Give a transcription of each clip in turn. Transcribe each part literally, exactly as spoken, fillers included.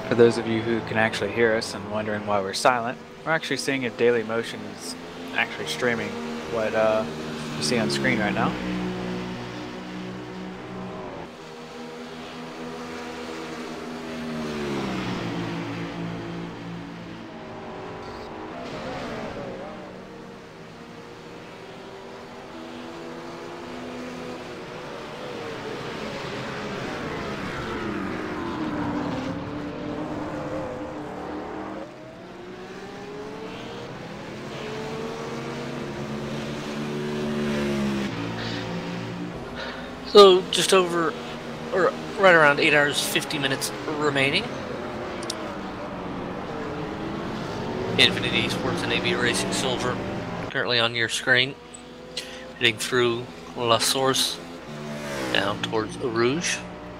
For those of you who can actually hear us and wondering why we're silent, we're actually seeing if Daily Motion is actually streaming what uh, you see on screen right now. So just over, or right around eight hours, fifty minutes remaining. Infinity Sports and A V Racing Silver currently on your screen. Heading through La Source down towards Eau Rouge.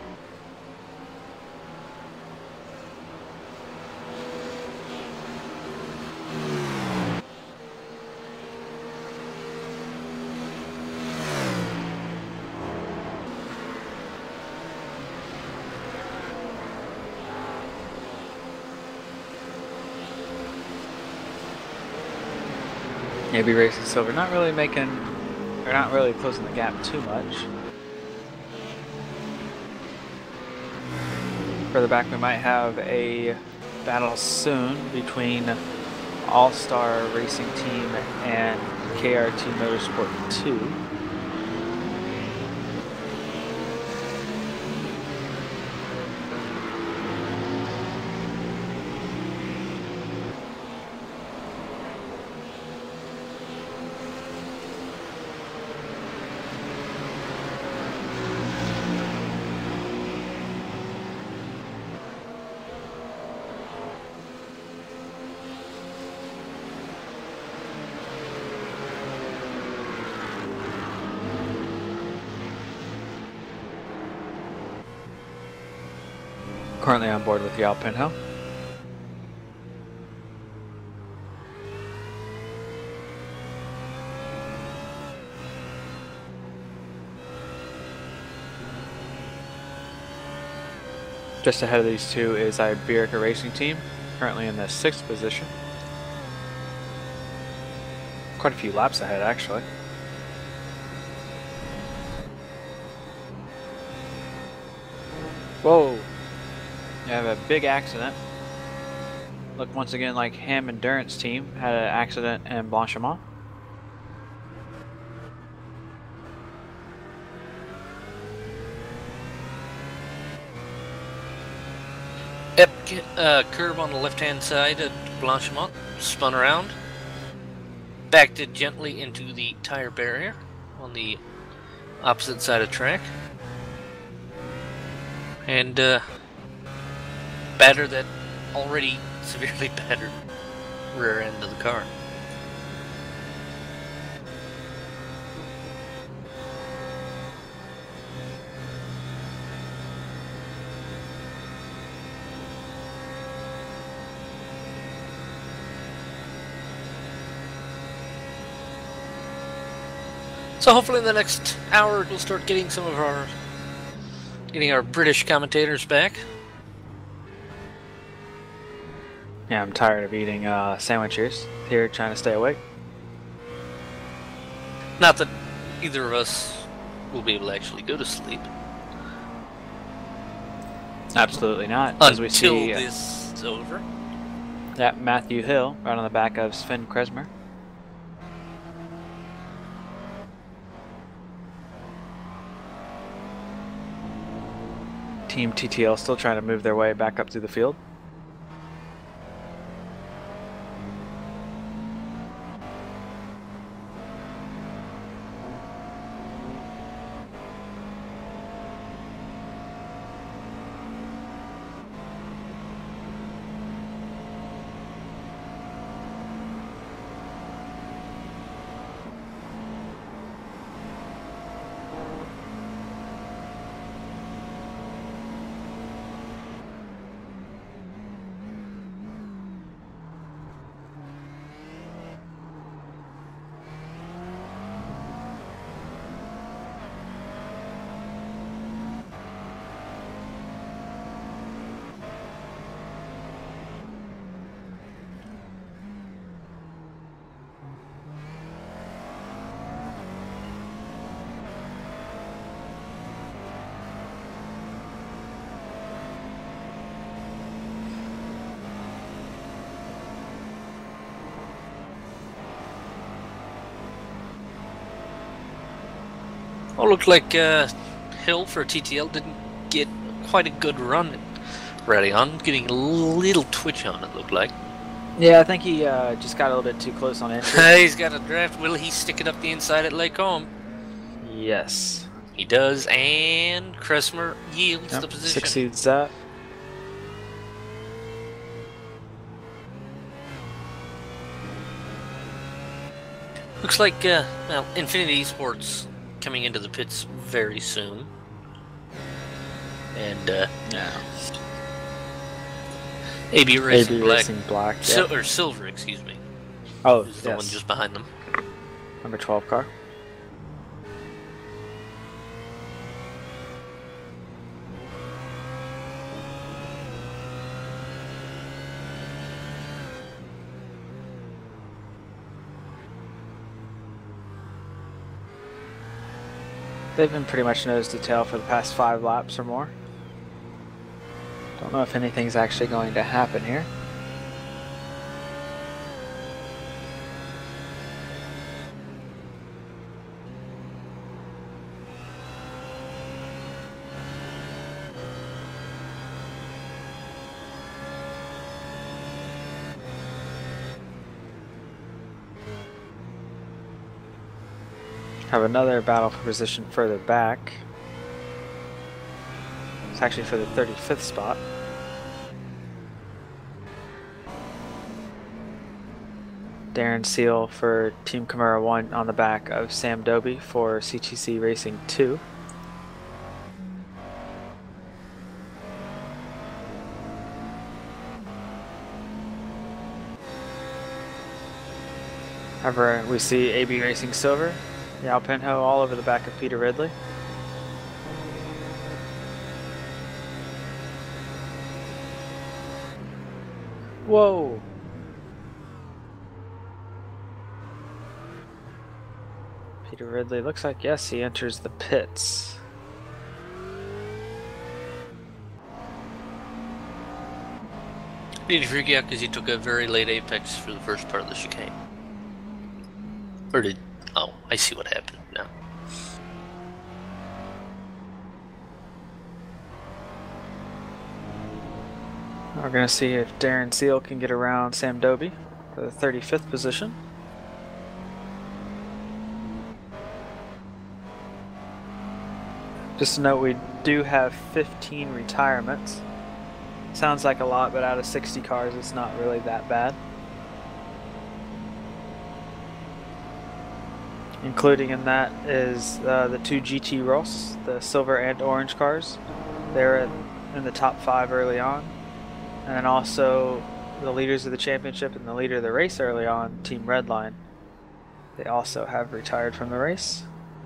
A V Racing Silver not really making, they're not really closing the gap too much. Further back we might have a battle soon between All-Star Racing Team and K R T Motorsport two. Currently on board with the Alpine Hill. Just ahead of these two is Iberica Racing Team, currently in the sixth position. Quite a few laps ahead, actually. Whoa! You have a big accident. Look, once again, like Ham Endurance Team had an accident in Blanchiment. Yep, uh, curve on the left-hand side at Blanchiment, spun around, backed it gently into the tire barrier on the opposite side of track, and uh, battered that already severely battered rear end of the car. So hopefully in the next hour we'll start getting some of our getting our British commentators back. Yeah, I'm tired of eating uh, sandwiches here, trying to stay awake. Not that either of us will be able to actually go to sleep. Absolutely not. Until As we see, this is over. Yeah, Matthew Hill right on the back of Sven Kresmer. Team T T L still trying to move their way back up through the field. Oh, looked like uh, Hill for T T L didn't get quite a good run rally on, getting a little twitch on it, looked like. Yeah, I think he uh, just got a little bit too close on entry. He's got a draft. Will he stick it up the inside at Lake Home? Yes. He does, and Kressmer yields Yep, the position. succeeds that. Looks like, uh, well, Infinity Esports coming into the pits very soon. And, uh, Yeah. A B Racing A B Black. Racing Black, yeah. Sil or Silver, excuse me. Oh, Who's the yes. one just behind them. Number twelve car. They've been pretty much nose to tail for the past five laps or more. Don't know if anything's actually going to happen here. Have another battle for position further back. It's actually for the thirty-fifth spot. Darren Seal for Team Camaro one on the back of Sam Doby for C T C Racing two. However, we see A B Racing Silver, Yao Pinho all over the back of Peter Ridley. Whoa! Peter Ridley looks like, yes, he enters the pits. Need to freak out because he took a very late apex for the first part of the chicane. Or did... Oh, I see what happened now. We're going to see if Darren Seal can get around Sam Doby for the thirty-fifth position. Just to note, we do have fifteen retirements. Sounds like a lot, but out of sixty cars, it's not really that bad. Including in that is uh, the two G T Ross, the silver and orange cars. They're in the top five early on. And then also the leaders of the championship and the leader of the race early on, Team Redline. They also have retired from the race.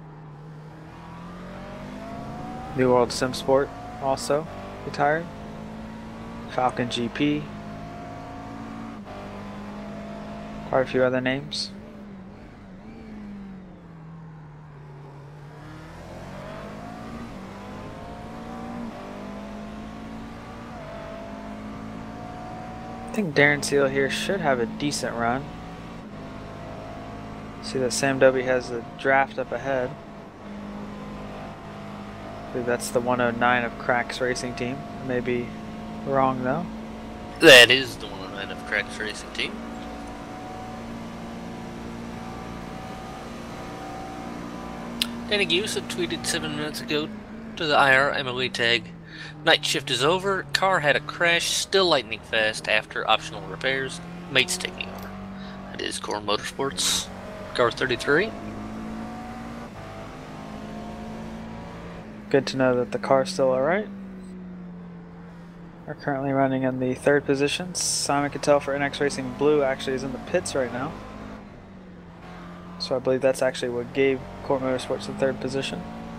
New World Sim Sport also retired. Falcon G P. Quite a few other names. I think Darren Seal here should have a decent run. See that Sam Doby has a draft up ahead. I believe that's the one oh nine of Cracks Racing Team. Maybe wrong though. That is the one oh nine of Cracks Racing Team. Danny Hughes had tweeted seven minutes ago to the I R M L E tag, "Night shift is over. Car had a crash, still lightning fast after optional repairs. Mate's taking over." That is Core Motorsports. Car thirty-three. Good to know that the car's still alright. We're currently running in the third position. Simon Cattell for N X Racing Blue actually is in the pits right now. So I believe that's actually what gave Core Motorsports the third position.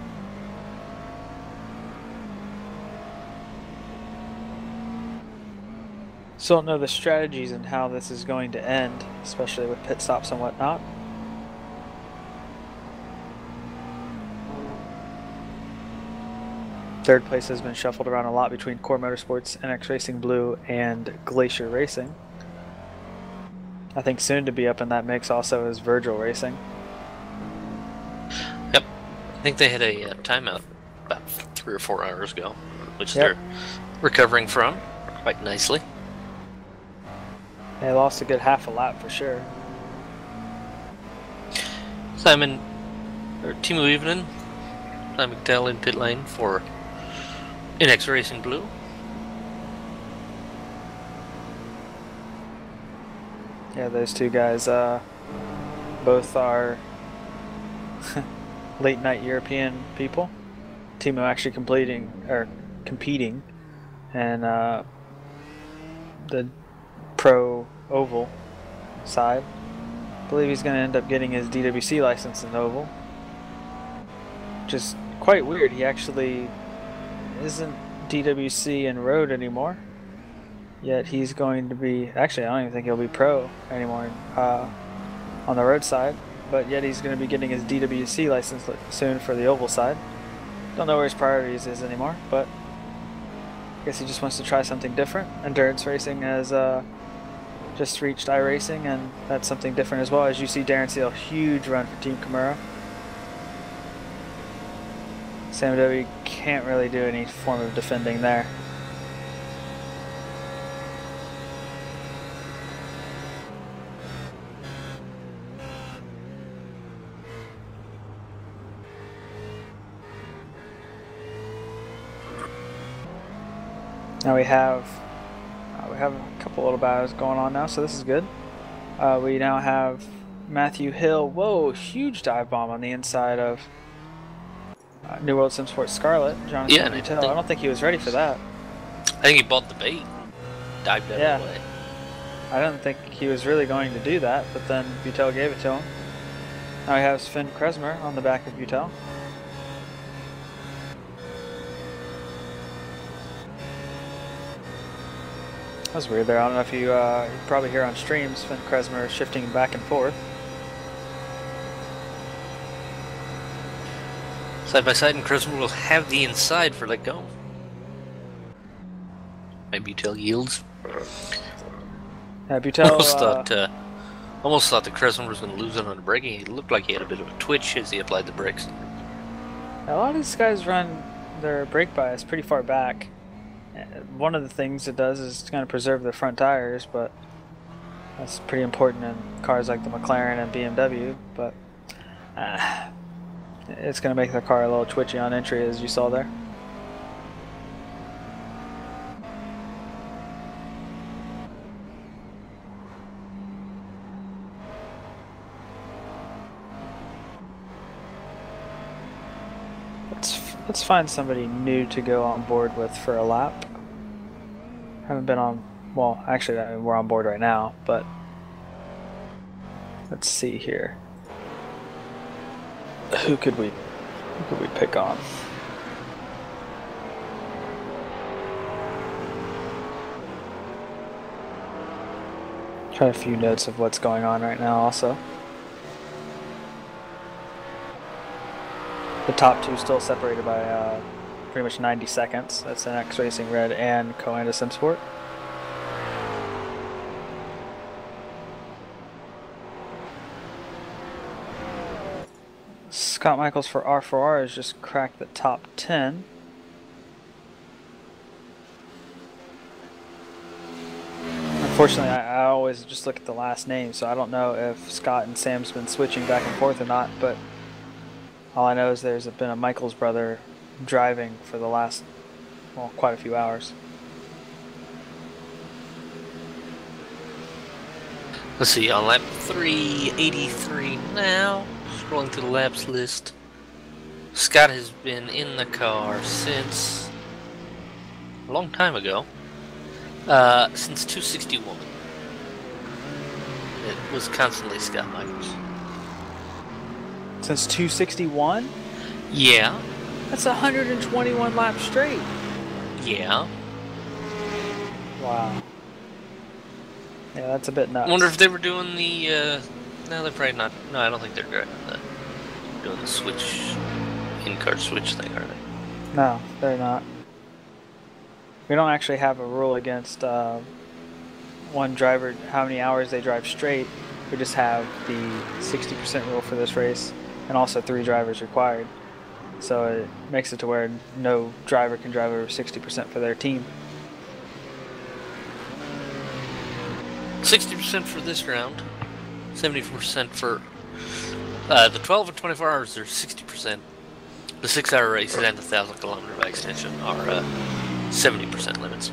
Still don't know the strategies and how this is going to end, especially with pit stops and whatnot. Third place has been shuffled around a lot between Core Motorsports, N X Racing Blue, and Glacier Racing. I think soon to be up in that mix also is Virgil Racing. Yep. think they had a uh, timeout about three or four hours ago, which Yep. they're recovering from quite nicely. They lost a good half a lap for sure. Simon, or Timo Evening, Simon McDowell in pit lane for N X Racing Blue. Yeah, those two guys uh, both are late night European people. Timo actually completing or competing in uh, the pro oval side. I believe he's going to end up getting his D W C license in oval, which is quite weird. He actually isn't D W C in road anymore. Yet he's going to be, actually I don't even think he'll be pro anymore uh, on the road side, but yet he's going to be getting his D W C license soon for the oval side. Don't know where his priorities is anymore, but I guess he just wants to try something different. Endurance racing has uh, just reached iRacing, and that's something different as well. As you see Darren Seal, huge run for Team Kimura. Sam W can't really do any form of defending there. Now we have uh, we have a couple little battles going on now, so this is good. Uh, we now have Matthew Hill. Whoa, huge dive bomb on the inside of uh, New World Sim Sports Scarlet. Jonathan Yeah, Butel. I don't think he was ready for that. I think he bought the bait, dived out Yeah. of the way. I don't think he was really going to do that, but then Butel gave it to him. Now we have Sven Kresmer on the back of Butel. That was weird there. I don't know if you, uh, you probably hear on streams Sven Kresmer shifting back and forth. Side by side, and Crescent will have the inside for let go. Maybe Butel yields. Yeah, Butel. Almost uh, thought, uh, almost thought the Crescent was going to lose it on the braking. He looked like he had a bit of a twitch as he applied the brakes. A lot of these guys run their brake bias pretty far back. One of the things it does is kind of preserve their front tires, but that's pretty important in cars like the McLaren and B M W. But uh, it's going to make the car a little twitchy on entry, as you saw there. Let's let's find somebody new to go on board with for a lap. Haven't been on. Well, actually, I mean, we're on board right now, but let's see here. Who could we who could we pick on? Try a few notes of what's going on right now also. The top two still separated by uh, pretty much ninety seconds. That's N X Racing Red and Coanda Simsport. Scott Michaels for R four R has just cracked the top ten. Unfortunately, I, I always just look at the last name, so I don't know if Scott and Sam's been switching back and forth or not, but all I know is there's been a Michaels brother driving for the last, well, quite a few hours. Let's see, on lap three eighty-three now, scrolling through the laps list. Scott has been in the car since a long time ago, uh, since two sixty-one. It was constantly Scott Michaels. Since two sixty-one? Yeah. That's one hundred twenty-one laps straight. Yeah. Wow. Yeah, that's a bit nuts. I wonder if they were doing the, uh, no, they're probably not, no, I don't think they're doing the, doing the switch, in-car switch thing, are they? No, they're not. We don't actually have a rule against uh, one driver, how many hours they drive straight. We just have the sixty percent rule for this race, and also three drivers required. So it makes it to where no driver can drive over sixty percent for their team. sixty percent for this round, seventy percent for uh, the twelve and twenty-four hours. There's sixty percent. The six-hour races and the thousand kilometer by extension are uh, seventy percent limits.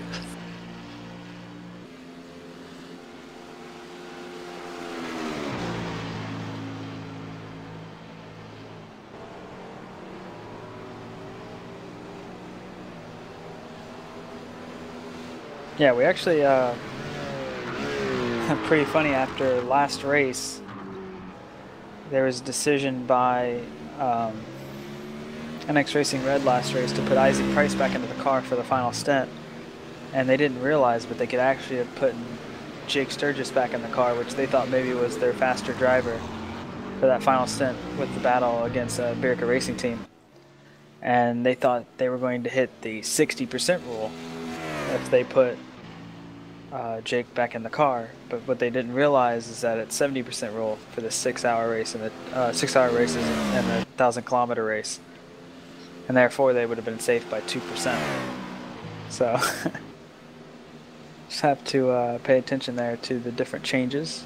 Yeah, we actually, uh, pretty funny, after last race, there was a decision by um, N X Racing Red last race to put Isaac Price back into the car for the final stint, and they didn't realize, but they could actually have put Jake Sturgis back in the car, which they thought maybe was their faster driver for that final stint with the battle against a Birica Racing team. And they thought they were going to hit the sixty percent rule if they put uh, Jake back in the car. But what they didn't realize is that it's seventy percent rule for the six-hour race and the uh, six-hour races and the thousand-kilometer race, and therefore they would have been safe by two percent. So just have to uh, pay attention there to the different changes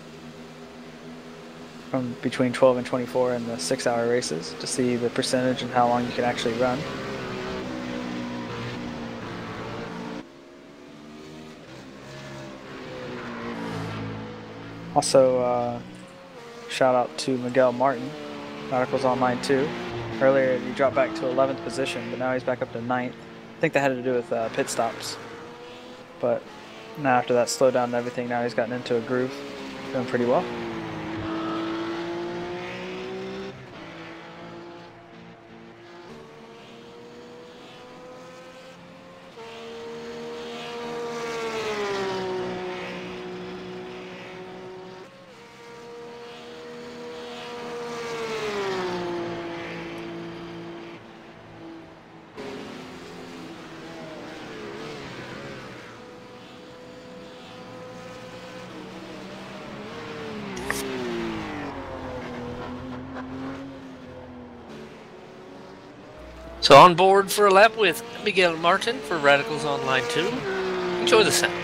from between twelve and twenty-four and the six-hour races to see the percentage and how long you can actually run. Also, uh, shout out to Miguel Martin, Radicals Online two. Earlier he dropped back to eleventh position, but now he's back up to ninth. I think that had to do with uh, pit stops. But now after that slowdown and everything, now he's gotten into a groove, doing pretty well. So on board for a lap with Miguel Martin for Radicals Online two. Enjoy the sound.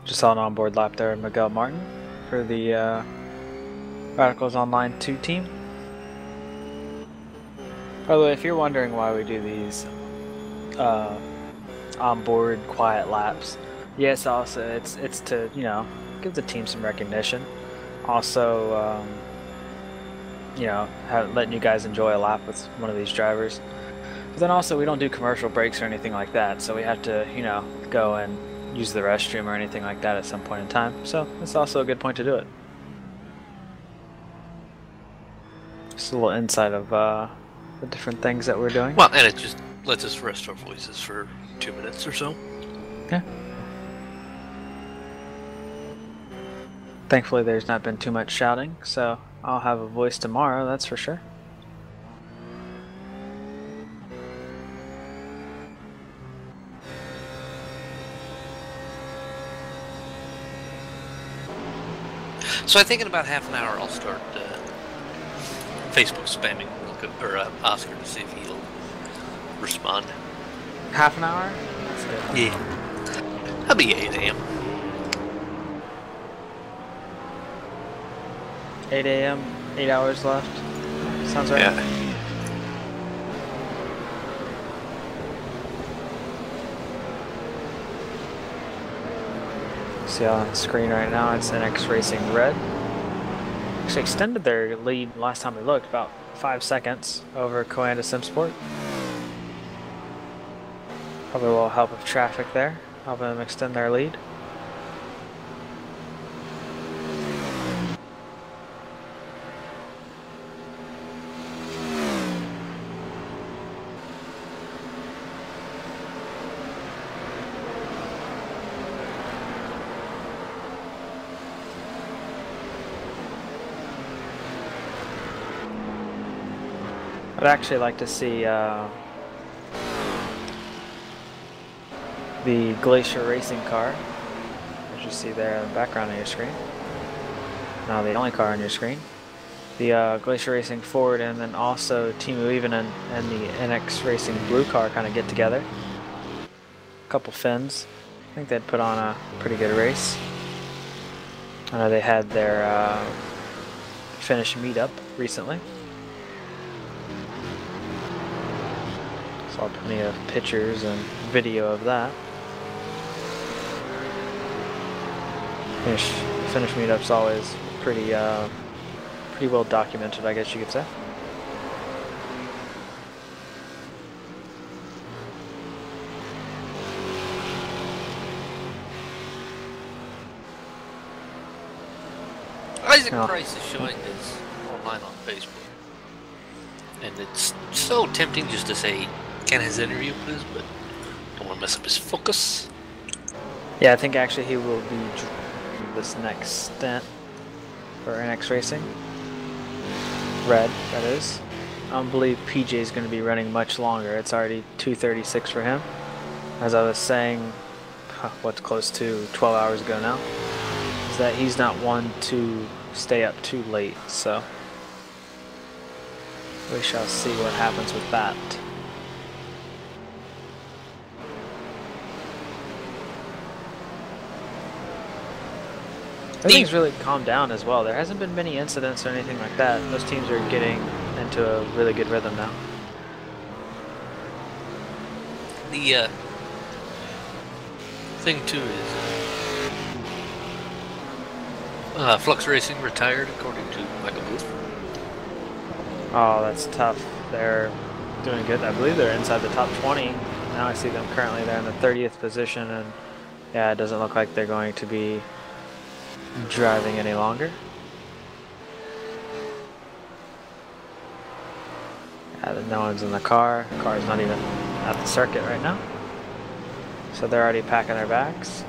Just saw an onboard lap there, Miguel Martin for the uh, Radicals Online two team. By the way, if you're wondering why we do these uh, onboard quiet laps, yes, also it's it's to, you know, give the team some recognition. Also, um, you know, have, letting you guys enjoy a lap with one of these drivers. But then also, we don't do commercial breaks or anything like that, so we have to, you know, go and use the restroom or anything like that at some point in time. So it's also a good point to do it. Just a little insight of uh, the different things that we're doing. Well, and it just lets us rest our voices for two minutes or so. Yeah. Thankfully, there's not been too much shouting, so I'll have a voice tomorrow, that's for sure. So I think in about half an hour I'll start uh, Facebook spamming or uh, Oscar to see if he'll respond. Half an hour? That's good. Yeah. That'll be eight A M eight A M, eight hours left. Sounds right. Yeah. See on the screen right now, it's iRacing Red. Actually extended their lead last time we looked, about five seconds over Coanda Simsport. Probably a little help with traffic there, helping them extend their lead. I'd actually like to see uh, the Glacier Racing car, as you see there in the background of your screen. Now the only car on your screen. The uh, Glacier Racing Ford, and then also Team Ueven and, and the iRacing Blue car kind of get together. A couple fins. I think they'd put on a pretty good race. I know they had their uh, Finnish meetup recently. Saw plenty of pictures and video of that. Finnish, Finnish meetup's always pretty, uh, pretty well documented, I guess you could say. Isaac No. Price is showing this online on Facebook, and it's so tempting just to say, "Can his interview please?" But don't want to mess up his focus. Yeah, I think actually he will be this next stint for iRacing Red, that is. I don't believe P J is going to be running much longer. It's already two thirty-six for him. As I was saying, what's close to twelve hours ago now, is that he's not one to stay up too late, so we shall see what happens with that. Everything's really calmed down as well. There hasn't been many incidents or anything like that. Those teams are getting into a really good rhythm now. The uh, thing too is uh, uh, Flux Racing retired, according to Michael Booth. Oh, that's tough. They're doing good. I believe they're inside the top twenty. Now I see them currently there in the thirtieth position, and yeah, it doesn't look like they're going to be driving any longer. Yeah, no one's in the car. The car's not even at the circuit right now. So they're already packing their bags.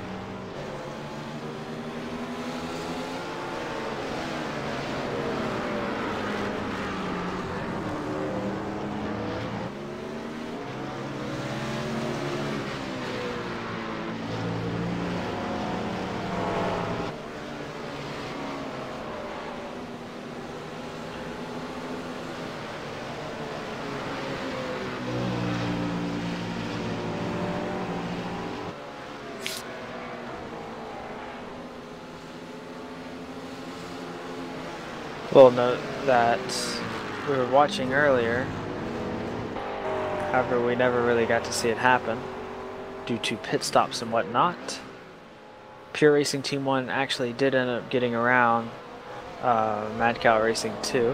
Little note that we were watching earlier, however we never really got to see it happen due to pit stops and whatnot. Pure Racing Team one actually did end up getting around uh, Mad Cow Racing two.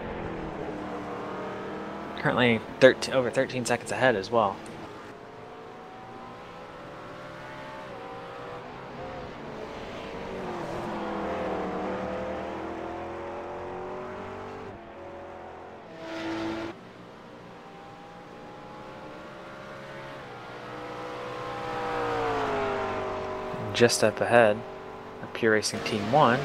Currently thirteen, over thirteen seconds ahead as well. Just up ahead of Pure Racing Team one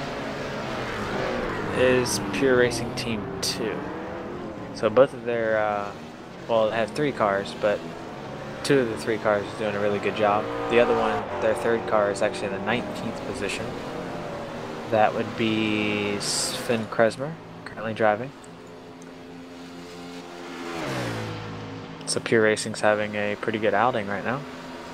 is Pure Racing Team two. So both of their, uh, well, they have three cars, but two of the three cars are doing a really good job. The other one, their third car, is actually in the nineteenth position. That would be Sven Kresmer, currently driving. So Pure Racing's having a pretty good outing right now.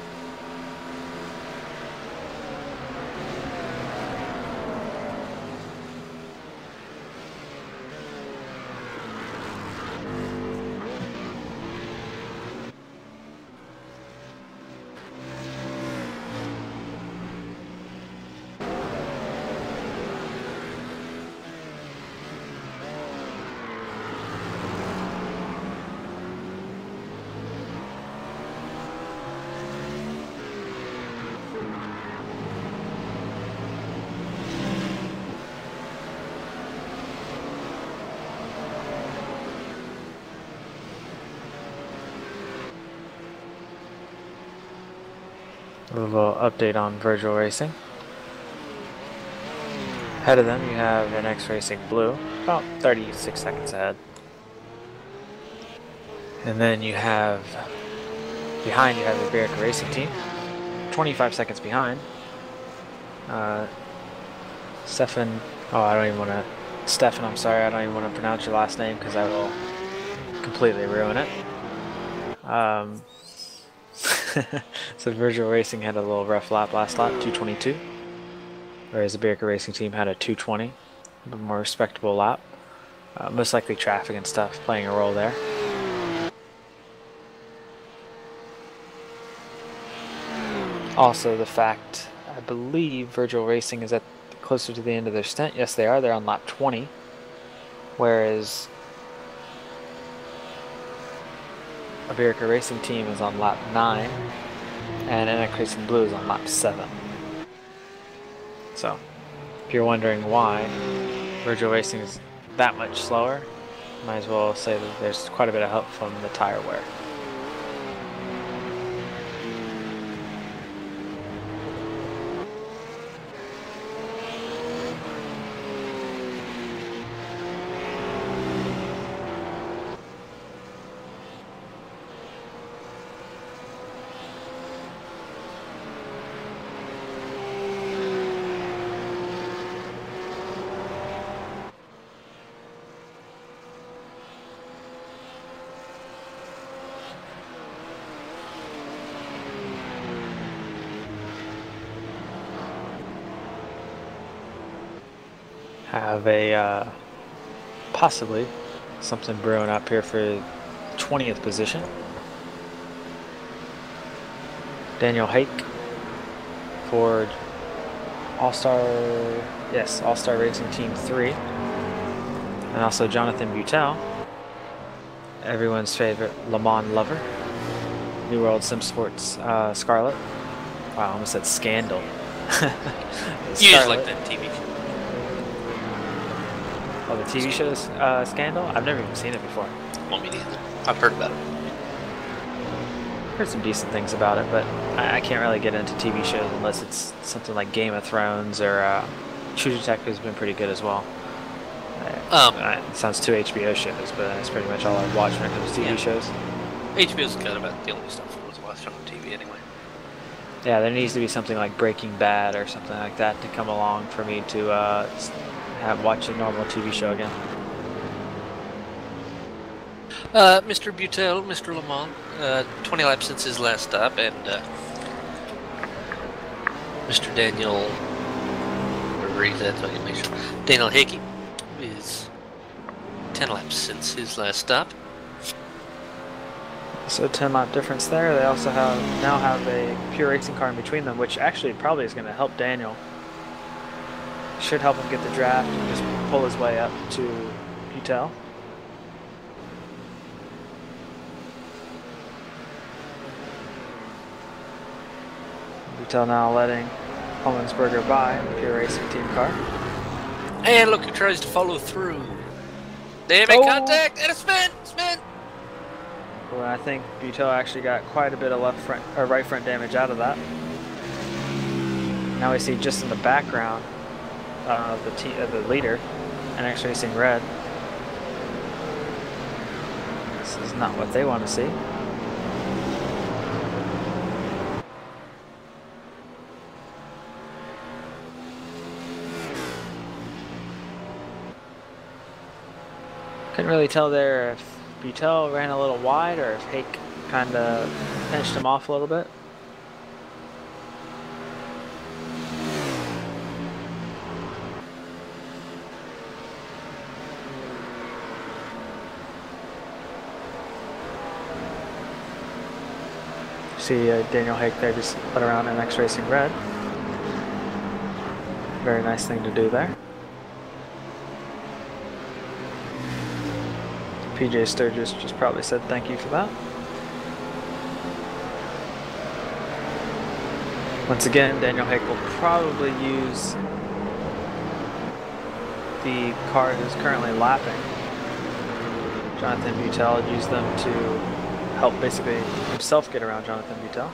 A little update on Virtual Racing. Ahead of them you have N X Racing Blue, about thirty-six seconds ahead. And then you have, behind you have the Iberica Racing Team, twenty-five seconds behind. Uh, Stefan, oh I don't even want to, Stefan, I'm sorry, I don't even want to pronounce your last name because I will completely ruin it. Um, So Virtual Racing had a little rough lap last lap, two twenty-two, whereas the Iberica Racing Team had a two twenty, a more respectable lap. Uh, most likely traffic and stuff playing a role there. Also the fact, I believe Virtual Racing is at closer to the end of their stint. Yes they are, they're on lap twenty, whereas Iberica Racing Team is on lap nine, and N X Racing Blue is on lap seven. So, if you're wondering why Virtual Racing is that much slower, might as well say that there's quite a bit of help from the tire wear. Have a uh, possibly something brewing up here for twentieth position. Daniel Hake for All-Star, yes, All-Star Racing Team three, and also Jonathan Butel, everyone's favorite Le Mans lover, New World Sim Sports uh, Scarlet. Wow, I almost said Scandal. You just like that T V show. Oh, the T V show's uh, Scandal? I've never even seen it before. Well, me neither. I've heard about it. Heard some decent things about it, but I, I can't really get into T V shows unless it's something like Game of Thrones or uh, True Detective's been pretty good as well. Uh, Um, it sounds two H B O shows, but that's pretty much all I watch when it comes to T V Yeah. shows. H B O's kind of about the only stuff I was watching on T V anyway. Yeah, there needs to be something like Breaking Bad or something like that to come along for me to uh, have watch a normal T V show again. Uh, Mister Butel, Mister Le Mans, uh, twenty laps since his last stop, and uh, Mister Daniel, whatever he's at, so I can make sure. Daniel Hickey, is ten laps since his last stop. So ten lap difference there. They also have now have a pure racing car in between them, which actually probably is going to help Daniel. Should help him get the draft and just pull his way up to Butel. Butel now letting Holmensberger by the pure racing team car. And look who tries to follow through. They make oh. contact and a spin, spin. Well, I think Butel actually got quite a bit of left front or right front damage out of that. Now we see just in the background uh, the t uh, the leader, and actually seeing red. This is not what they want to see. Couldn't really tell there if Butel ran a little wide or if Hake kind of pinched him off a little bit. See uh, Daniel Hake there just put around in X Racing Red. Very nice thing to do there. P J Sturgis just probably said thank you for that. Once again, Daniel Hake will probably use the car who's currently lapping. Jonathan Butel used them to help basically himself get around Jonathan Butel.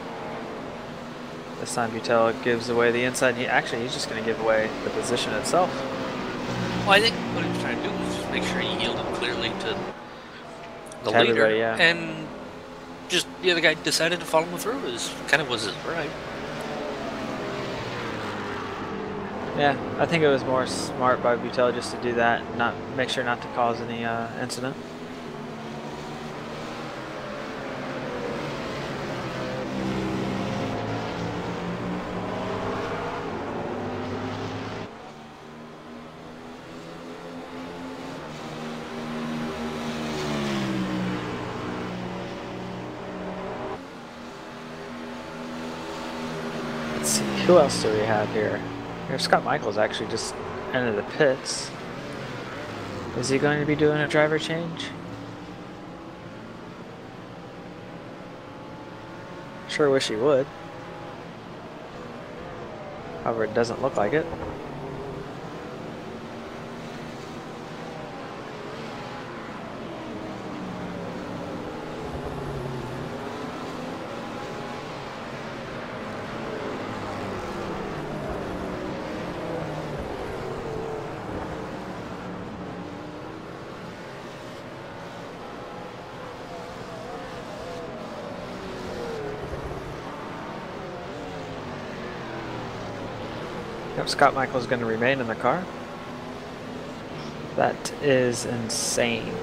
This time Butel gives away the inside. He actually he's just going to give away the position itself. Well, I think what he was trying to do was just make sure he yielded clearly to the to leader, yeah. and just the other guy decided to follow him through. Is kind of was his right. Yeah, I think it was more smart by Butel just to do that, not make sure not to cause any uh, incident. Who else do we have here? Here, Scott Michaels actually just entered the pits. Is he going to be doing a driver change? Sure wish he would. However, it doesn't look like it. Yep, Scott Michaels is going to remain in the car. That is insane.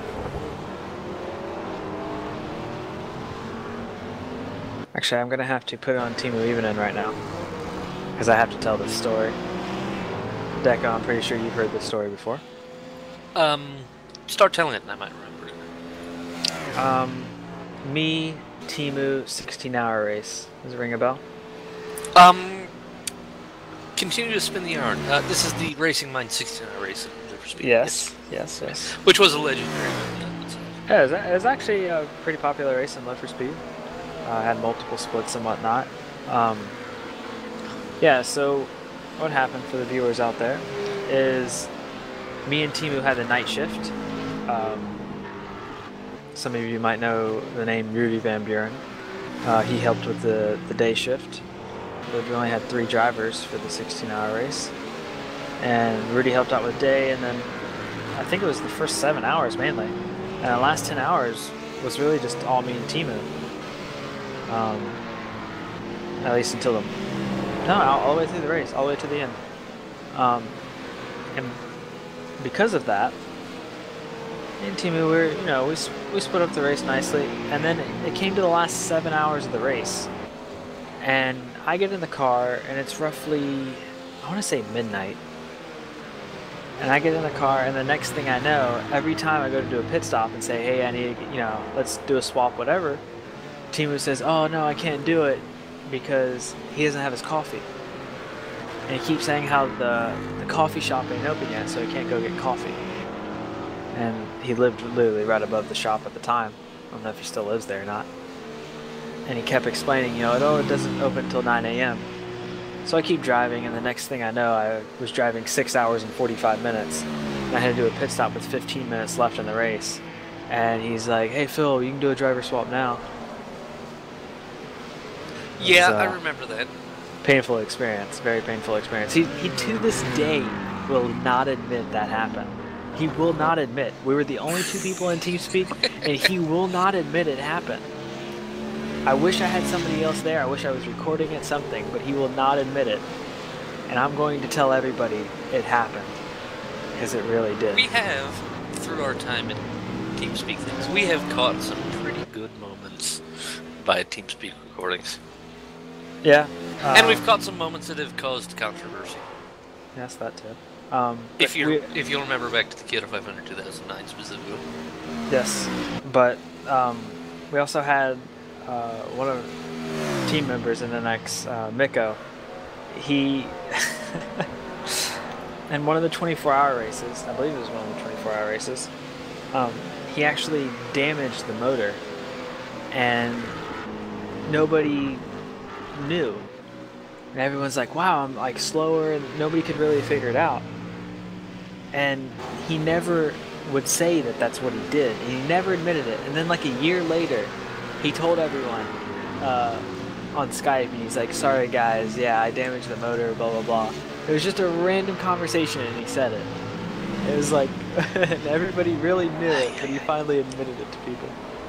Actually, I'm going to have to put it on Teemu Ivonen right now, because I have to tell this story. Deco, I'm pretty sure you've heard this story before. Um, start telling it and I might remember it. Um, me, Teemu, sixteen hour race. Does it ring a bell? Um... Continue to spin the yarn. Uh, this is the Racing Mind sixteen hour race at Liver Speed. Yes, yes, yes. Which was a legendary one. Yeah, it was, it was actually a pretty popular race in Liver Speed. Uh, had multiple splits and whatnot. Um, yeah, so what happened for the viewers out there is me and Teemu had the night shift. Um, some of you might know the name Rudy Van Buren. Uh, he helped with the, the day shift. We only had three drivers for the sixteen hour race, and Rudy helped out with day, and then I think it was the first seven hours mainly, and the last ten hours was really just all me and Teemu. Um, at least until the no, all, all the way through the race, all the way to the end. Um, and because of that, me and Teemu, we were, you know, we we split up the race nicely, and then it, it came to the last seven hours of the race, and I get in the car, and it's roughly, I want to say midnight. And I get in the car, and the next thing I know, every time I go to do a pit stop and say, hey, I need, you know, let's do a swap, whatever, Timu says, oh, no, I can't do it because he doesn't have his coffee. And he keeps saying how the, the coffee shop ain't open yet, so he can't go get coffee. And he lived literally right above the shop at the time. I don't know if he still lives there or not. And he kept explaining, you know, oh, it doesn't open until nine A M So I keep driving, and the next thing I know, I was driving six hours and forty-five minutes. And I had to do a pit stop with fifteen minutes left in the race. And he's like, hey, Phil, you can do a driver swap now. Yeah, was, uh, I remember that. Painful experience, very painful experience. He, he, to this day, will not admit that happened. He will not admit. We were the only two people in TeamSpeak, and he will not admit it happened. I wish I had somebody else there. I wish I was recording it, something, but he will not admit it. And I'm going to tell everybody it happened, because it really did. We have, through our time in TeamSpeak things, we have caught some pretty good moments by TeamSpeak recordings. Yeah. Um, and we've caught some moments that have caused controversy. Yes, that too. Um, if you we, if you'll remember back to the Kyoto five hundred two thousand nine specifically. Yes, but um, we also had uh, one of our team members in the next, uh, Miko. He, in one of the twenty-four hour races, I believe it was one of the twenty-four hour races, um, he actually damaged the motor, and nobody knew. And everyone's like, wow, I'm like slower, and nobody could really figure it out. And he never would say that that's what he did. And he never admitted it. And then like a year later, he told everyone uh, on Skype, and he's like, sorry guys, yeah, I damaged the motor, blah, blah, blah. It was just a random conversation, and he said it. It was like, and everybody really knew it, but he finally admitted it to people.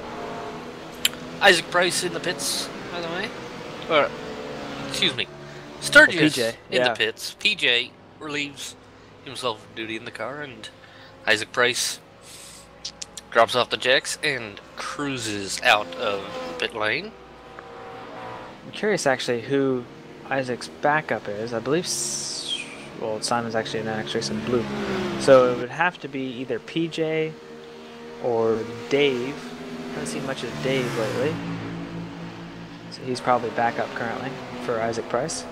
Isaac Price in the pits, by the way. Or, excuse me. Sturgis well, P J, in yeah. the pits. P J relieves himself of duty in the car, and Isaac Price drops off the jacks and cruises out of the pit lane. I'm curious actually who Isaac's backup is. I believe, well, Simon's actually in the next race in blue. So it would have to be either P J or Dave. I haven't seen much of Dave lately. So he's probably backup currently for Isaac Price.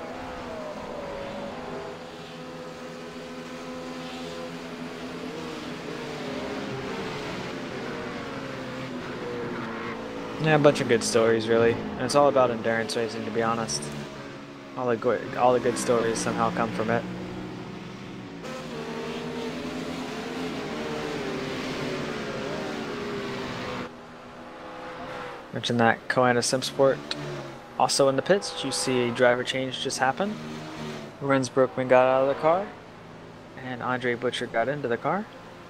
Yeah, a bunch of good stories, really, and it's all about endurance racing, to be honest. All the good, all the good stories somehow come from it. Mentioned that Koana Simsport also in the pits. Did you see a driver change just happen? Renz Brookman got out of the car, and Andre Butcher got into the car.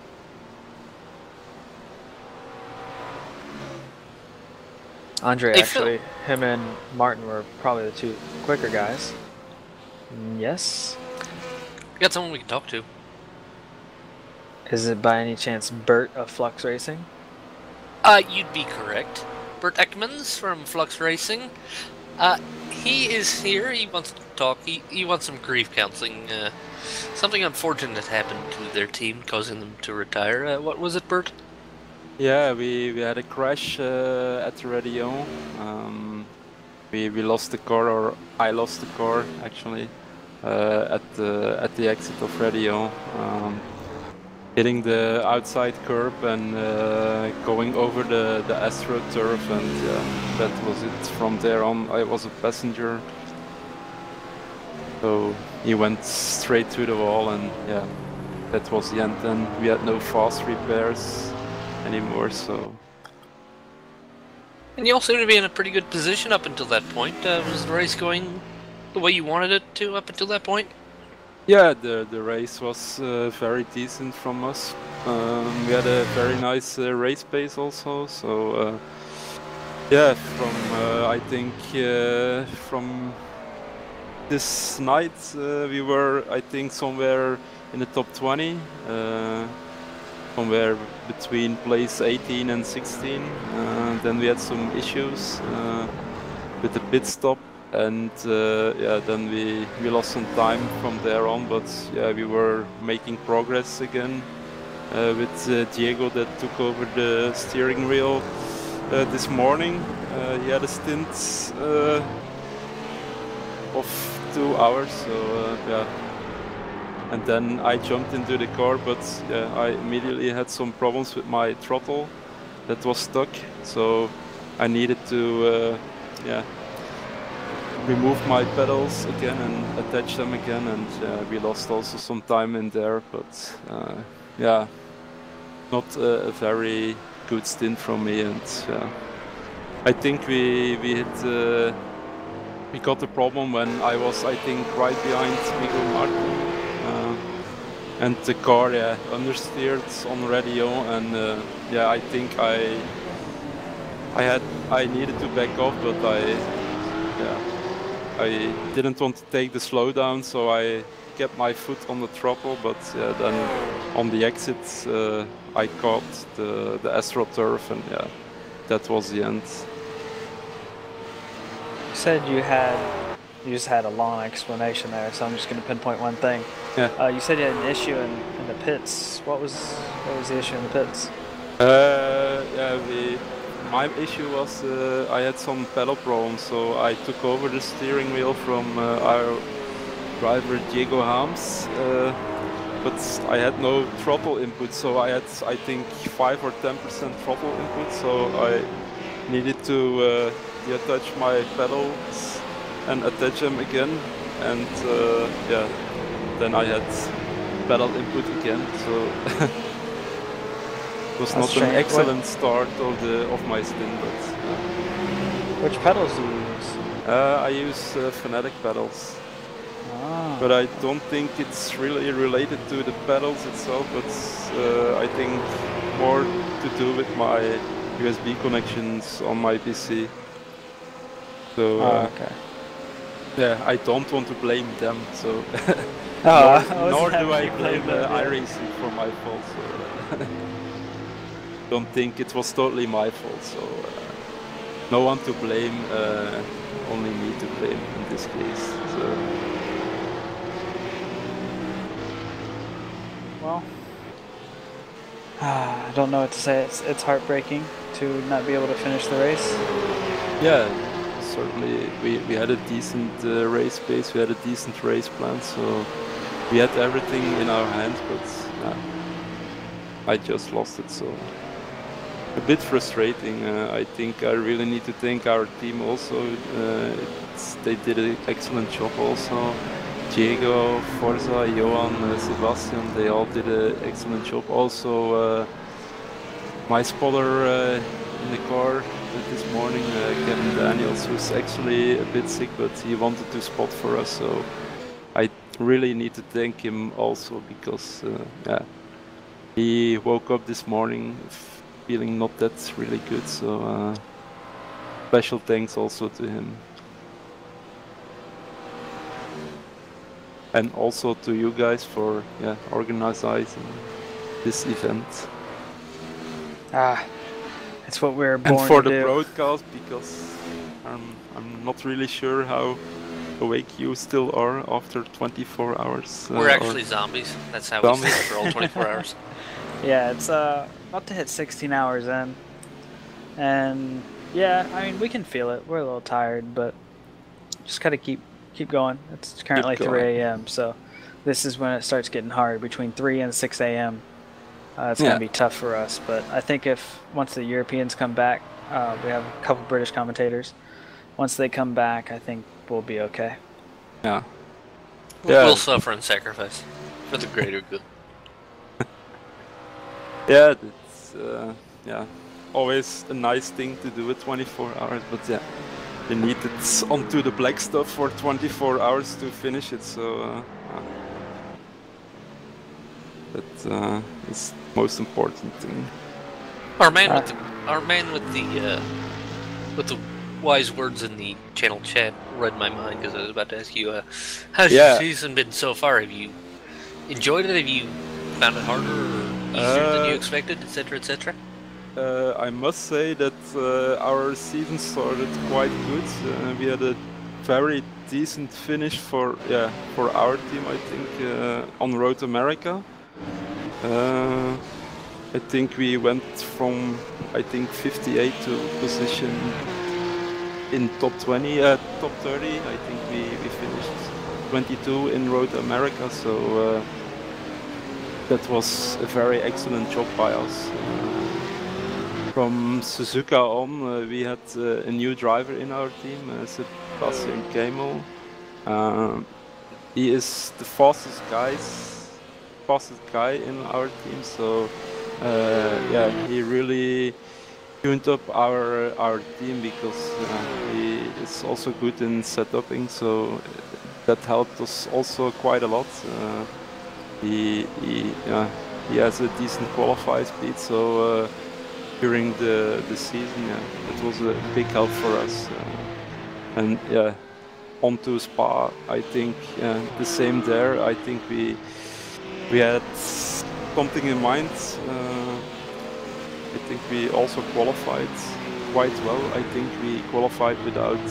Andre, hey, actually, Phil. him and Martin were probably the two quicker guys. Yes? We got someone we can talk to. Is it by any chance Bert of Flux Racing? Uh, you'd be correct. Bert Ekmans from Flux Racing. Uh, he is here. He wants to talk. He, he wants some grief counseling. Uh, something unfortunate happened to their team, causing them to retire. Uh, what was it, Bert? Yeah, we, we had a crash uh, at the radio. Um, we we lost the car, or I lost the car actually, uh, at the at the exit of radio, um, hitting the outside curb and uh, going over the the AstroTurf, and yeah, that was it. From there on, I was a passenger, so he went straight to the wall, and yeah, that was the end. Then we had no fast repairs anymore, so. And you all seem to be in a pretty good position up until that point. Uh, was the race going the way you wanted it to up until that point? Yeah, the the race was uh, very decent from us. Um, we had a very nice uh, race pace also, so uh, yeah, from uh, I think uh, from this night uh, we were, I think, somewhere in the top twenty. Uh, somewhere between place eighteen and sixteen. Uh, then we had some issues uh, with the pit stop, and uh, yeah, then we we lost some time from there on. But yeah, we were making progress again uh, with uh, Diego that took over the steering wheel uh, this morning. Uh, he had a stint uh, of two hours, so uh, yeah. And then I jumped into the car, but yeah, I immediately had some problems with my throttle that was stuck, so I needed to uh, yeah, remove my pedals again and attach them again, and uh, we lost also some time in there, but uh, yeah, not a, a very good stint from me, and yeah, I think we we hit uh, we got the problem when I was, I think, right behind Miguel Martin. Uh, and the car, yeah, understeered on radio, and uh, yeah, I think I I had I needed to back off, but I yeah I didn't want to take the slowdown, so I kept my foot on the throttle. But yeah, then on the exit uh, I caught the the AstroTurf, and yeah, that was the end. You said you had, you just had a long explanation there, so I'm just going to pinpoint one thing. Yeah. Uh, you said you had an issue in, in the pits. What was what was the issue in the pits? Uh, yeah, we, my issue was uh, I had some pedal problems, so I took over the steering wheel from uh, our driver Diego Hams, uh, but I had no throttle input, so I had, I think, five or ten percent throttle input, so I needed to uh, detach my pedals and attach them again, and uh, yeah, then I had pedal input again, so it was That's not strange. an excellent What? start of the of my stint, but yeah. Which pedals do you use? Uh, I use uh, Fnatic pedals, Ah. but I don't think it's really related to the pedals itself, but uh, I think more to do with my U S B connections on my P C. So uh, Oh, okay. yeah, I don't want to blame them, so Oh, nor, I was nor do having I you blame blame them, uh, yeah. iRacing for my fault. So uh, don't think it was totally my fault. So uh, no one to blame, uh, only me to blame in this case. So. Well, I don't know what to say. It's it's heartbreaking to not be able to finish the race. Yeah, certainly we, we had a decent uh, race pace, we had a decent race plan, so we had everything in our hands, but yeah, I just lost it, so a bit frustrating. Uh, I think I really need to thank our team also. Uh, it's, they did an excellent job also. Diego, Forza, Johan, uh, Sebastian, they all did an excellent job. Also, uh, my spotter uh, in the car this morning, uh, Kevin Daniels, who's actually a bit sick, but he wanted to spot for us, so I really need to thank him also, because uh, yeah, he woke up this morning feeling not that really good, so uh, special thanks also to him. And also to you guys for yeah, organizing this event. Ah, it's what we're born And for to the do. broadcast, because I'm, I'm not really sure how awake you still are after twenty-four hours. Uh, We're actually zombies. That's how Zombies. we stay for all twenty-four hours. Yeah, it's uh about to hit sixteen hours in, and yeah, I mean we can feel it. We're a little tired, but just gotta keep keep going. It's currently Keep three going. A M so this is when it starts getting hard. Between three and six A M Uh, it's Yeah. gonna be tough for us. But I think if once the Europeans come back, uh, we have a couple British commentators. Once they come back, I think we'll be okay. Yeah. We'll Yeah. suffer and sacrifice for the greater good. Yeah, it's uh, yeah, always a nice thing to do at twenty-four hours, but yeah, you need it onto the black stuff for twenty-four hours to finish it, so uh, uh, that uh, is the most important thing. Our man Uh, with the our man with the uh, with the wise words in the channel chat read my mind, because I was about to ask you, uh, how's Yeah. your season been so far? Have you enjoyed it? Have you found it harder or easier than you Uh, expected, et cetera, et cetera? Uh, I must say that uh, our season started quite good. Uh, we had a very decent finish for yeah for our team, I think, uh, on Road America. Uh, I think we went from I think fifty-eight to position in top twenty, uh, top thirty. I think we, we finished twenty-two in Road America, so uh, that was a very excellent job by us. Uh, from Suzuka on, uh, we had uh, a new driver in our team, uh, Spa-Francorchamps. Uh, he is the fastest guys, fastest guy in our team, so uh, yeah, he really tuned up our our team because uh, he is also good in setuping, so that helped us also quite a lot. Uh, he he, uh, he has a decent qualify speed, so uh, during the the season, yeah, it was a big help for us. Uh, and yeah, on to Spa, I think uh, the same there. I think we we had something in mind. Uh, I think we also qualified quite well. I think we qualified without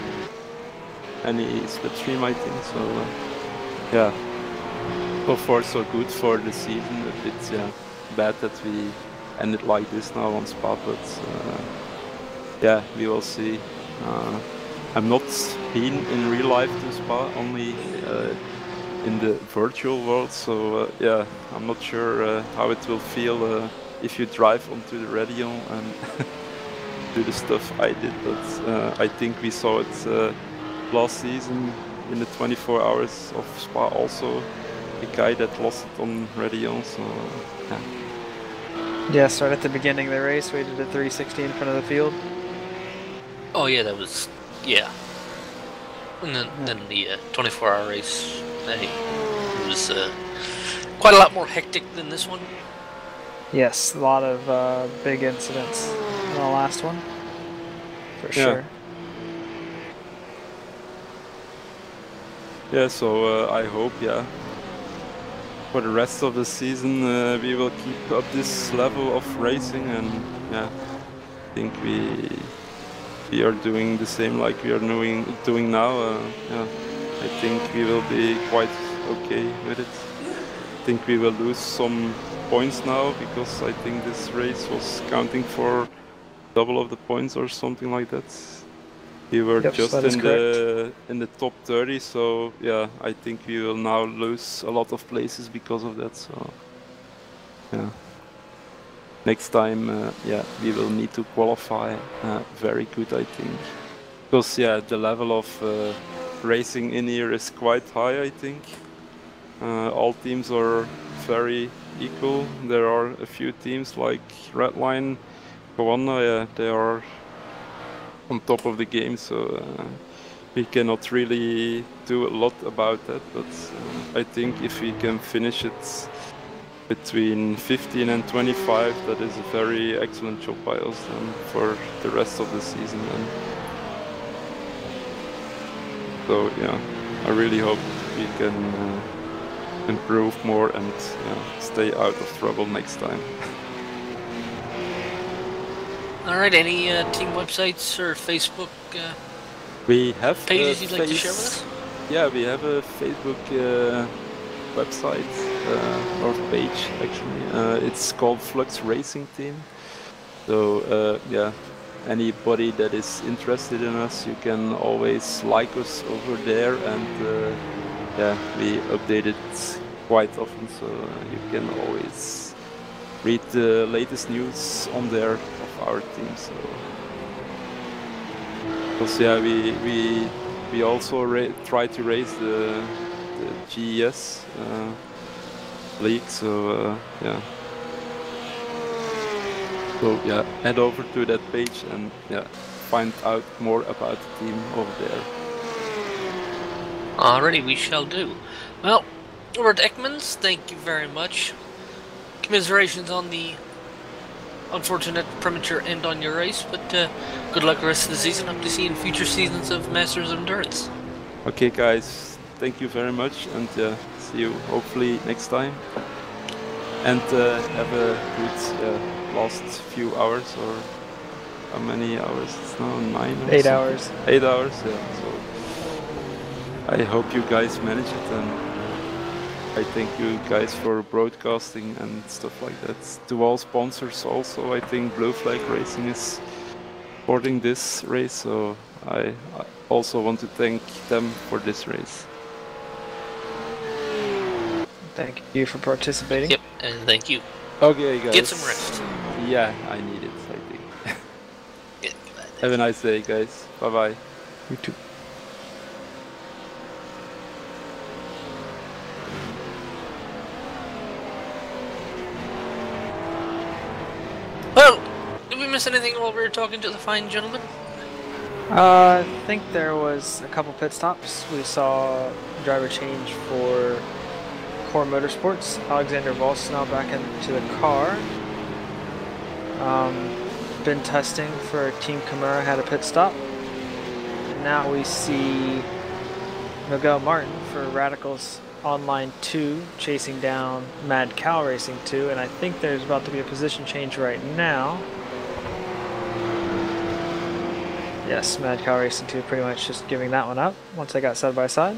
any slipstream, I think. So uh, yeah, so far so good for the season. A bit yeah, bad that we ended like this now on Spa, but uh, yeah, we will see. Uh, I'm not been in real life to Spa, only uh, in the virtual world. So uh, yeah, I'm not sure uh, how it will feel uh, if you drive onto the radio and do the stuff I did. But uh, I think we saw it uh, last season in the twenty-four hours of Spa. Also, a guy that lost it on radio. So yeah. Yeah, start at the beginning of the race. We did a three sixty in front of the field. Oh yeah, that was yeah. And then, Yeah. then the uh, twenty-four hour race, hey, it was uh, quite a lot more hectic than this one. Yes, a lot of uh, big incidents in the last one, for Yeah. sure. Yeah, so uh, I hope, yeah, for the rest of the season uh, we will keep up this level of racing, and yeah, I think we we are doing the same like we are doing doing now. Uh, yeah, I think we will be quite okay with it. I think we will lose some points now because I think this race was counting for double of the points or something like that. We were Yep, just that is in the in the top thirty, so yeah, I think we will now lose a lot of places because of that. So yeah, next time, uh, yeah, we will need to qualify uh, very good, I think, because yeah, the level of uh, racing in here is quite high. I think uh, all teams are very equal. There are a few teams like Redline, Kawana, yeah, they are on top of the game, so uh, we cannot really do a lot about that, but uh, I think if we can finish it between fifteen and twenty-five, that is a very excellent job by us then for the rest of the season. And so yeah, I really hope we can uh, improve more and yeah, stay out of trouble next time. Alright, any uh, team websites or Facebook uh, We have pages a you'd like to share with face- us? Yeah, we have a Facebook uh, website uh, or page actually. Uh, it's called Flux Racing Team. So uh, yeah, anybody that is interested in us, you can always like us over there, and uh, yeah, we update it quite often, so uh, you can always read the latest news on there of our team. So, because yeah, we we we also ra- try to raise the the G E S uh, league. So uh, yeah. So yeah, head over to that page and yeah, find out more about the team over there. Alrighty, we shall do. Well, Robert Ekmans, thank you very much. Commiserations on the unfortunate premature end on your race, but uh, good luck the rest of the season. Hope to see you in future seasons of Masters of Endurance. Okay, guys, thank you very much, and uh, see you hopefully next time. And uh, have a good uh, last few hours, or how many hours? It's now nine. Or Eight something. hours. Eight hours. Yeah. So I hope you guys manage it, and I thank you guys for broadcasting and stuff like that. To all sponsors also, I think Blue Flag Racing is supporting this race, so I also want to thank them for this race. Thank you for participating. Yep, and thank you. Okay, guys. Get some rest. Yeah, I need it, I think. Yeah, Have a nice day, guys. Bye-bye. You too. Well, did we miss anything while we were talking to the fine gentleman? Uh, I think there was a couple pit stops. We saw driver change for Core Motorsports. Alexander Voss now back into the car. Um, been testing for Team Kimura, had a pit stop. And now we see Miguel Martin for Radicals Online two chasing down Mad Cow Racing two, and I think there's about to be a position change right now. Yes, Mad Cow Racing two pretty much just giving that one up once they got side by side.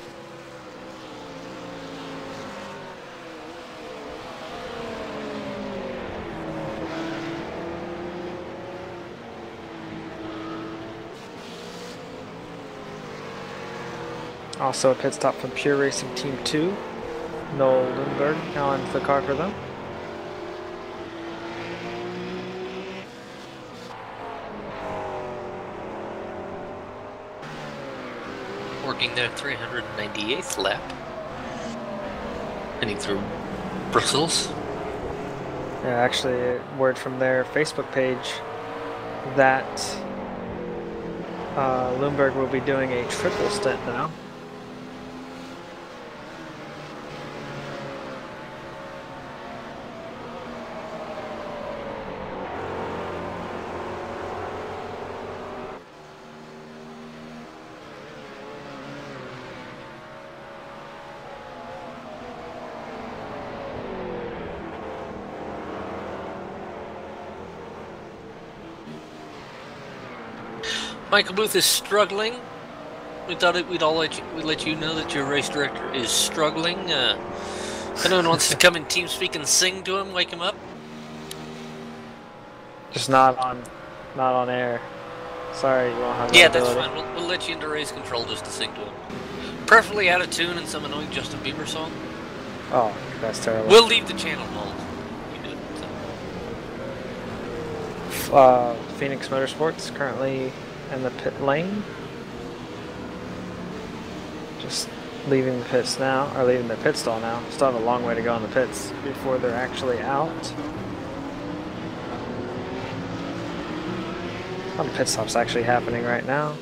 Also a pit stop from Pure Racing Team two. Noel Lundberg now into the car for them. Working their three hundred ninety-eighth lap. Heading through Brussels. Yeah, actually, word from their Facebook page that uh, Lundberg will be doing a triple stint now. Michael Booth is struggling. We thought it, we'd all let you, we'd let you know that your race director is struggling. Uh, if anyone wants to come in team speak and sing to him, wake him up. Just not on, not on air. Sorry, you won't have that Yeah, that's ability. fine. We'll, we'll let you into race control just to sing to him. Preferably out of tune and some annoying Justin Bieber song. Oh, that's terrible. We'll leave the channel mold. You do it. So. Uh, Phoenix Motorsports currently in the pit lane. Just leaving the pits now, or leaving the pit stall now. Still have a long way to go in the pits before they're actually out. A lot of pit stops actually happening right now.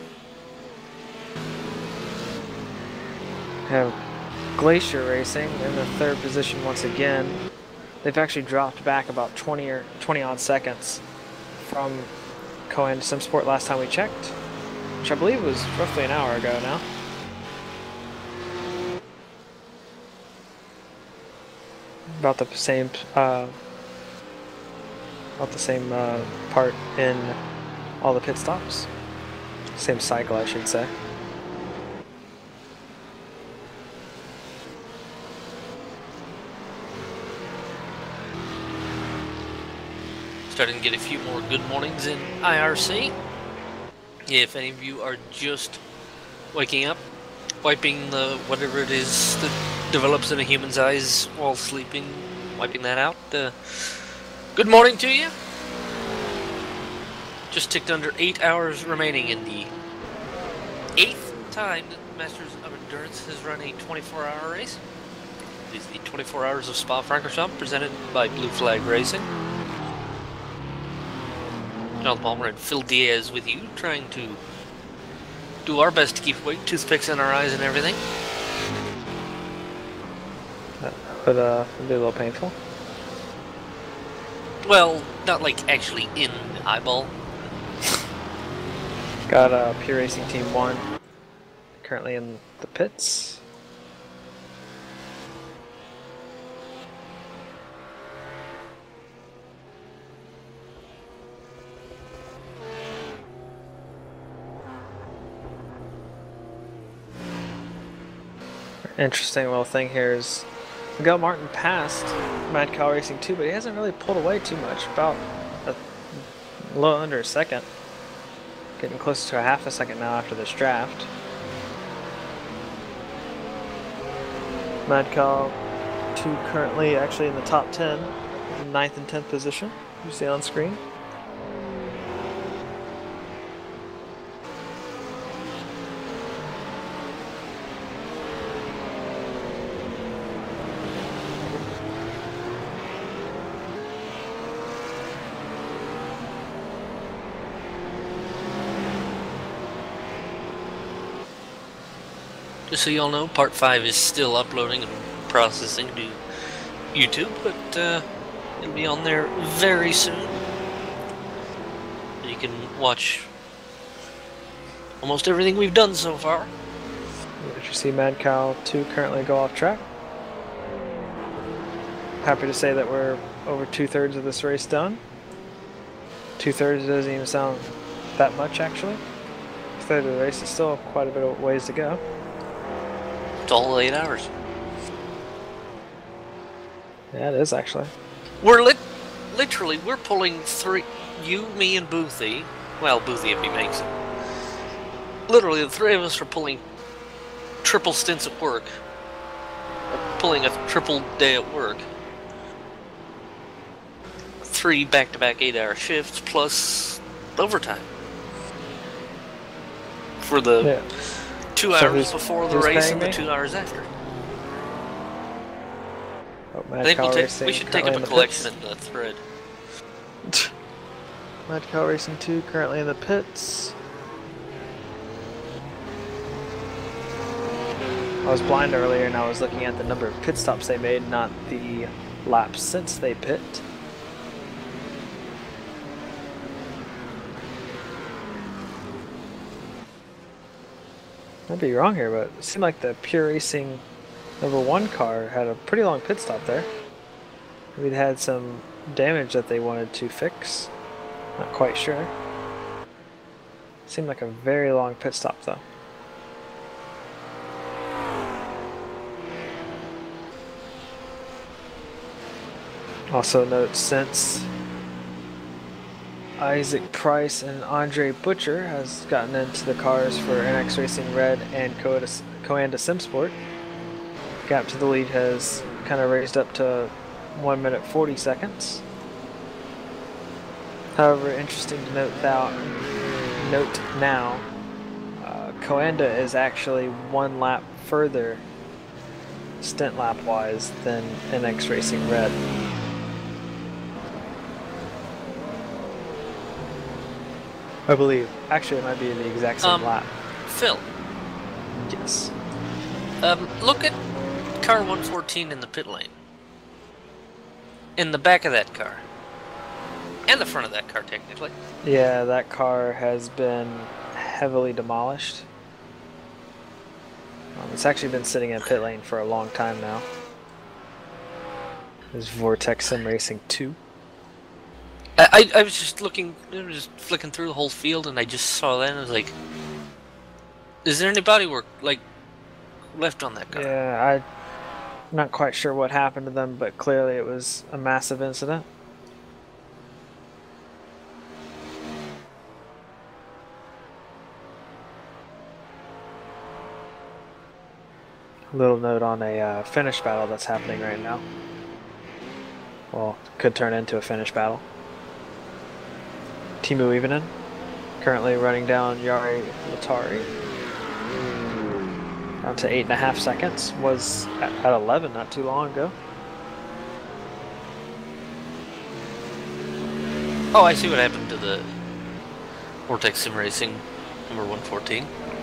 We have Glacier Racing in the third position once again. They've actually dropped back about twenty or twenty odd seconds from Cohen Simsport last time we checked, which I believe was roughly an hour ago now. About the same, uh, about the same uh, part in all the pit stops. Same cycle, I should say. Starting to get a few more good mornings in I R C. If any of you are just waking up, wiping the whatever it is that develops in a human's eyes while sleeping, wiping that out, uh, good morning to you. Just ticked under eight hours remaining in the eighth time that Masters of Endurance has run a twenty-four hour race. It is the twenty-four Hours of Spa-Francorchamps presented by Blue Flag Racing. Jonathan Palmer and Phil Diaz with you, trying to do our best to keep awake, toothpicks in our eyes and everything. That would uh, be a little painful. Well, not like actually in the eyeball. Got uh, Pure Racing Team one currently in the pits. Interesting little thing here is Miguel Martin passed Mad Cow Racing two, but he hasn't really pulled away too much. About a little under a second. Getting close to a half a second now after this draft. Mad Cow two currently actually in the top ten, ninth and tenth position, you see on screen. Just so y'all know, part five is still uploading and processing to YouTube, but uh, it'll be on there very soon. You can watch almost everything we've done so far. Did you see Mad Cow two currently go off track? Happy to say that we're over two-thirds of this race done. Two-thirds doesn't even sound that much, actually. A third of the race is still quite a bit of ways to go. It's all eight hours. Yeah, it is actually. We're lit literally, we're pulling three, you, me, and Boothie. Well, Boothie if he makes it. Literally, the three of us are pulling triple stints at work. Pulling a triple day at work. Three back-to-back eight-hour shifts, plus overtime. For the Yeah. two So hours who's- before the who's race paying and the me? two hours after. Oh, I Mad think Cow we'll take, Racing we should take up currently a in the collection pits. in the thread. Mad Cow Racing two currently in the pits. I was blind earlier and I was looking at the number of pit stops they made, not the laps since they pit. I'd be wrong here, but it seemed like the Pure Racing number one car had a pretty long pit stop there. Maybe they had some damage that they wanted to fix. Not quite sure. Seemed like a very long pit stop though. Also note, since Isaac Price and Andre Butcher has gotten into the cars for N X Racing Red and Coanda Simsport, gap to the lead has kind of raised up to one minute forty seconds. However, interesting to note that note now, uh, Coanda is actually one lap further stint lap wise than N X Racing Red. I believe. Actually, it might be the exact same Um, lap. Phil, Yes. um, look at car one fourteen in the pit lane. In the back of that car. And the front of that car, technically. Yeah, that car has been heavily demolished. Um, it's actually been sitting in pit lane for a long time now. This is Vortex Sim Racing two. I, I was just looking, I was just flicking through the whole field, and I just saw that, and I was like, is there any bodywork, like, left on that car? Yeah, I'm not quite sure what happened to them, but clearly it was a massive incident. Little note on a uh, finish battle that's happening right now. Well, could turn into a finish battle. Timu Ivanen currently running down Jari Latari. Down to eight and a half seconds. Was at, at eleven not too long ago. Oh, I see what happened to the Vortex Sim Racing number one fourteen.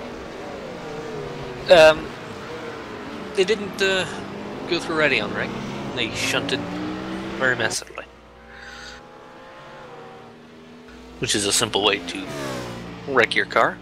Um, they didn't uh, go through Radeon, right? They shunted very massively. Which is a simple way to wreck your car.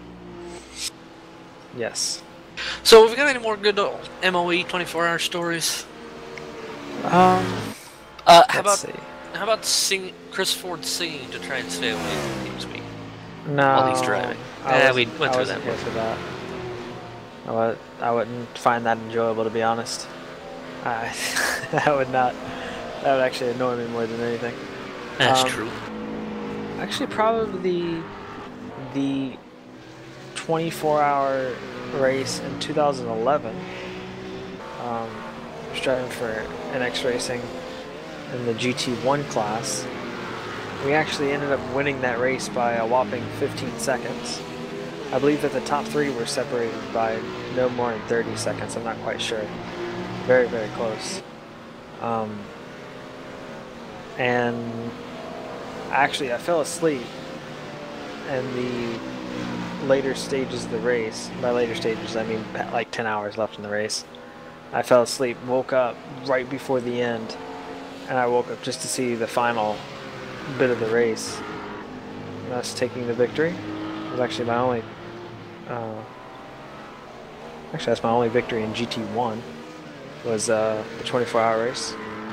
Yes. So, have we got any more good old M O E twenty-four hour stories? Um. Uh, how about let's see. how about sing Chris Ford singing to try and stay away from TeamSpeak No. while he's driving? I Yeah, we wasn't- went I through wasn't that here for that. I, would, I wouldn't find that enjoyable, to be honest. I, that would not. That would actually annoy me more than anything. That's um, true. Actually, probably the twenty-four hour race in two thousand eleven. Um, I was driving for N X Racing in the G T one class. We actually ended up winning that race by a whopping fifteen seconds. I believe that the top three were separated by no more than thirty seconds. I'm not quite sure. Very, very close. Um, and actually, I fell asleep in the later stages of the race. By later stages, I mean like ten hours left in the race. I fell asleep, woke up right before the end, and I woke up just to see the final bit of the race. And us taking the victory. It was actually my only. Uh, actually, that's my only victory in G T one. Was uh, the twenty-four hour race.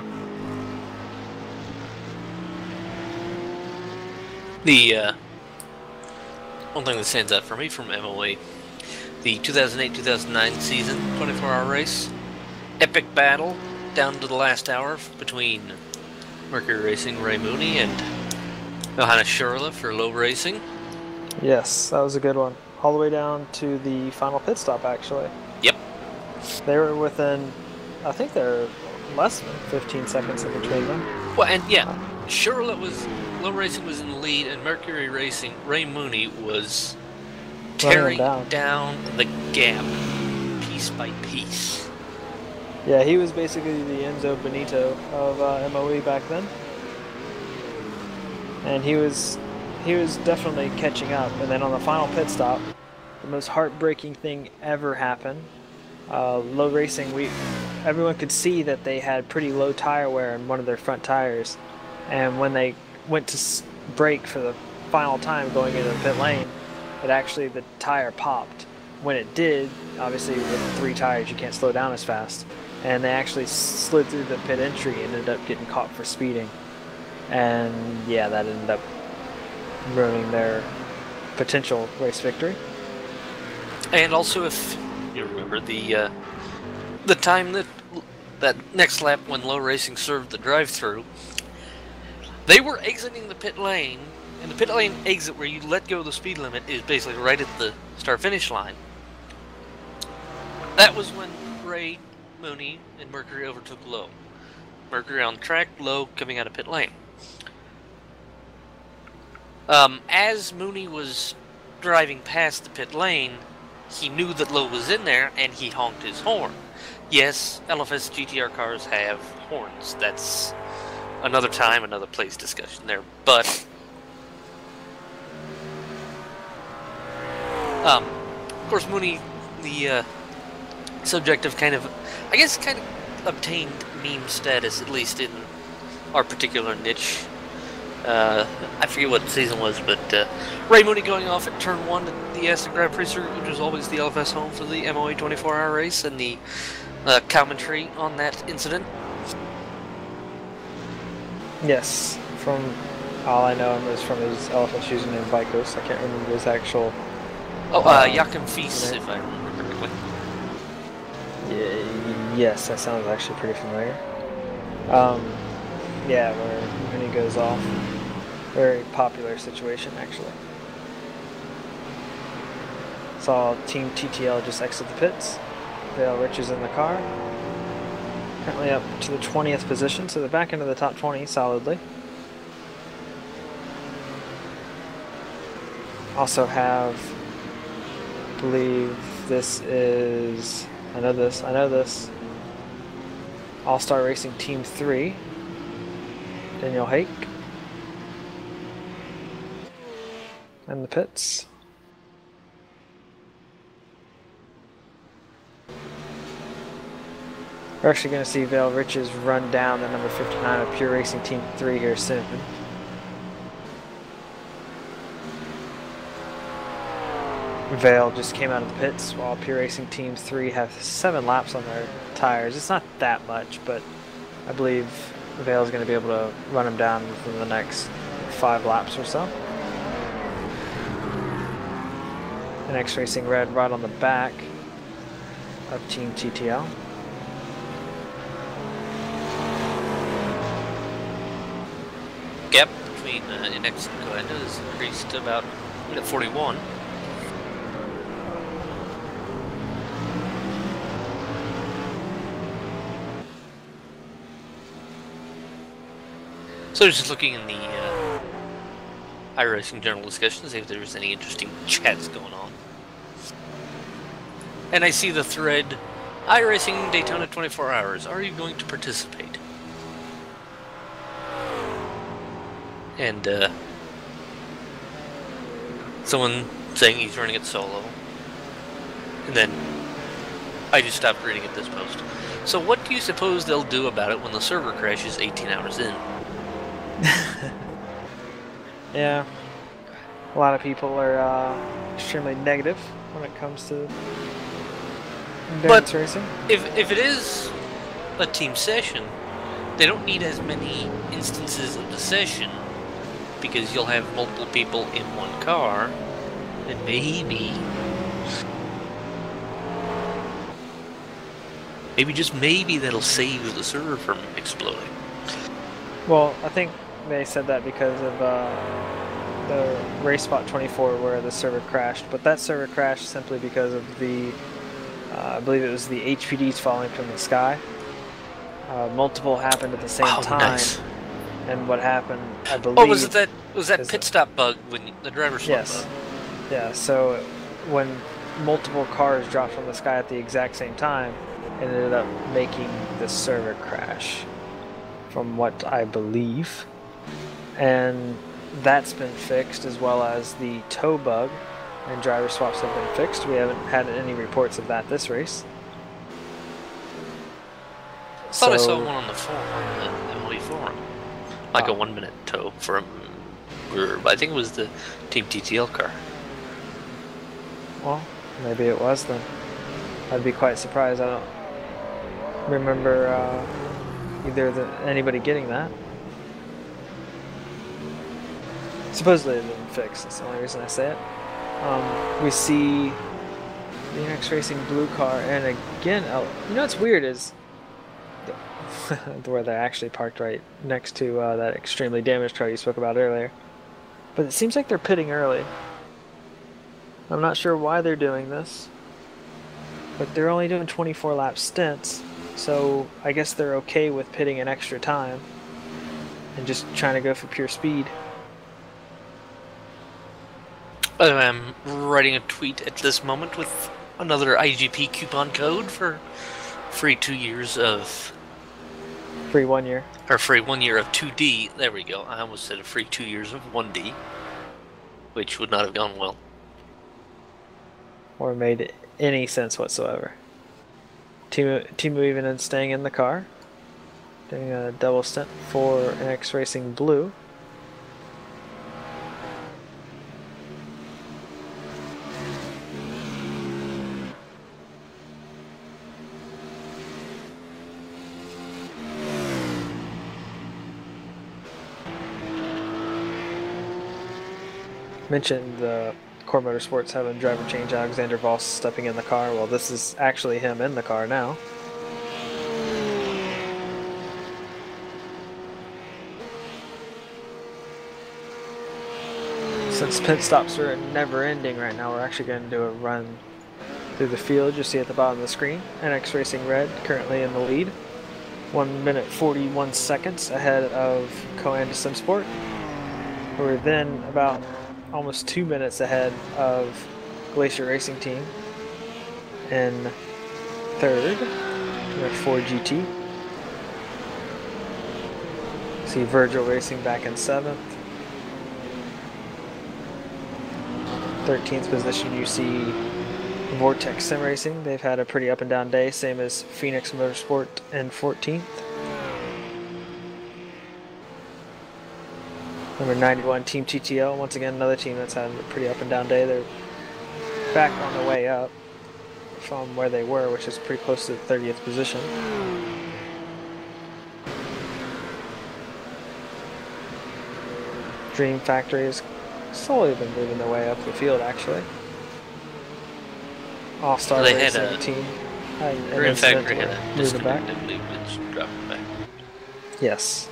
The uh, one thing that stands out for me from M O A, the two thousand eight two thousand nine season twenty-four hour race, epic battle down to the last hour between Mercury Racing Ray Mooney and Johannes Schurle for Low Racing. Yes, that was a good one. All the way down to the final pit stop, actually. Yep. They were within, I think they're less than fifteen seconds in between them. Well, and yeah, Schurle was, Low Racing was in the lead, and Mercury Racing, Ray Mooney was tearing down. down the gap piece by piece. Yeah, he was basically the Enzo Benito of uh, M O E back then. And he was he was definitely catching up. And then on the final pit stop, the most heartbreaking thing ever happened. Uh, Low Racing, we everyone could see that they had pretty low tire wear in one of their front tires. And when they went to s brake for the final time going into the pit lane, it actually, the tire popped. When it did, obviously with three tires you can't slow down as fast. And they actually slid through the pit entry and ended up getting caught for speeding. And yeah, that ended up ruining their potential race victory. And also, if you remember the uh, the time that that next lap when Low Racing served the drive-through, they were exiting the pit lane, and the pit lane exit where you let go of the speed limit is basically right at the start-finish line. That was when Ray Mooney and Mercury overtook Low. Mercury on track, Low coming out of pit lane. Um, as Mooney was driving past the pit lane, he knew that Low was in there, and he honked his horn. Yes, L F S G T R cars have horns. That's another time, another place discussion there. But um, of course, Mooney, the uh, subject of kind of, I guess, kind of obtained meme status, at least in our particular niche. Uh, I forget what season was, but uh, Ray Mooney going off at turn one at the Aston Grand Prix circuit, which was always the L F S home for the M O A twenty-four hour race, and the uh, commentary on that incident. Yes, from all I know him is from his L F S username Vicos. I can't remember his actual. Oh, uh, um, Joachim Fies, if I remember correctly. Yeah, yes, that sounds actually pretty familiar. Um, yeah, where when he goes off. Very popular situation, actually. Saw Team T T L just exit the pits. Dale Rich is in the car. Currently up to the twentieth position, so the back end of the top twenty solidly. Also have, I believe this is, I know this, I know this, All-Star Racing Team three, Daniel Hake. In the pits. We're actually going to see Vale Riches run down the number fifty-nine of Pure Racing Team three here soon. Vale just came out of the pits while Pure Racing Team three have seven laps on their tires. It's not that much, but I believe Vale is going to be able to run them down within the next five laps or so. N X Racing Red right on the back. of Team T T L. Gap between uh, Inex and Coenda has increased to about minute forty-one. So just looking in the uh, iRacing general discussion to see if there's any interesting chats going on. And I see the thread, iRacing Daytona twenty-four hours, are you going to participate? And uh, someone saying he's running it solo. And then I just stopped reading at this post. So what do you suppose they'll do about it when the server crashes eighteen hours in? Yeah, a lot of people are uh, extremely negative when it comes to endurance racing. If if it is a team session, they don't need as many instances of the session because you'll have multiple people in one car, and maybe, maybe just maybe that'll save the server from exploding. Well, I think they said that because of uh, the race spot twenty-four where the server crashed, but that server crashed simply because of the, uh, I believe it was the H P Ds falling from the sky. Uh, multiple happened at the same Oh, time, nice. And what happened, I believe... Oh, was it that, was that is pit it- stop bug when the driver swap Yes. bug? Yeah, so when multiple cars dropped from the sky at the exact same time, it ended up making the server crash, from what I believe. And that's been fixed, as well as the tow bug and driver swaps have been fixed. We haven't had any reports of that this race. I thought I So- saw one on the forum, on the M L E forum. Like a Oh. one minute tow from, or I think it was the Team T T L car. Well, maybe it was then. I'd be quite surprised. I don't remember uh, either the, anybody getting that. Supposedly it didn't fix. That's the only reason I say it. Um, we see the Inex Racing blue car, and again, oh, you know what's weird is the, where they're actually parked right next to uh, that extremely damaged car you spoke about earlier. But it seems like they're pitting early. I'm not sure why they're doing this, but they're only doing twenty-four lap stints, so I guess they're okay with pitting an extra time and just trying to go for pure speed. I'm writing a tweet at this moment with another I G P coupon code for free two years of, Free one year. or free one year of two D. There we go. I almost said a free two years of one D, which would not have gone well. Or made any sense whatsoever. Team Team even in staying in the car, doing a double stint for Inex Racing Blue. Mentioned the Core Motorsports having driver change, Alexander Voss stepping in the car. Well, this is actually him in the car now. Since pit stops are never ending right now, we're actually going to do a run through the field. You see at the bottom of the screen, Inex Racing Red currently in the lead. one minute forty-one seconds ahead of Coanda Simsport. We're then about almost two minutes ahead of Glacier Racing Team in third. We have Ford G T. See Virgil Racing back in seventh. thirteenth position you see Vortex Sim Racing. They've had a pretty up and down day, same as Phoenix Motorsport in fourteenth. Number ninety-one, Team T T L. Once again, another team that's had a pretty up and down day. They're back on the way up from where they were, which is pretty close to the thirtieth position. Dream Factory has slowly been moving their way up the field, actually. All-Star They had Racing a- team. Had an Green incident Factory had where a it moved it back. disconnect, I believe it's dropped it back. Yes.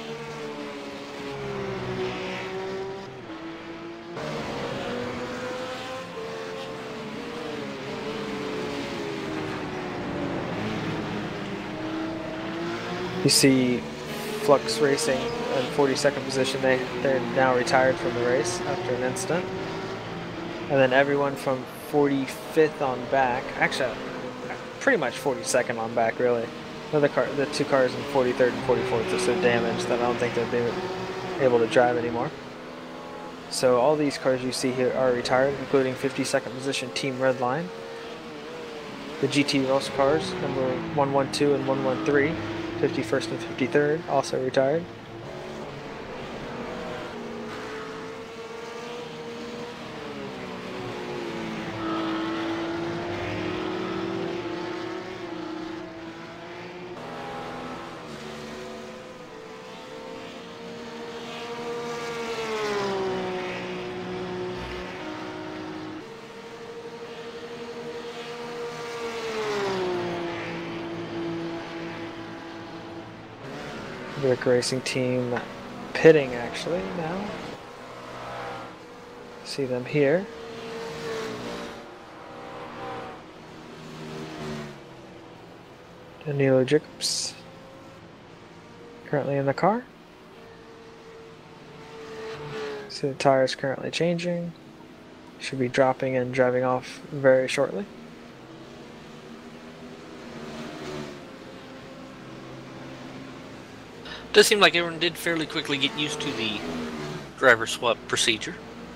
You see Flux Racing in forty-second position. They, they're now retired from the race after an incident. And then everyone from forty-fifth on back, actually pretty much forty-second on back really. The, other car, the two cars in forty-third and forty-fourth are so damaged that I don't think they'll be able to drive anymore. So all these cars you see here are retired, including fifty-second position Team Redline. The G T Ross cars, number one one two and one one three. fifty-first and fifty-third, also retired. Rick Racing team pitting actually now. See them here. Danilo Jacobs currently in the car. See the tires currently changing. Should be dropping and driving off very shortly. Does seem like everyone did fairly quickly get used to the driver swap procedure.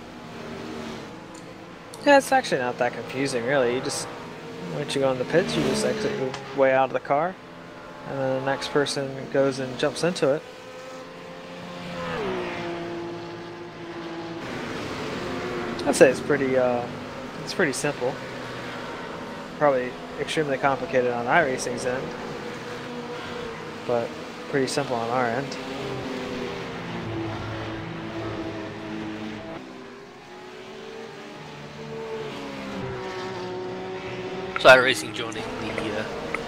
Yeah, it's actually not that confusing, really. You just, once you go in the pits, you just exit your way out of the car, and then the next person goes and jumps into it. I'd say it's pretty, uh, it's pretty simple. Probably extremely complicated on iRacing's end, but pretty simple on our end. So iRacing joining the, uh,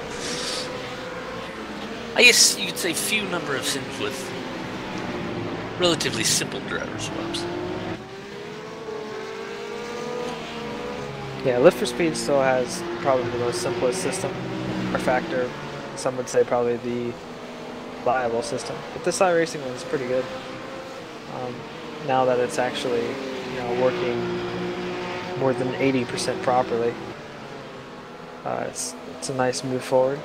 I guess you could say few number of sims with relatively simple driver swaps. Yeah, Lift for Speed still has probably the most simplest system, or factor. Some would say probably the viable system, but this iRacing one is pretty good. Um, now that it's actually, you know, working more than eighty percent properly, uh, it's it's a nice move forward.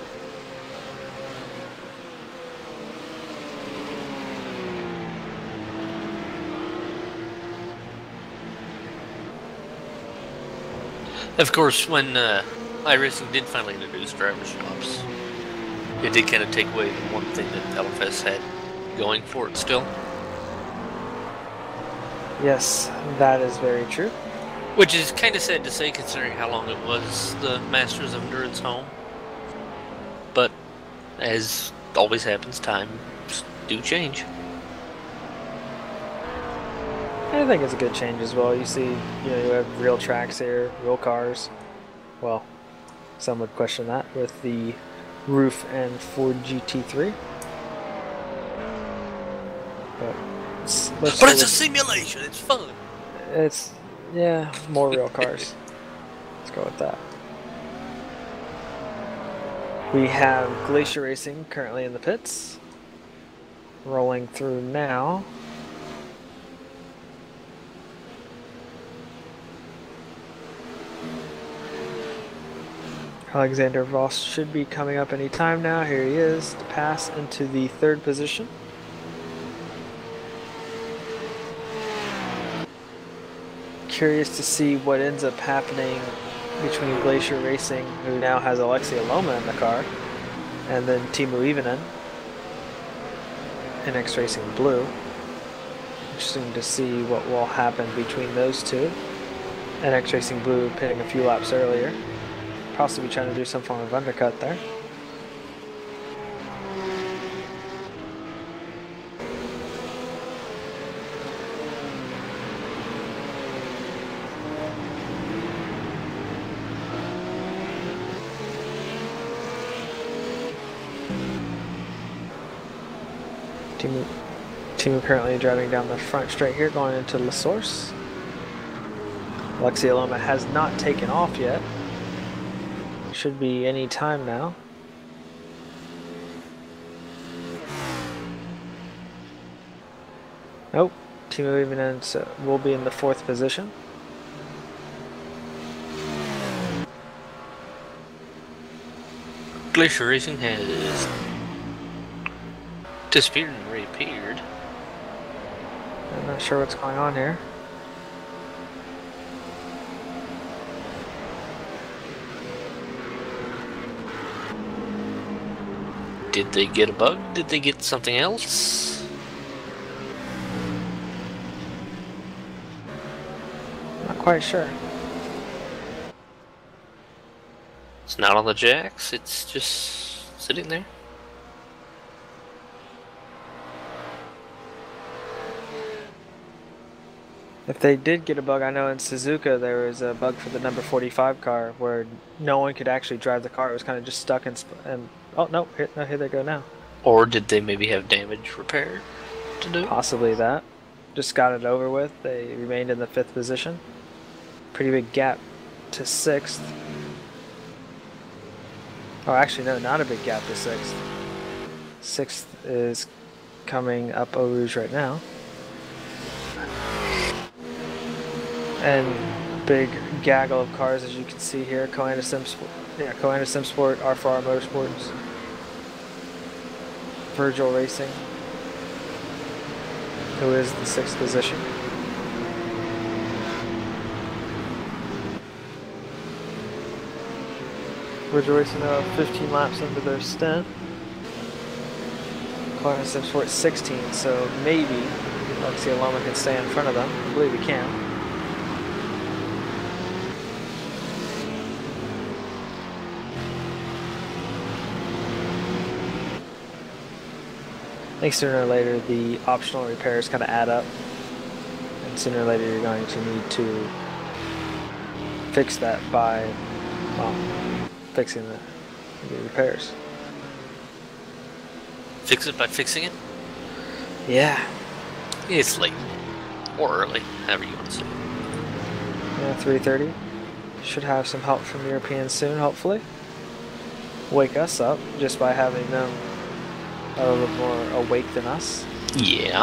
Of course, when uh, iRacing did finally introduce driver swaps, it did kind of take away the one thing that L F S had going for it still. Yes, that is very true. Which is kind of sad to say considering how long it was the Masters of Endurance home. But, as always happens, times do change. I think it's a good change as well. You see, you know, you have real tracks here, real cars. Well, some would question that with the roof and Ford G T three. But it's, let's but it's with, a simulation, it's fun. It's, yeah, more real cars. Let's go with that. We have Glacier Racing currently in the pits. Rolling through now. Alexander Voss should be coming up any time now. Here he is to pass into the third position. Curious to see what ends up happening between Glacier Racing, who now has Alexia Loma in the car, and then Timo Ivonen in X Racing Blue. Interesting to see what will happen between those two. And X Racing Blue pitting a few laps earlier. Possibly trying to do some form of undercut there. Team, team currently driving down the front straight here, going into La Source. Alexia Loma has not taken off yet. Should be any time now. Nope. Team moving in, so we'll be in the fourth position. Glacier Racing has disappeared and reappeared. I'm not sure what's going on here. Did they get a bug? Did they get something else? Not quite sure. It's not on the jacks, it's just sitting there. If they did get a bug, I know in Suzuka there was a bug for the number forty-five car where no one could actually drive the car. It was kind of just stuck in, and oh no, here, no, here they go now. Or did they maybe have damage repaired to do? Possibly that. Just got it over with. They remained in the fifth position. Pretty big gap to sixth. Oh, actually, no, not a big gap to sixth. Sixth is coming up Eau Rouge right now. And big gaggle of cars, as you can see here. Coanda Simsport, yeah, Coanda Simsport, R four R Motorsports, Virgil Racing, who is the sixth position. Virgil Racing now fifteen laps into their stint. Coanda Simsport sixteen, so maybe Alexia Loma can stay in front of them. I believe he can. I think sooner or later the optional repairs kind of add up, and sooner or later you're going to need to fix that by, well, fixing the, the repairs. Fix it by fixing it? Yeah. It's late. Or early, however you want to say it. Yeah, three thirty. Should have some help from Europeans soon, hopefully. Wake us up just by having them a little more awake than us. Yeah.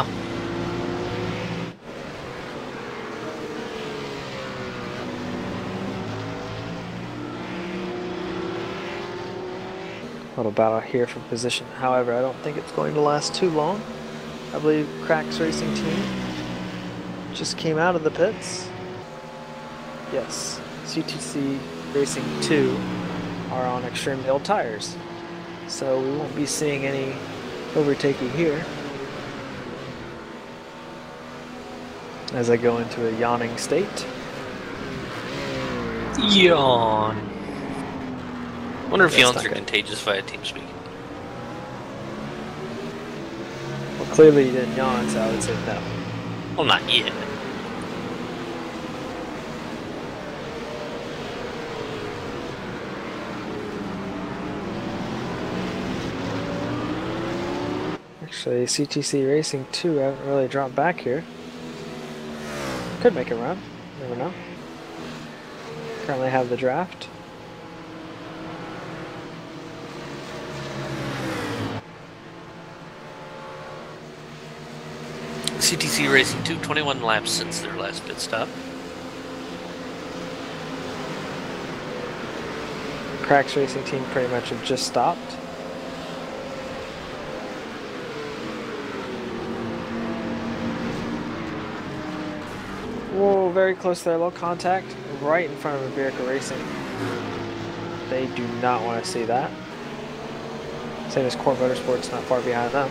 Little battle here for position. However, I don't think it's going to last too long. I believe Cracks Racing Team just came out of the pits. Yes, C T C Racing two are on extreme hill tires. So we won't be seeing any overtaking here. As I go into a yawning state. Yawn. Wonder if That's yawns not are good. contagious via TeamSpeak. Well, clearly you didn't yawn, so I would say no. Well, not yet. Actually, C T C Racing two haven't really dropped back here. Could make a run. Never know. Currently have the draft. C T C Racing two, twenty-one laps since their last pit stop. Cracks Racing Team pretty much have just stopped. Whoa, very close there, low contact, right in front of Iberica Racing. They do not want to see that. Same as Core Motorsports, not far behind them.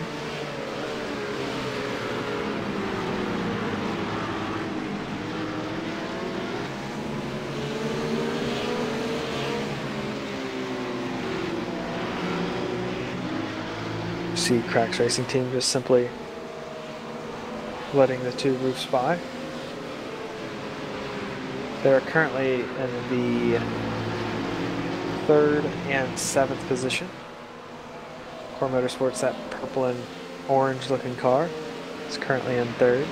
See Cracks Racing Team just simply letting the two roofs by. They're currently in the third and seventh position. Core Motorsports, that purple and orange looking car. It's currently in third.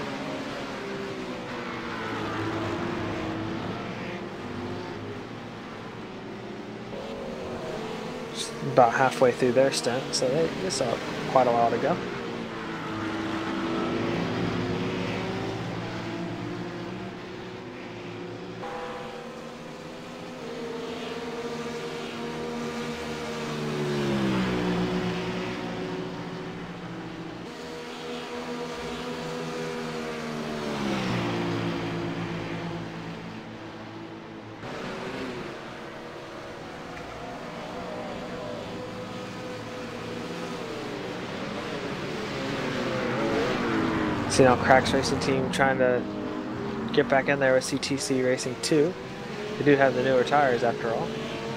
Just about halfway through their stint, so they, they still have quite a while to go. See now Cracks Racing Team trying to get back in there with C T C Racing two. They do have the newer tires after all.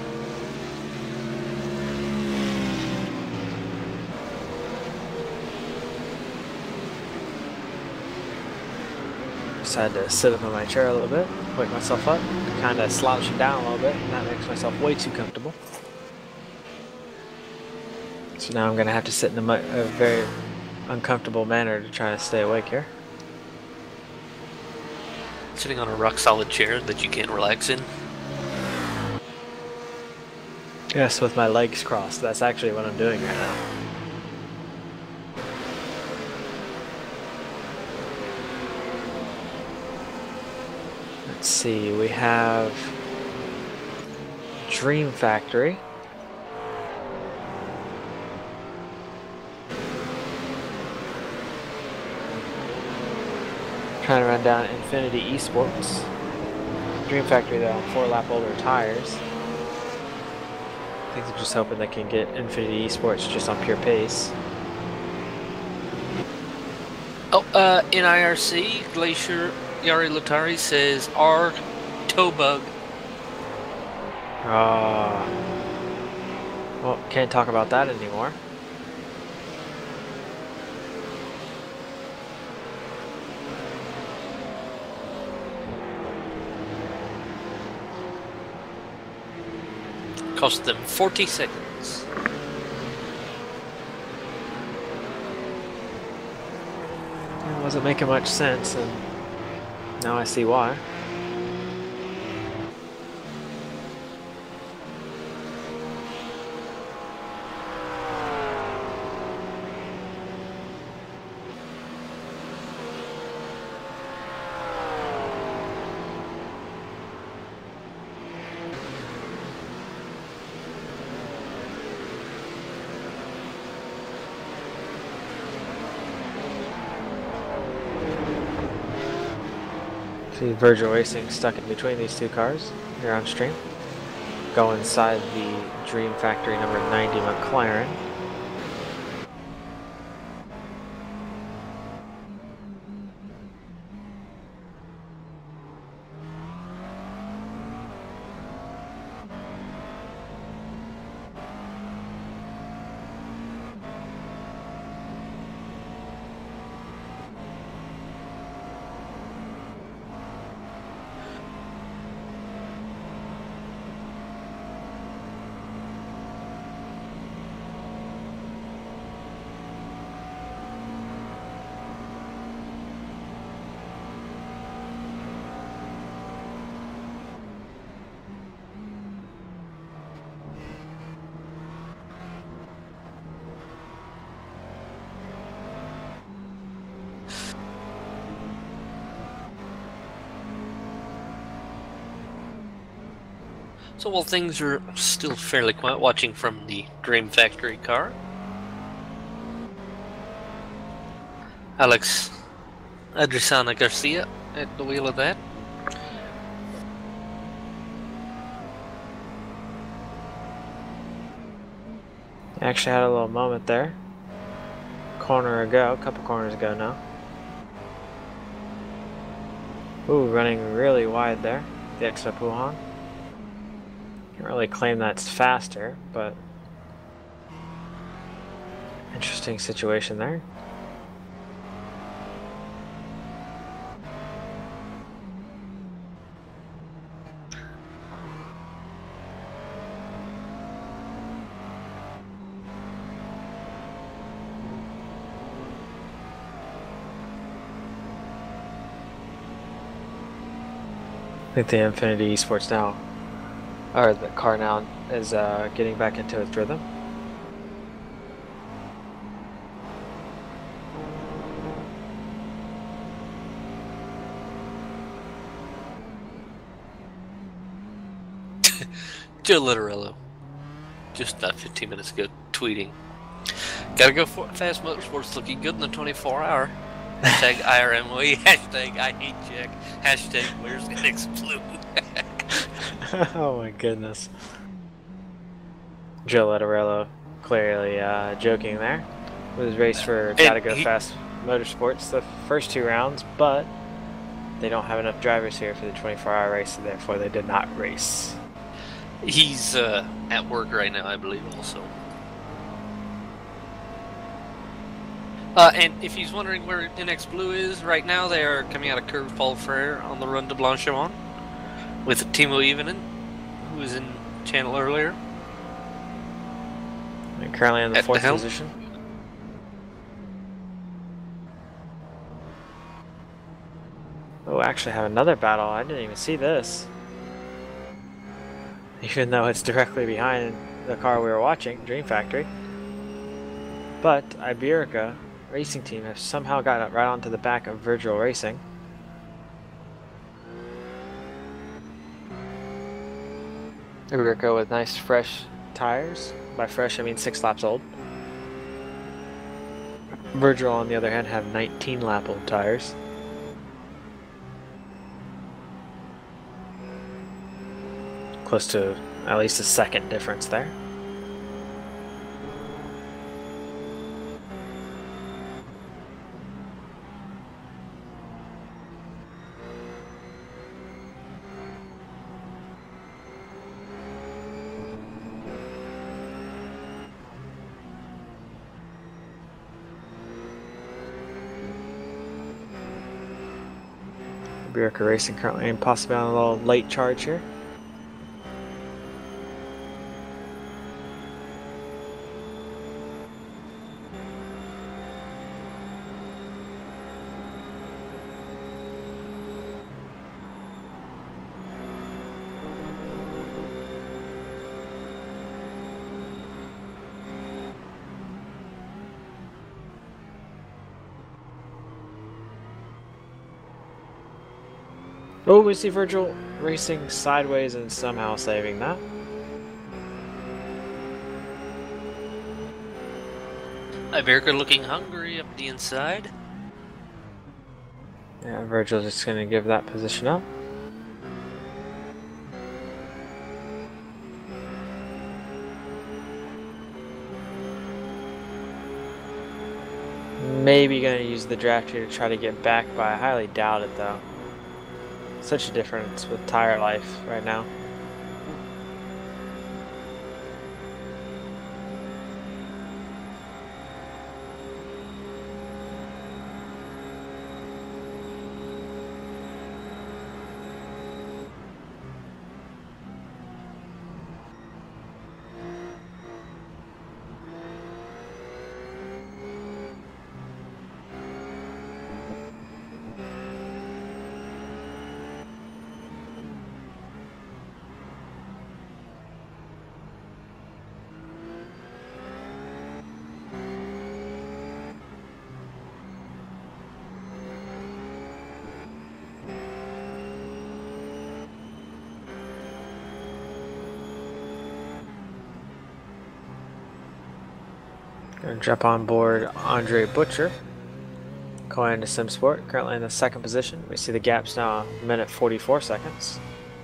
Decided to sit up in my chair a little bit, wake myself up, kind of slouching down a little bit, and that makes myself way too comfortable. So now I'm going to have to sit in a, a very uncomfortable manner to try to stay awake here. Sitting on a rock solid chair that you can't relax in. Yes, with my legs crossed. That's actually what I'm doing right now. Let's see, we have Dream Factory. Trying to run down Infinity Esports. Dream Factory though on four lap older tires. I think they're just hoping they can get Infinity Esports just on pure pace. Oh, uh, in I R C, Glacier Yari Lotari says R toe bug. Ah. Well, can't talk about that anymore. Cost them forty seconds. It wasn't making much sense, and now I see why. See Virgil Racing stuck in between these two cars here on stream. Go inside the Dream Factory number ninety McLaren. So while things are still fairly quiet, watching from the Dream Factory car, Alex Adrisana Garcia at the wheel of that. Actually had a little moment there. Corner ago, a couple corners ago now. Ooh, running really wide there. The extra Puhan. Can't really claim that's faster, but interesting situation there. think the Infinity Esports now, or the car now, is uh, getting back into its rhythm. Joe Littorello, just about fifteen minutes ago, tweeting, "Gotta go for Fast Motorsports looking good in the twenty-four hour." Hashtag I R M O E, hashtag I hate Jack, hashtag where's the next blue? Oh my goodness. Joe Letterello clearly uh, joking there with his race for Gotta Go he, Fast Motorsports the first two rounds, but they don't have enough drivers here for the twenty-four hour race, so therefore they did not race. He's uh, at work right now, I believe, also. Uh, and if he's wondering where N X Blue is right now, they are coming out of Curve Paul Frere on the run to Blanchimont with Timo Ivinen, who was in channel earlier. And currently in the At fourth the position. Oh, actually have another battle. I didn't even see this. Even though it's directly behind the car we were watching, Dream Factory. But Iberica Racing Team have somehow got right onto the back of Virgil Racing. Iberica with nice fresh tires. By fresh I mean six laps old. Virgil on the other hand have nineteen lap old tires. Close to at least a second difference there. Iberica Racing currently possibly on a little late charge here. Oh, we see Virgil racing sideways and somehow saving that. Iberica looking hungry up the inside. Yeah, Virgil's just going to give that position up. Maybe going to use the draft here to try to get back, but I highly doubt it though. Such a difference with tire life right now. Gonna jump on board Andre Butcher, going into SimSport, currently in the second position. We see the gaps now a minute forty-four seconds.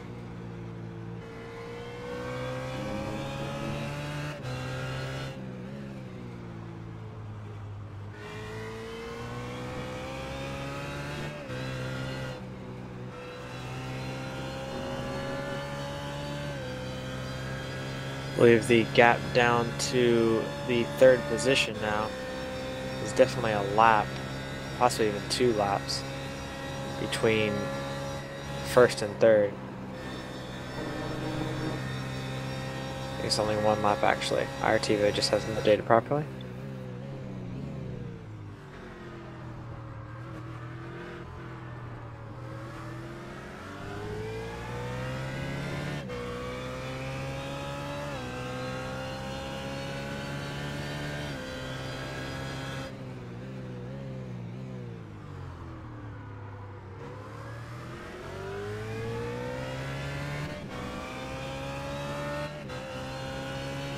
I believe the gap down to the third position now is definitely a lap, possibly even two laps between first and third. I think it's only one lap actually. I R T V just hasn't updated properly.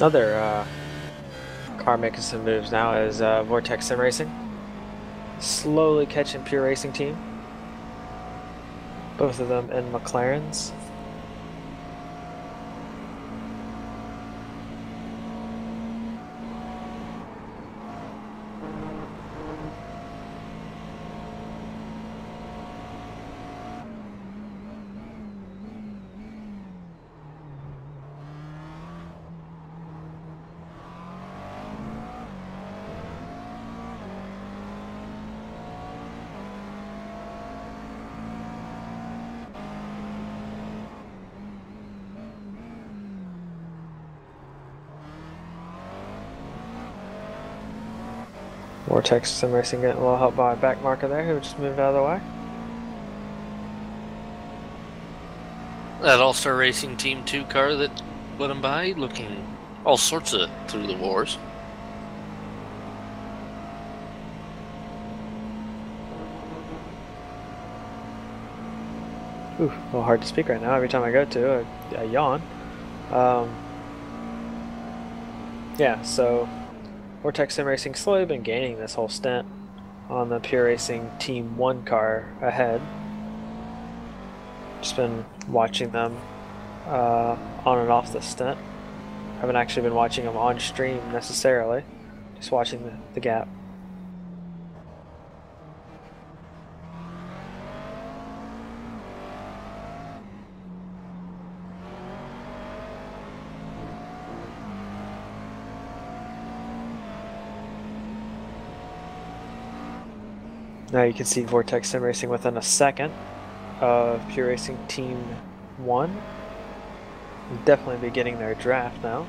Another uh, car making some moves now is uh, Vortex Sim Racing. Slowly catching Pure Racing Team. Both of them in McLarens. Vortex Sim Racing getting a little help by back marker there, who just moved out of the way. That All-Star Racing Team two car that went him by, looking all sorts of through the wars. Ooh, a little hard to speak right now. Every time I go to, I, I yawn. Um, yeah, so Vortex Sim Racing slowly been gaining this whole stint on the Pure Racing Team one car ahead. Just been watching them uh, on and off the stint. Haven't actually been watching them on stream necessarily, just watching the, the gap. Now you can see Vortex Sim Racing within a second of Pure Racing Team one. We'll definitely be getting their draft now.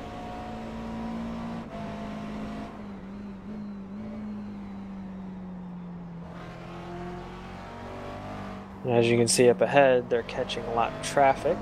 And as you can see up ahead, they're catching a lot of traffic.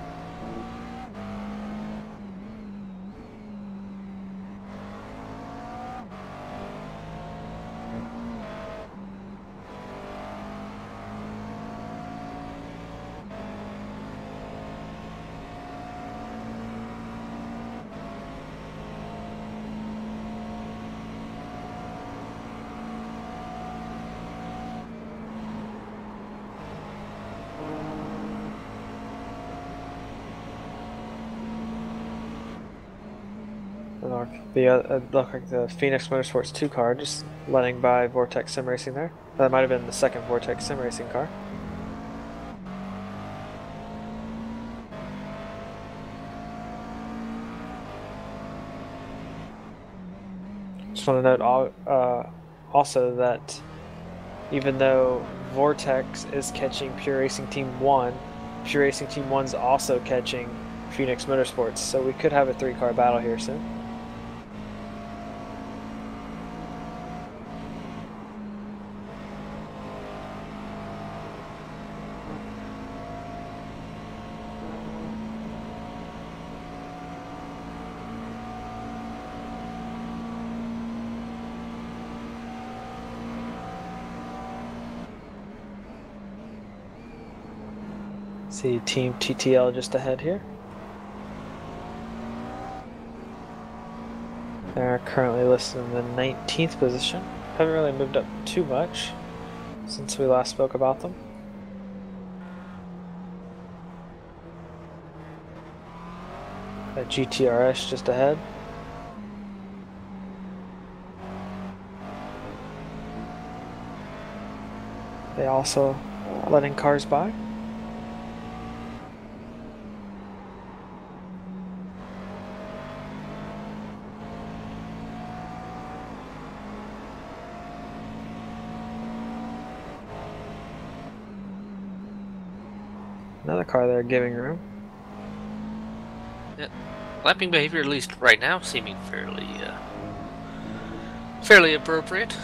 The uh, look like the Phoenix Motorsports two car just letting by Vortex Sim Racing there. That might have been the second Vortex Sim Racing car. Just want to note all, uh, also that even though Vortex is catching Pure Racing Team one, Pure Racing Team one's also catching Phoenix Motorsports, so we could have a three car battle here soon. See Team T T L just ahead here. They're currently listed in the nineteenth position. Haven't really moved up too much since we last spoke about them. Got G T R S just ahead. They also letting cars by. Another car there giving room. Yeah. Lapping behavior, at least right now, seeming fairly, uh, fairly appropriate.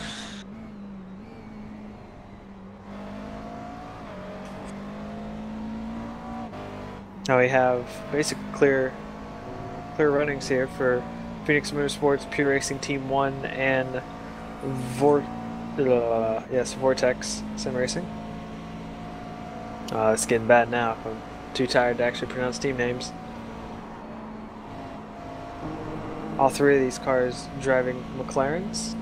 Now we have basic clear, clear runnings here for Phoenix Motorsports, Pure Racing Team One, and Vor, uh, yes, Vortex Sim Racing. Uh, it's getting bad now. I'm too tired to actually pronounce team names. all three of these cars driving McLarens.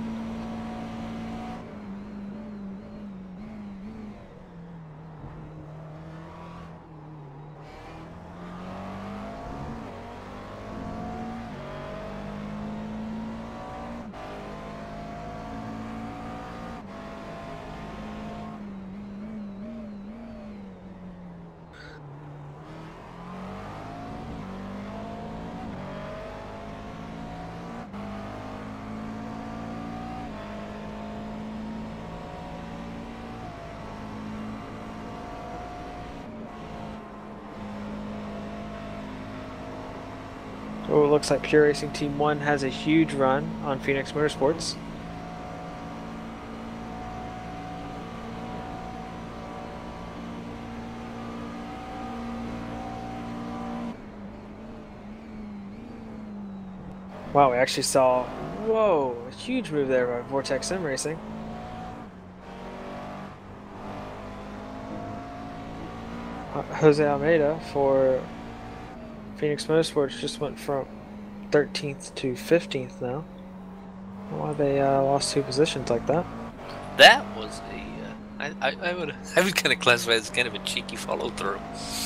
Oh, it looks like Pure Racing Team one has a huge run on Phoenix Motorsports. Wow, we actually saw, whoa, a huge move there by Vortex Sim Racing. Jose Almeida for Phoenix Motorsports just went from thirteenth to fifteenth now. Why they uh, lost two positions like that? That was a, uh, I, I, I would, I would kind of classify it as kind of a cheeky follow through.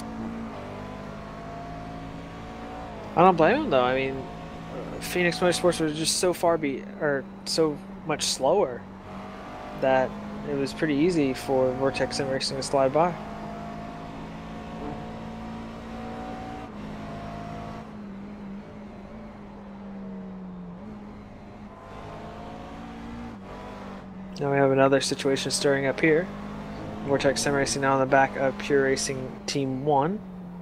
I don't blame him though. I mean, Phoenix Motorsports was just so far be or so much slower that it was pretty easy for Vortex Sim Racing to slide by. Now we have another situation stirring up here. Vortex Sim Racing now on the back of Pure Racing Team one.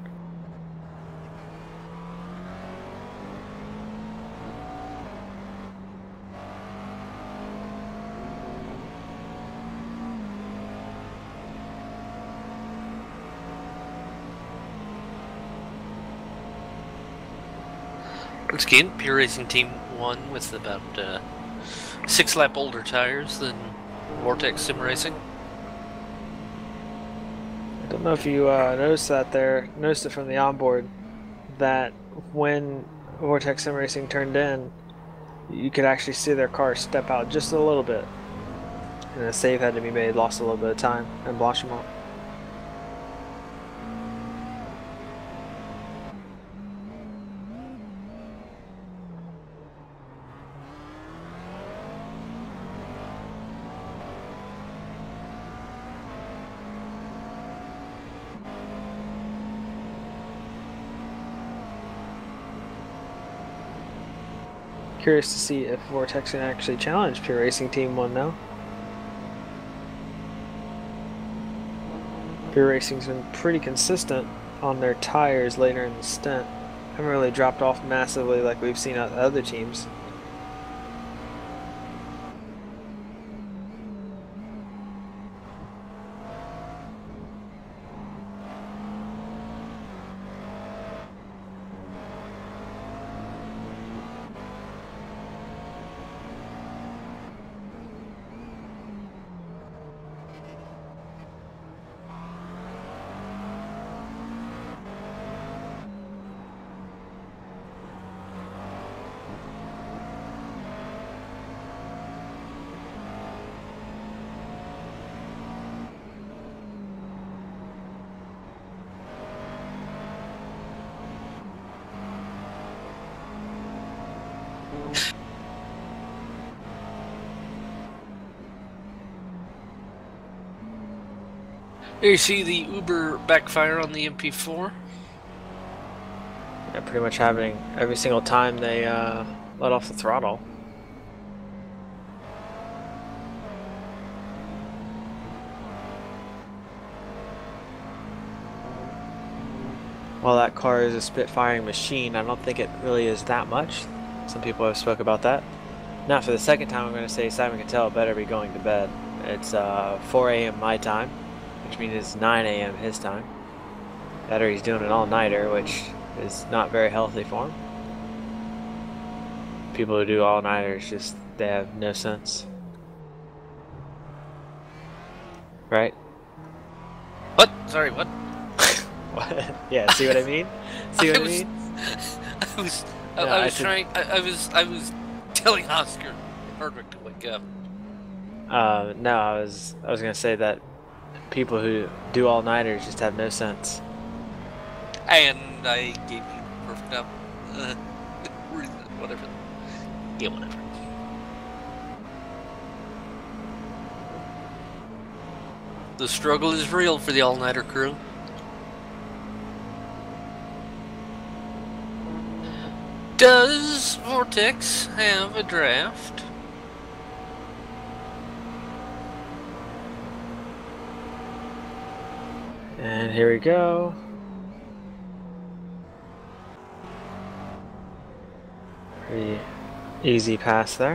Once again, Pure Racing Team one with about uh, six lap older tires than Vortex Sim Racing. I don't know if you uh, noticed that there, noticed it from the onboard, that when Vortex Sim Racing turned in, you could actually see their car step out just a little bit. And a save had to be made, lost a little bit of time in Blanchimont. Curious to see if Vortex can actually challenge Pure Racing Team one now. Pure Racing's been pretty consistent on their tires later in the stint. Haven't really dropped off massively like we've seen at other teams. There you see the Uber backfire on the M P four. Yeah, pretty much happening every single time they uh, let off the throttle. While that car is a spit-firing machine, I don't think it really is that much. Some people have spoke about that. Now for the second time, I'm going to say Simon Cattell better be going to bed. It's uh, four A M my time, which means it's nine A M his time. Better he's doing an all-nighter, which is not very healthy for him. People who do all-nighters just, they have no sense. Right? What? Sorry, what? What? Yeah, see what I mean? See what I, I was, mean? I was, I, No, I I was think- trying. I, I was. I was telling Oscar Hardwick to wake up. Uh, no, I was I was gonna say that people who do all nighters just have no sense. And I gave you perfect up. Uh, reason, whatever. Yeah, whatever. The struggle is real for the all-nighter crew. Does Vortex have a draft? And here we go. Pretty easy pass there.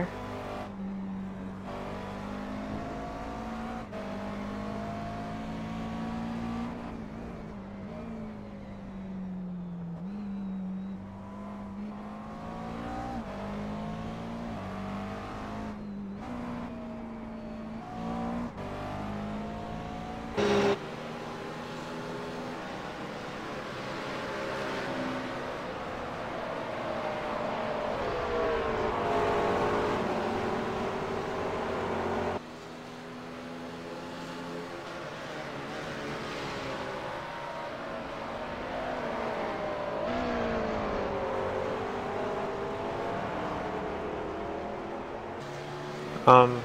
Um,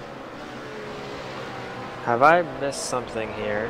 have I missed something here?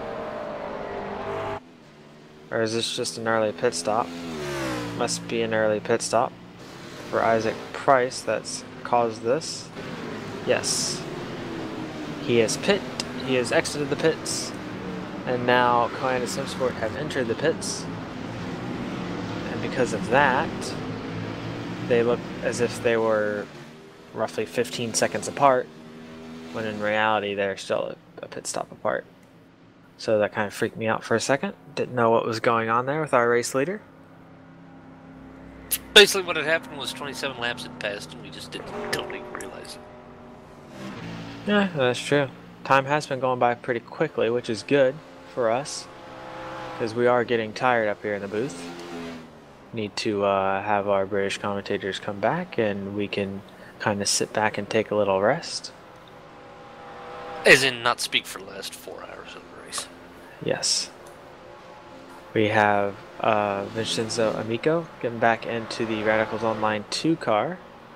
Or is this just an early pit stop? Must be an early pit stop for Isaac Price that's caused this. Yes. He has pit, he has exited the pits, and now Koan and Simsport have entered the pits. And because of that, they look as if they were roughly fifteen seconds apart, when in reality they're still a, a pit stop apart. So that kind of freaked me out for a second. Didn't know what was going on there with our race leader. Basically, what had happened was twenty-seven laps had passed, and we just didn't totally realize it. Yeah, that's true. Time has been going by pretty quickly, which is good for us, because we are getting tired up here in the booth. Need to uh, have our British commentators come back, and we can kind of sit back and take a little rest. As in, not speak for the last four hours of the race. Yes. We have uh, Vincenzo Amico getting back into the Radicals Online two car.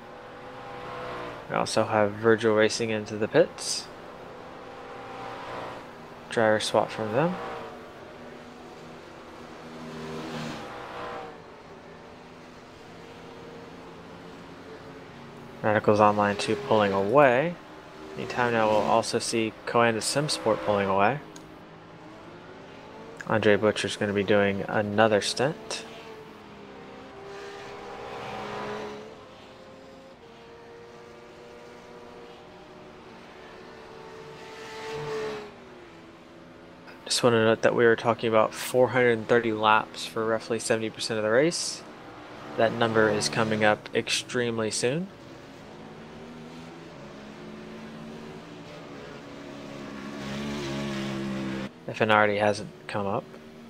We also have Virgil racing into the pits. Driver swap from them. Radicals Online two pulling away. Anytime now we'll also see Koan and Simsport pulling away. Andre Butcher's going to be doing another stint. Just want to note that we were talking about four hundred thirty laps for roughly seventy percent of the race. That number is coming up extremely soon. If it already hasn't come up.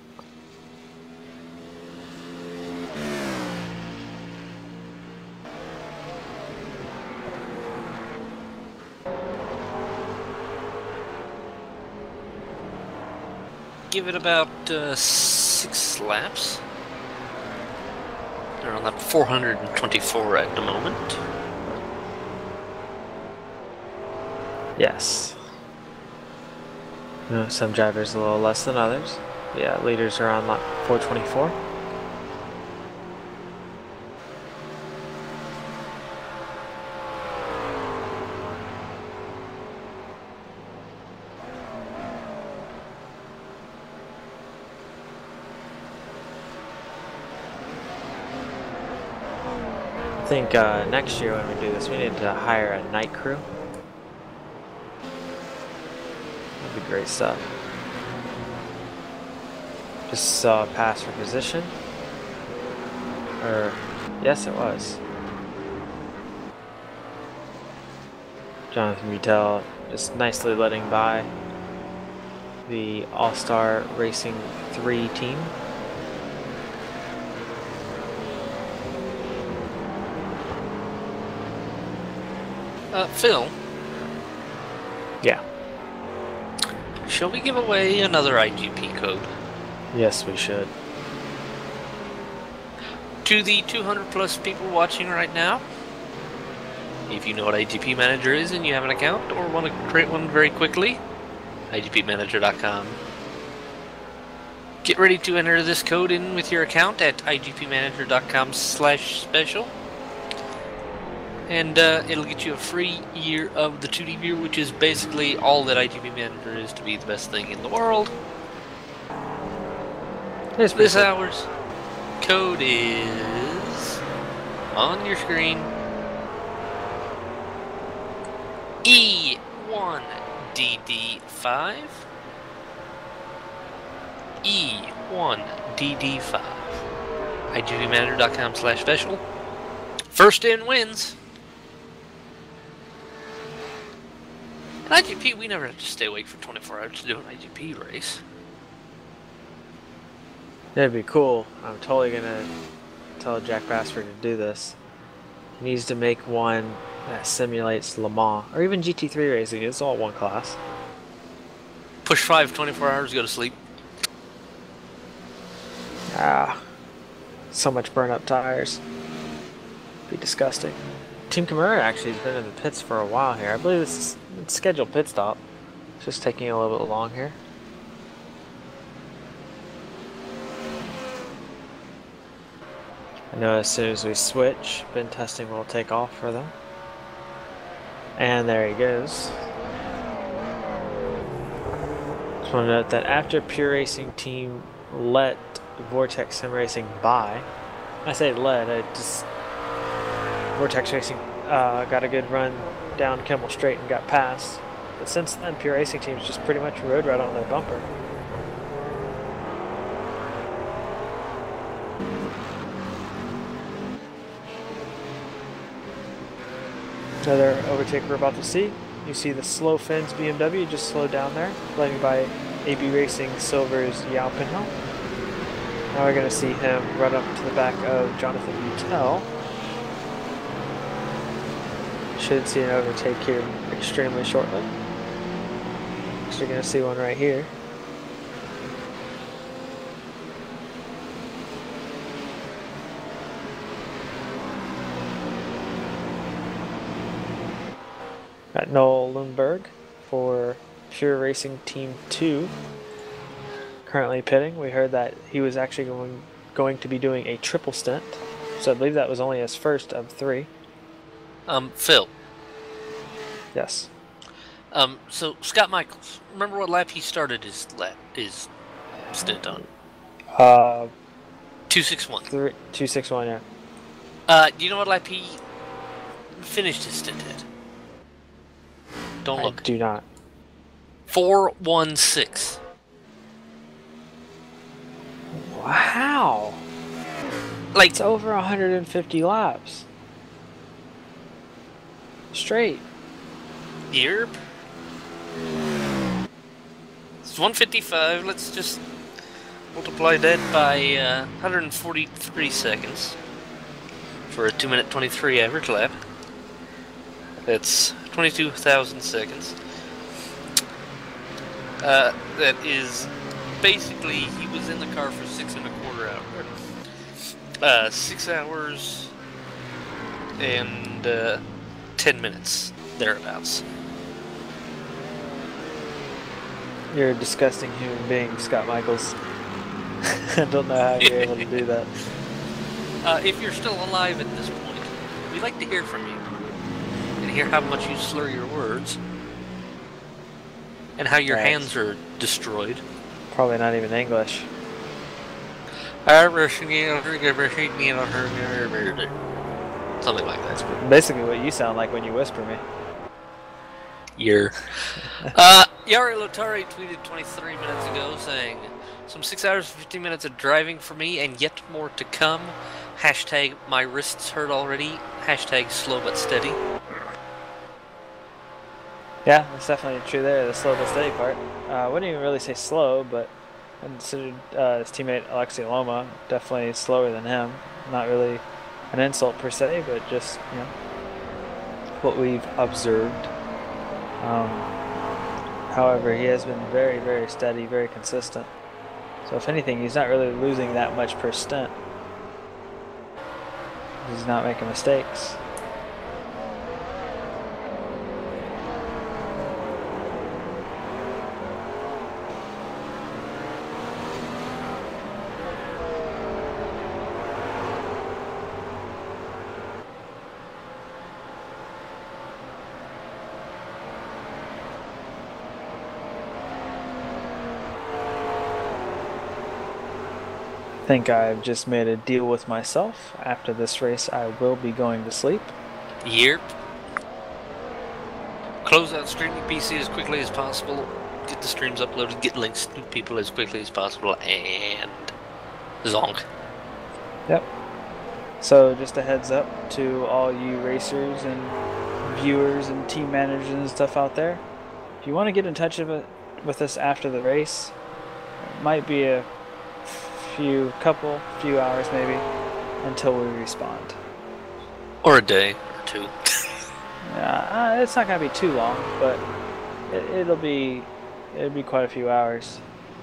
Give it about uh, six laps. They're on lap four hundred twenty-four at the moment. Yes. You know, some drivers a little less than others. Yeah, leaders are on lap four twenty-four. I think uh, next year when we do this, we need to hire a night crew. That'd be great stuff. Just saw a pass for position. Or, yes, it was. Jonathan Buttel just nicely letting by the All-Star Racing three team. Uh, Phil, Yeah. shall we give away another I G P code? Yes, we should. To the two hundred plus people watching right now, if you know what I G P Manager is and you have an account or want to create one very quickly, I G P manager dot com. Get ready to enter this code in with your account at I G P manager dot com slash special. And uh, it'll get you a free year of the two D View, which is basically all that I G P Manager is to be the best thing in the world. Here's This cool. hour's code is on your screen. E one D D five. E one D D five. I G P manager dot com slash special. First in wins. In I G P, we never have to stay awake for twenty-four hours to do an I G P race. That'd be cool. I'm totally gonna tell Jack Bassford to do this. He needs to make one that simulates Le Mans or even G T three racing. It's all one class. Push five, twenty-four hours, go to sleep. Ah, so much burn up tires. Be disgusting. Team Kimura actually has been in the pits for a while here. I believe this is a scheduled pit stop. It's just taking a little bit long here. I know as soon as we switch, bin testing will take off for them. And there he goes. Just want to note that after Pure Racing Team let Vortex Sim Racing by, I say led, I just Vortex Racing uh, got a good run down Kimmel Straight and got past. But since then, Pure Racing Team's just pretty much rode right on their bumper. Another overtake we're about to see. You see the slow Fins B M W just slowed down there, led by A B Racing Silver's Yao Pinho. Now we're going to see him run up to the back of Jonathan Butel. Should see an overtake here extremely shortly. So you're going to see one right here. Got Noel Lundberg for Pure Racing Team two. Currently pitting. We heard that he was actually going, going to be doing a triple stint. So I believe that was only his first of three. Um, Phil. Yes. Um, so Scott Michaels, remember what lap he started his lap his stint on? Uh, two sixty-one. three, two six one, yeah. Uh, do you know what lap he finished his stint at? Don't I look. do not. four one six. Wow. Like, It's over one hundred fifty laps. Straight. Yerp. It's one fifty-five. Let's just multiply that by uh, one hundred forty-three seconds for a two minute twenty-three average lap. That's twenty-two thousand seconds. Uh, that is basically, he was in the car for six and a quarter hours. Uh, six hours and uh, ten minutes, thereabouts. You're a disgusting human being, Scott Michaels. I don't know how you're able to do that. Uh, if you're still alive at this point, we'd like to hear from you. And hear how much you slur your words. And how your Thanks. hands are destroyed. Probably not even English. Something like that. That's basically what you sound like when you whisper me. Year. uh, Yari Lotari tweeted twenty-three minutes ago saying, some six hours and fifteen minutes of driving for me and yet more to come. Hashtag my wrists hurt already. Hashtag slow but steady. Yeah, that's definitely true there, the slow but steady part. Uh, I wouldn't even really say slow, but I considered uh, his teammate Alexei Loma definitely slower than him. Not really an insult per se, but just, you know, what we've observed. Um, however, he has been very, very steady, very consistent. So if anything, he's not really losing that much per stint. He's not making mistakes. I think I've just made a deal with myself. After this race, I will be going to sleep. Yep. Close out streaming P C as quickly as possible. Get the streams uploaded. Get links to people as quickly as possible. And zonk. Yep. So just a heads up to all you racers and viewers and team managers and stuff out there. If you want to get in touch with us after the race, it might be a few couple few hours maybe until we respond, or a day or two. Yeah, uh, it's not gonna be too long, but it, it'll be it'll be quite a few hours.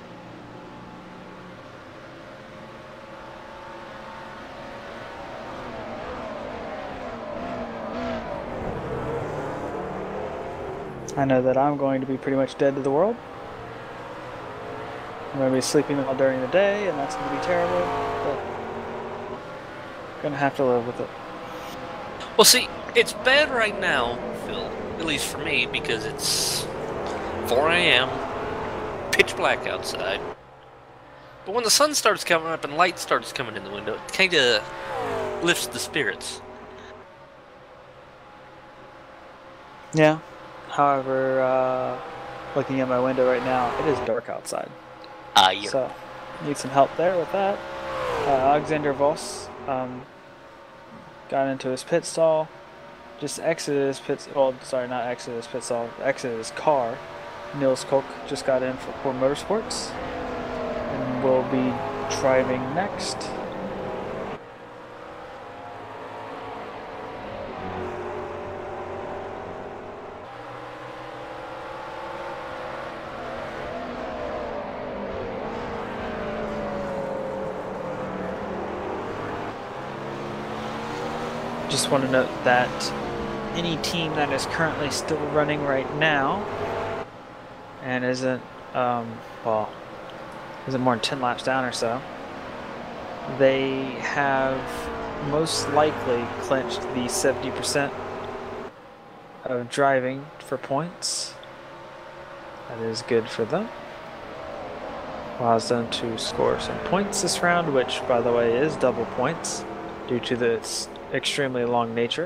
I know that I'm going to be pretty much dead to the world. I'm going to be sleeping all during the day, and that's going to be terrible, but I'm going to have to live with it. Well, see, it's bad right now, Phil, at least for me, because it's four A M, pitch black outside. But when the sun starts coming up and light starts coming in the window, it kind of lifts the spirits. Yeah. However, uh, looking at my window right now, it is dark outside. Ah, uh, yeah. So, need some help there with that. Uh, Alexander Voss um, got into his pit stall, just exited his pit. Well, sorry, not exited his pit stall. Exited his car. Niels Koch just got in for Core Motorsports, and will be driving next. Just want to note that any team that is currently still running right now and isn't, um, well, isn't more than ten laps down or so, they have most likely clinched the seventy percent of driving for points. That is good for them. Allows them to score some points this round, which, by the way, is double points due to this extremely long nature.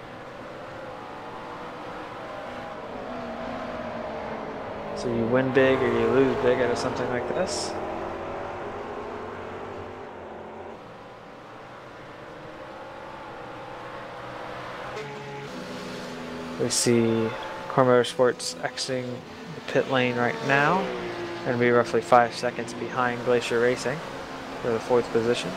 So you win big or you lose big out of something like this. We see Core Motorsports exiting the pit lane right now. Going to be roughly five seconds behind Glacier Racing for the fourth position.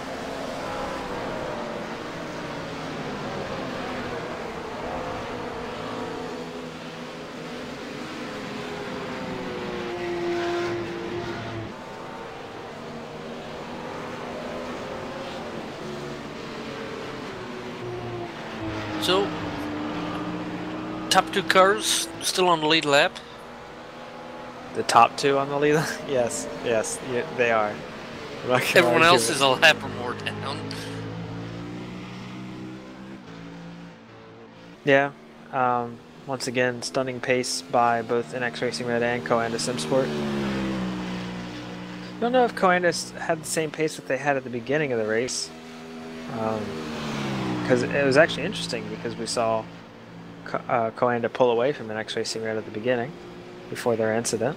So, top two cars still on the lead lap. The top two on the lead? Yes, yes, yeah, they are. Everyone else is a lap or more down. Yeah. Um, once again, stunning pace by both N X Racing Red and Coanda Simsport. I don't know if Coanda had the same pace that they had at the beginning of the race. Um, because it was actually interesting because we saw uh, Coanda pull away from N X Racing Red at the beginning before their incident.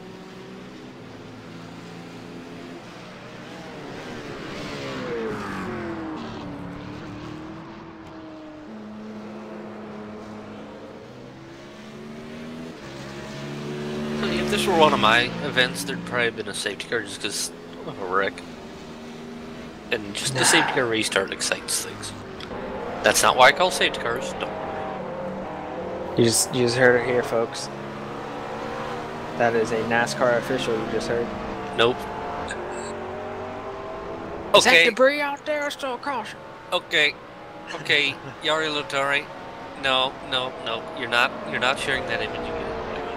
So if this were one of my events, there'd probably been a safety car just because of a wreck. And just the safety car restart excites things. That's not why I call safety cars, don't worry. You just, you just heard it here, folks. That is a NASCAR official you just heard. Nope. Is that Okay. debris out there? Still caution. Okay. Okay. Yari Lotari. No, no, no. You're not. You're not sharing that image again.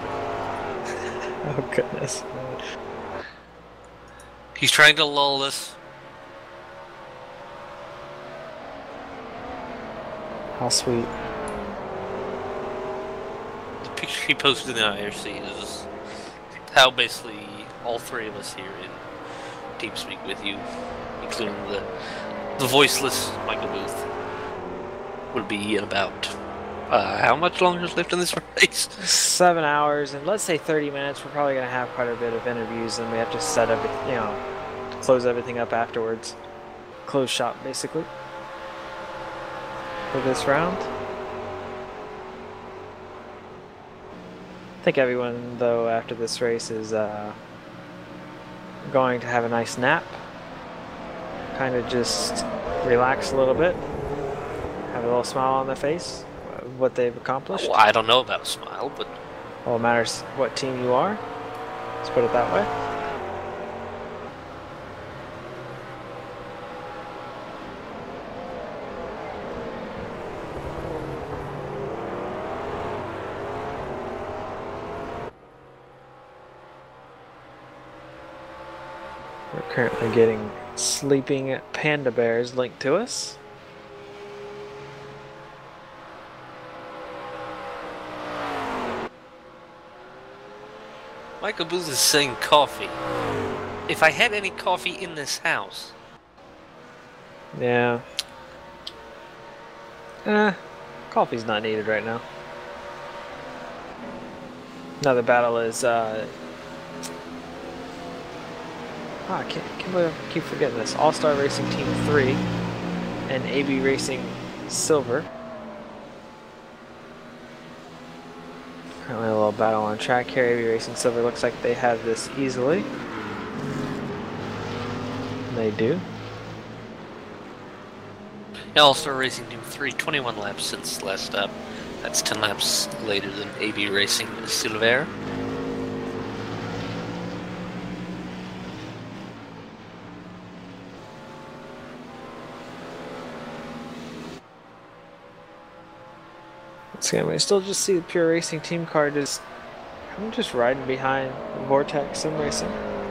Oh goodness. He's trying to lull us. How sweet. The picture he posted in I R C is how basically all three of us here in TeamSpeak with you, including the the voiceless Michael Booth, would be in about uh, how much longer is left in this race? Seven hours, and let's say thirty minutes. We're probably gonna have quite a bit of interviews, and we have to set up, you know, close everything up afterwards. Close shop, basically, for this round. I think everyone, though, after this race is uh, going to have a nice nap. Kind of just relax a little bit. Have a little smile on their face. What they've accomplished. Well, I don't know about smile, but All it matters what team you are. Let's put it that way. We're currently getting sleeping panda bears linked to us. Michael Booth is saying coffee. If I had any coffee in this house, Yeah. Eh, coffee's not needed right now. Another battle is, uh... Oh, I can't, can't believe I keep forgetting this. All-Star Racing Team three and A B Racing Silver. Currently a little battle on track here. A B Racing Silver looks like they have this easily. They do. All-Star Racing Team three, twenty-one laps since last stop. That's ten laps later than A B Racing Silver. Once again, we still just see the Pure Racing team car just, I'm just riding behind Vortex Sim Racing.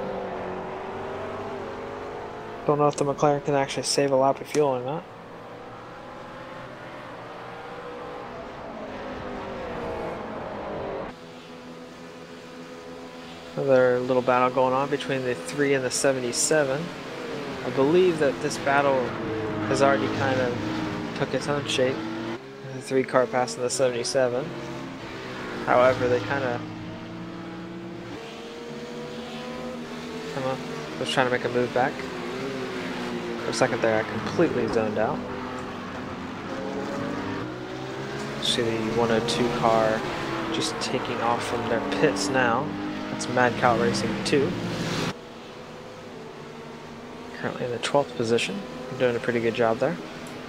Don't know if the McLaren can actually save a lap of fuel or not. Another little battle going on between the three and the seventy-seven. I believe that this battle has already kind of took its own shape. The three car passing the seventy-seven. However, they kind of come on. Was trying to make a move back. For a second there, I completely zoned out. See the one oh two car just taking off from their pits now. That's Mad Cow Racing two. Currently in the twelfth position. Doing a pretty good job there.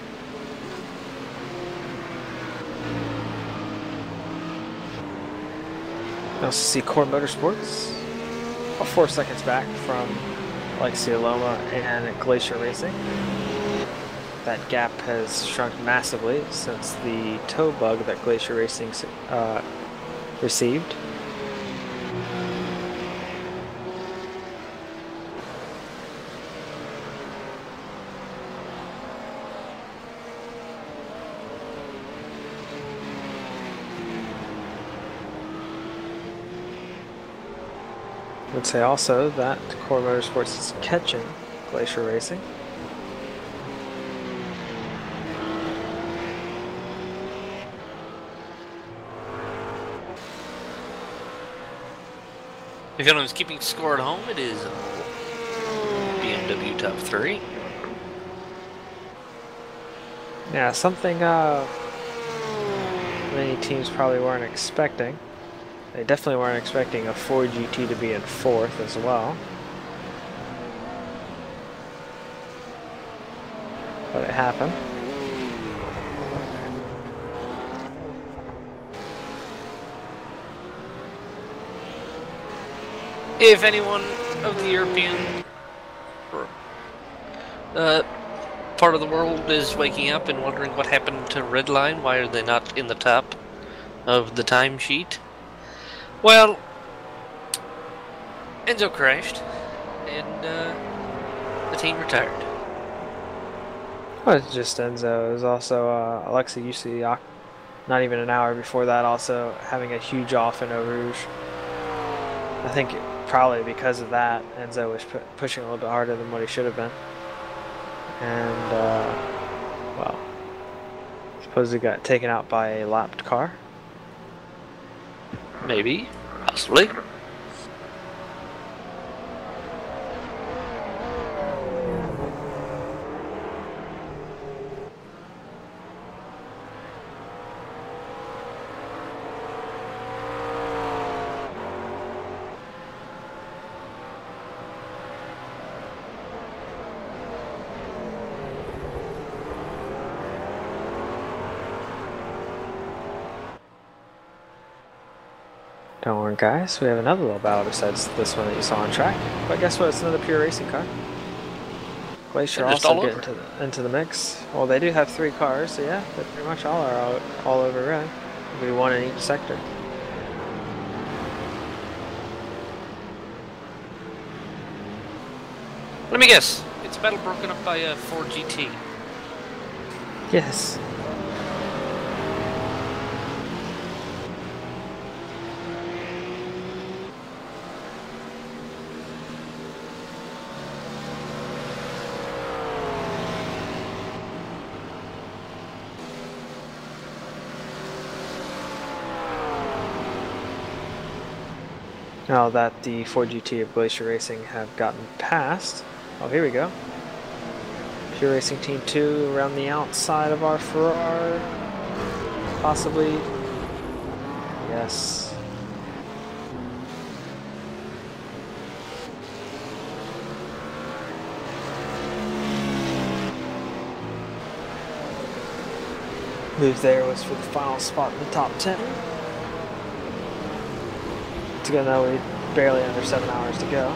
I also see Core Motorsports, about four seconds back from Alexia Loma and Glacier Racing. That gap has shrunk massively since the tow bug that Glacier Racing uh, received. I would say also that Core Motorsports is catching Glacier Racing. If anyone's keeping score at home, it is B M W top three. Yeah, something uh, many teams probably weren't expecting. They definitely weren't expecting a Ford G T to be in fourth as well. But it happened. If anyone of the European uh, part of the world is waking up and wondering what happened to Redline, why are they not in the top of the timesheet? Well, Enzo crashed, and uh, the team retired. Well, it's just Enzo. It was also uh, Alexei Yusiak, not even an hour before that, also having a huge off in Eau Rouge. I think probably because of that, Enzo was pu pushing a little bit harder than what he should have been. And, uh, well, I suppose he got taken out by a lapped car. Maybe, possibly. Don't worry, guys, we have another little battle besides this one that you saw on track. But guess what? It's another pure racing car. Glacier also get into the, into the mix. Well, they do have three cars, so yeah, they pretty much all are all, all over red. We one in each sector. Let me guess. It's a battle broken up by a Ford G T. Yes. Now that the Ford G T of Glacier Racing have gotten past, oh here we go. Pure Racing Team two around the outside of our Ferrari, possibly. Yes. Move there was for the final spot in the top ten. Again, though, we barely under seven hours to go.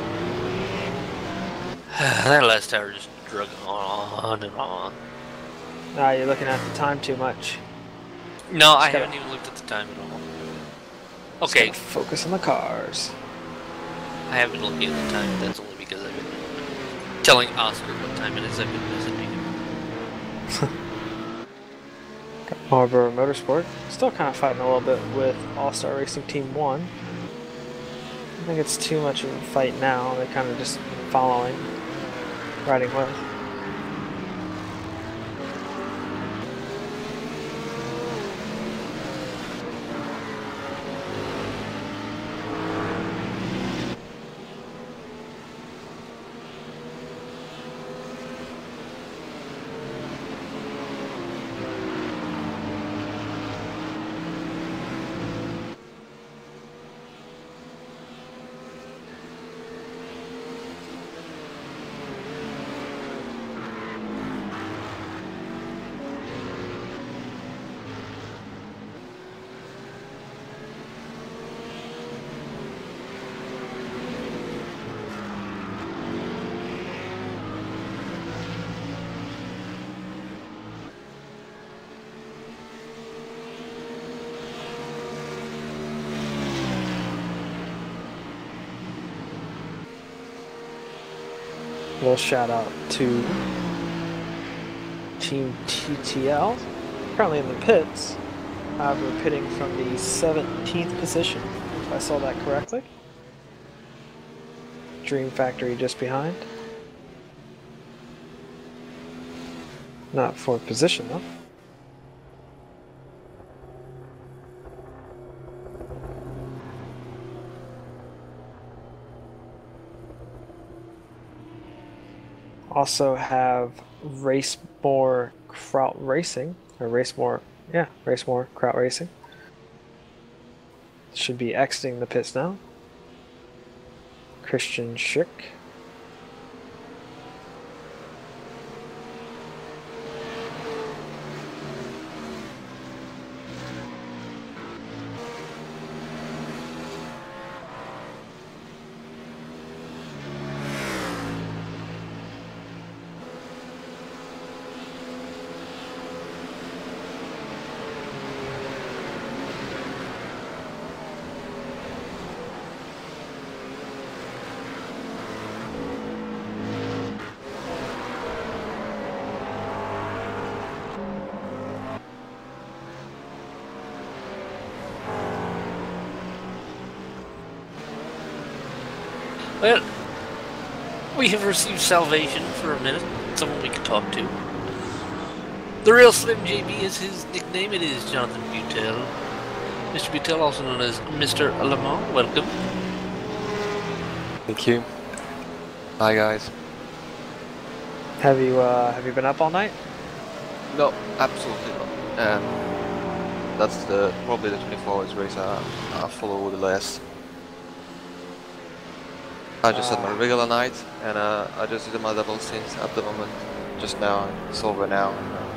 That last hour just drug on and on. Ah, you're looking at the time too much. No, just I gotta, haven't even looked at the time at all. Just Okay. Focus on the cars. I haven't been looking at the time, that's only because I've been telling Oscar what time it is. I've been messaging him. Marlboro Motorsport still kind of fighting a little bit with All-Star Racing Team one. I think it's too much of a fight now. They're kind of just following, riding with. A little shout out to Team T T L, currently in the pits, however pitting from the seventeenth position, if I saw that correctly. Dream Factory just behind. Not fourth position though. Also have Racemore Kraut Racing, or Racemore, yeah, Racemore Kraut Racing. Should be exiting the pits now. Christian Schick. Well, we have received salvation for a minute. Someone we can talk to. The real Slim J B is his nickname. It is Jonathan Butel. Mister Butel, also known as Mister Le Mans. Welcome. Thank you. Hi guys. Have you uh, have you been up all night? No, absolutely not. Um, that's the probably the twenty-four hours race I, I follow the last. I just had my regular night, and uh, I just did my double stint at the moment. Just now, it's over now, and uh,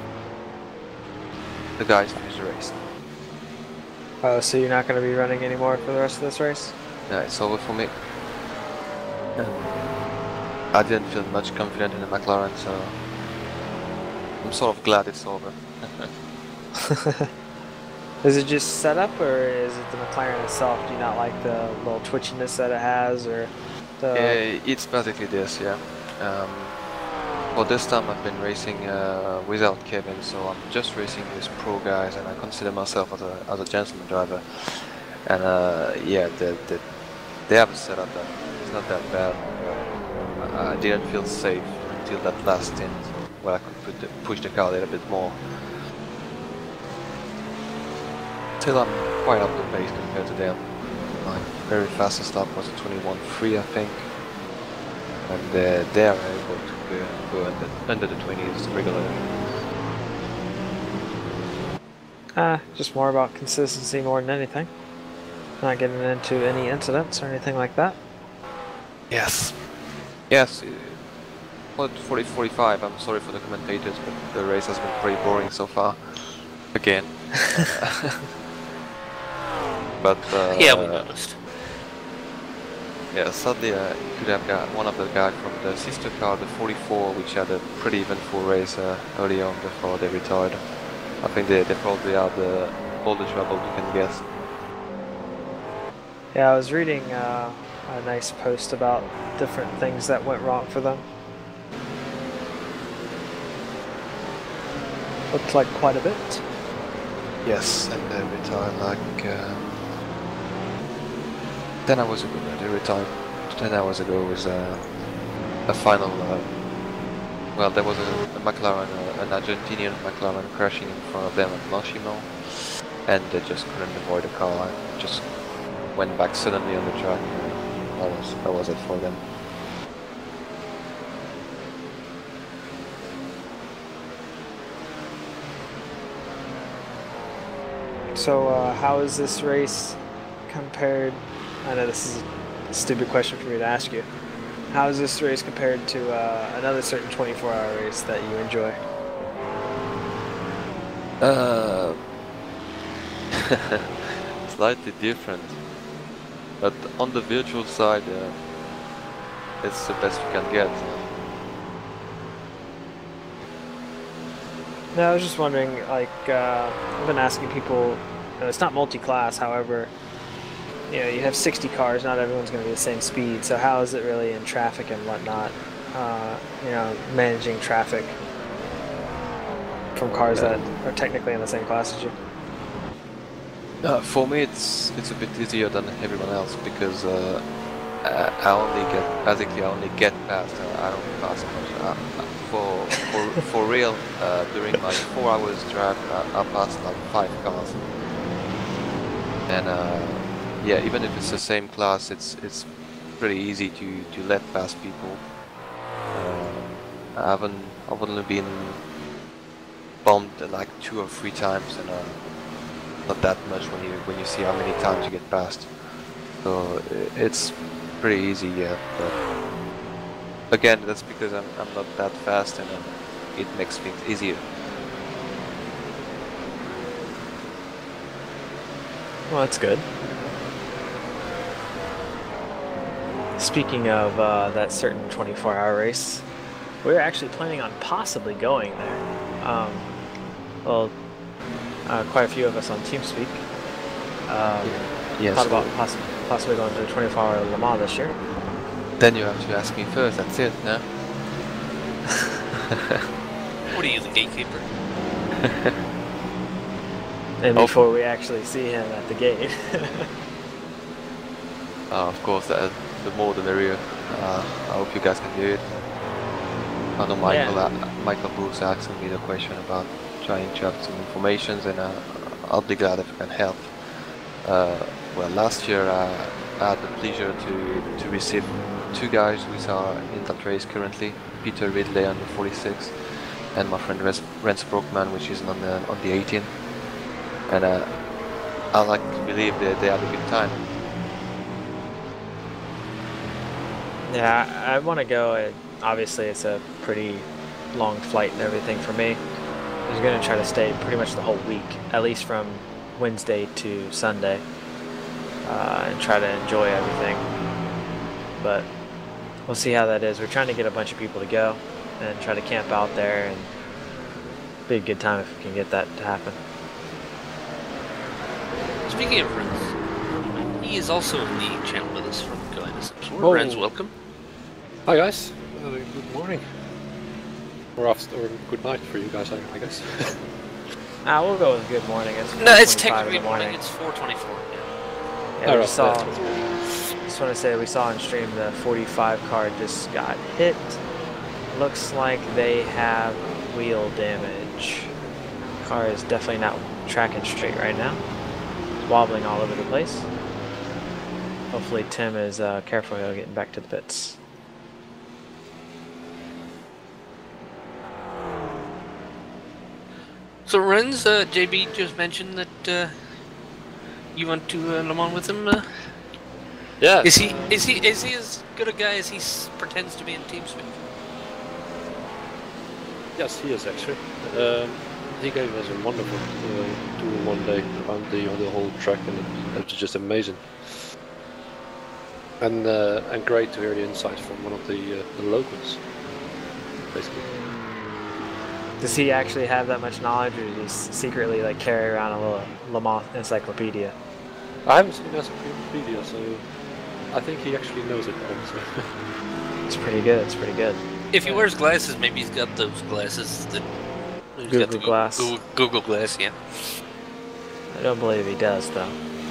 the guys finished the race. Oh, so you're not going to be running anymore for the rest of this race? Yeah, it's over for me. I didn't feel much confident in the McLaren, so I'm sort of glad it's over. Is it just setup, or is it the McLaren itself? Do you not like the little twitchiness that it has, or the? Yeah, it's basically this, yeah. Um, well, this time I've been racing uh, without Kevin, so I'm just racing with pro guys, and I consider myself as a as a gentleman driver. And uh, yeah, the, the, they have a setup that is not that bad. Uh, I didn't feel safe until that last stint, where I could put the, push the car a little bit more. Still, I'm quite up the pace compared to them. My very fastest lap was a twenty-one three, I think. And uh, they are able to go, go under, under the twenties regularly. Ah, just more about consistency more than anything. Not getting into any incidents or anything like that. Yes. Yes. Well, forty forty-five, I'm sorry for the commentators, but the race has been pretty boring so far. Again. But uh, Yeah, we noticed. yeah, sadly, uh, you could have got one of the guys from the sister car, the forty-four, which had a pretty eventful race uh, early on before they retired. I think they, they probably had the, all the trouble you can get. Yeah, I was reading uh, a nice post about different things that went wrong for them. Looked like quite a bit. Yes, and they retired like uh, ten hours ago. They retired ten hours ago with uh, a final. Uh, well, there was a, a McLaren, uh, an Argentinian McLaren crashing in front of them at Blanchimont, and they just couldn't avoid the car. And just went back suddenly on the track. That was that was it for them. So, uh, how is this race compared? I know this is a stupid question for me to ask you. How is this race compared to uh, another certain twenty-four hour race that you enjoy? Uh, slightly different, but on the virtual side, uh, it's the best you can get. No, I was just wondering, like, uh, I've been asking people, you know, it's not multi-class, however, you know, you have sixty cars, not everyone's going to be the same speed, so how is it really in traffic and whatnot, uh, you know, managing traffic from cars that are technically in the same class as you? Uh, for me, it's it's a bit easier than everyone else because uh, I, I only get basically I only get past. Uh, I don't pass much. Uh, for for for real, uh, during my four hours drive, I, I passed like five cars. And uh, yeah, even if it's the same class, it's it's pretty easy to to let past people. Uh, I haven't I've only been bombed like two or three times, and uh, not that much when you when you see how many times you get past. So it's pretty easy, yeah. But again, that's because I'm I'm not that fast, and uh, it makes things easier. Well, that's good. Speaking of uh, that certain twenty-four hour race, we're actually planning on possibly going there. Um, well, uh, quite a few of us on TeamSpeak um, Yes. thought about poss possibly going to the twenty-four hour Le Mans this year. Then you have to ask me first. That's it, no? What are you, the gatekeeper? And Oh. before we actually see him at the gate. Uh, of course, that the more the merrier. Uh, I hope you guys can do it. I know Michael, Yeah. uh, Michael Bruce asked me the question about trying to have some information, and uh, I'll be glad if I can help. Uh, well, last year uh, I had the pleasure to, to receive two guys who are in that race currently, Peter Ridley on the forty-six, and my friend Rens Brockman, which is on the on the eighteen. And uh, I like to believe that they had a good time. Yeah, I, I want to go. And obviously, it's a pretty long flight and everything for me. I was going to try to stay pretty much the whole week, at least from Wednesday to Sunday, uh, and try to enjoy everything. But we'll see how that is. We're trying to get a bunch of people to go and try to camp out there, and be a good time if we can get that to happen. Speaking of Renz, he is also in the channel with us from Going to Simpson. Oh. Renz, welcome. Hi guys, uh, good morning. Or after, or good night for you guys, I, I guess. Ah, we'll go with good morning. It's No, it's four twenty-five technically in the morning. It's four twenty-four. Yeah, we Alright, saw. that's- Just want to say we saw on stream the forty-five car just got hit. Looks like they have wheel damage. Car is definitely not tracking straight right now. It's wobbling all over the place. Hopefully Tim is uh, careful about getting back to the pits. So Renz, uh, J B just mentioned that uh, you went to uh, Le Mans with him. Uh, Yeah. is he is he is he as good a guy as he s pretends to be in TeamSpeak? Yes, he is actually. Um, he gave us a wonderful uh, tour one day around the on the whole track, and it, it was just amazing. And uh, and great to hear the insights from one of the, uh, the locals, basically. Does he actually have that much knowledge, or does he s- secretly like carry around a little Le Mans encyclopedia? I haven't seen the encyclopedia, so I think he actually knows it all. So. It's pretty good. It's pretty good. If he wears glasses, maybe he's got those glasses that he's got Google the Glass. Google, Google Glass, yeah. I don't believe he does though.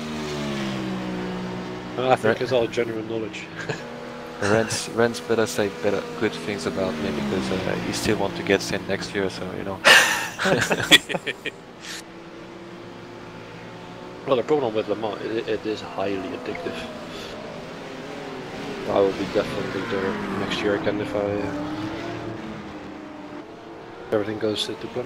I think it's all genuine knowledge. Renz, Renz better say better good things about me because uh, you still want to get sent next year, so you know. Well, the problem with Le Mans, it, it is highly addictive. I will be definitely there next year again if I uh, everything goes to plan.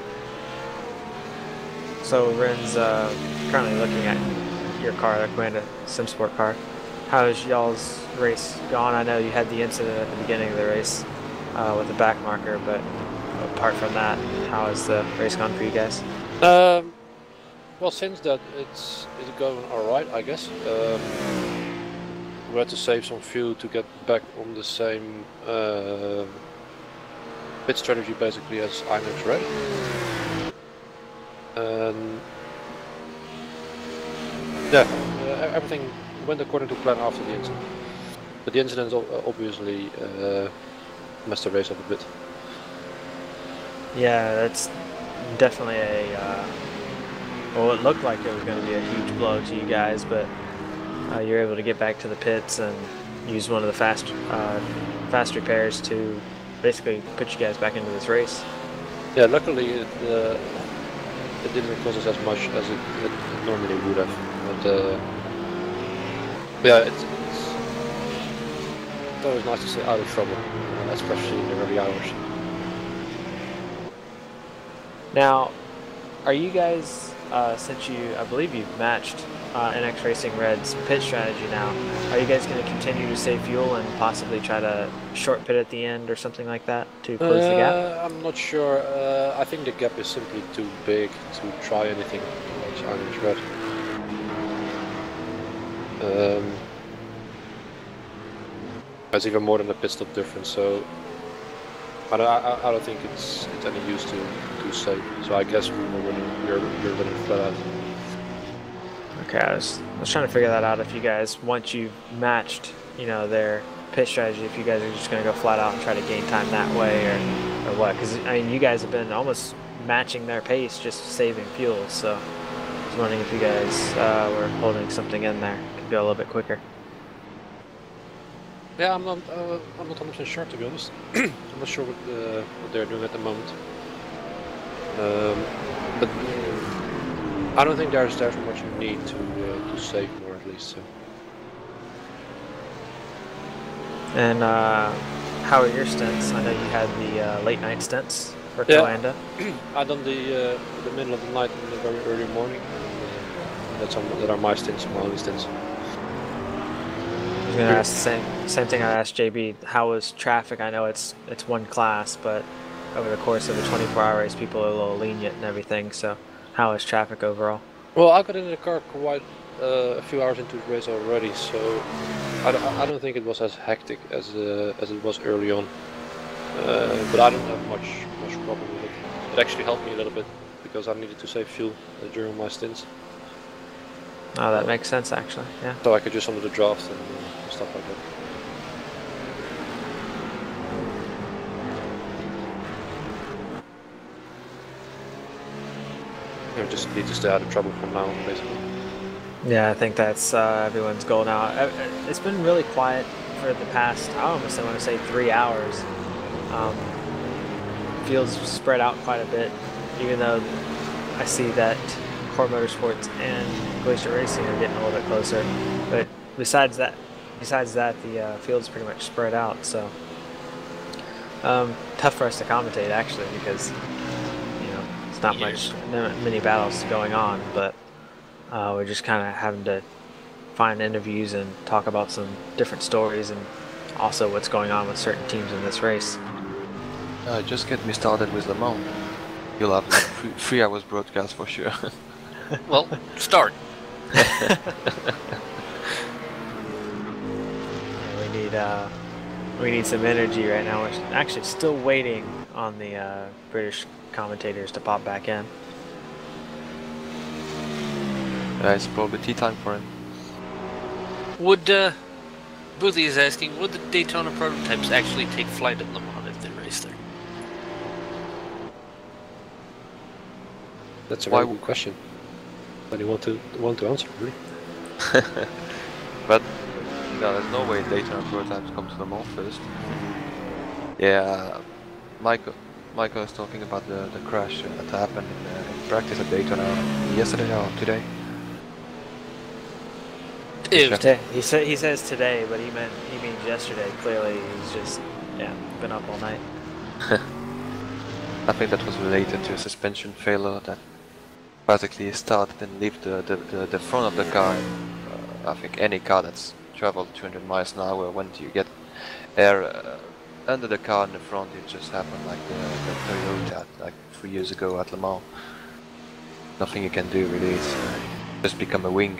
So Ren's uh, currently looking at your car, the Commanda SimSport car. How's y'all's race gone? I know you had the incident at the beginning of the race uh, with the back marker, but apart from that, how has the race gone for you guys? Um, well, since that it's it's going all right, I guess. Um, we had to save some fuel to get back on the same uh, pit strategy basically as iMax Red. And yeah, uh, everything went according to plan after the incident. But the incident o- obviously uh, messed the race up a bit. Yeah, that's definitely a. Uh, well, it looked like it was going to be a huge blow to you guys, but uh, you're able to get back to the pits and use one of the fast, uh, fast repairs to basically put you guys back into this race. Yeah, luckily it, uh, it didn't cost us as much as it, it normally would have. But uh, yeah, it's, it's, it's always nice to stay out of trouble, uh, especially in the early hours. Now, are you guys, uh, since you, I believe you've matched uh, N X Racing Red's pit strategy now, are you guys going to continue to save fuel and possibly try to short pit at the end or something like that to close uh, the gap? I'm not sure. Uh, I think the gap is simply too big to try anything like iMax Red. Um, it's even more than a pit stop difference, so I don't, I, I don't think it's it's any use to to save. So I guess we're winning. We're we're winning flat out. Okay, I was, I was trying to figure that out if you guys, once you've matched, you know, their pit strategy, if you guys are just going to go flat out and try to gain time that way or, or what. Because, I mean, you guys have been almost matching their pace, just saving fuel. So I was wondering if you guys uh, were holding something in there. Could go a little bit quicker. Yeah, I'm not. Uh, I'm not one hundred percent sure, to be honest. I'm not sure what uh, what they're doing at the moment. Um, but I don't think there's there's much you need to uh, to save more, at least. So. And uh, how are your stints? I know you had the uh, late night stints for Yeah. Coanda. I done the uh, the middle of the night and the very early morning. Uh, that's on, that are my stints, my only stints. I was gonna ask the same same thing I asked J B. How was traffic? I know it's it's one class, but over the course of a twenty-four hour race, people are a little lenient and everything. So, how was traffic overall? Well, I got in the car quite uh, a few hours into the race already, so I don't, I don't think it was as hectic as uh, as it was early on. Uh, but I don't have much much problem with it. It actually helped me a little bit because I needed to save fuel uh, during my stints. Oh, that makes sense actually. Yeah. So I could just under the draft and uh, stuff like that. I just need to stay out of trouble from now on, basically. Yeah, I think that's uh, everyone's goal now. It's been really quiet for the past, I almost want to say three hours. Um, fields spread out quite a bit, even though I see that Core Motorsports and Glacier Racing are getting a little bit closer. But besides that, besides that, the uh, field's pretty much spread out. So um, tough for us to commentate actually, because you know it's not much, not many battles going on, but. Uh, we're just kind of having to find interviews and talk about some different stories and also what's going on with certain teams in this race. Uh, just get me started with Le Mans. You'll have like three, three hours broadcast for sure. Well, start. Yeah, we need uh, we need some energy right now. We're actually still waiting on the uh, British commentators to pop back in. Uh, it's probably tea time for him. Would, uh, Boothie is asking, would the Daytona prototypes actually take flight at Le Mans if they race there? That's a Why very good question. But you want to want to answer, really? But no, there's no way Daytona prototypes come to Le Mans first. Yeah, Michael. Michael is talking about the, the crash uh, that happened in, uh, in practice at Daytona yesterday or today. If, Today. He said he says today, but he meant he means yesterday. Clearly, he's just yeah been up all night. I think that was related to a suspension failure that basically started and left the, the, the, the front of the car. Uh, I think any car that's traveled two hundred miles an hour, when you get air uh, under the car in the front, it just happened like the, the Toyota like three years ago at Le Mans. Nothing you can do really, it's uh, just become a wing.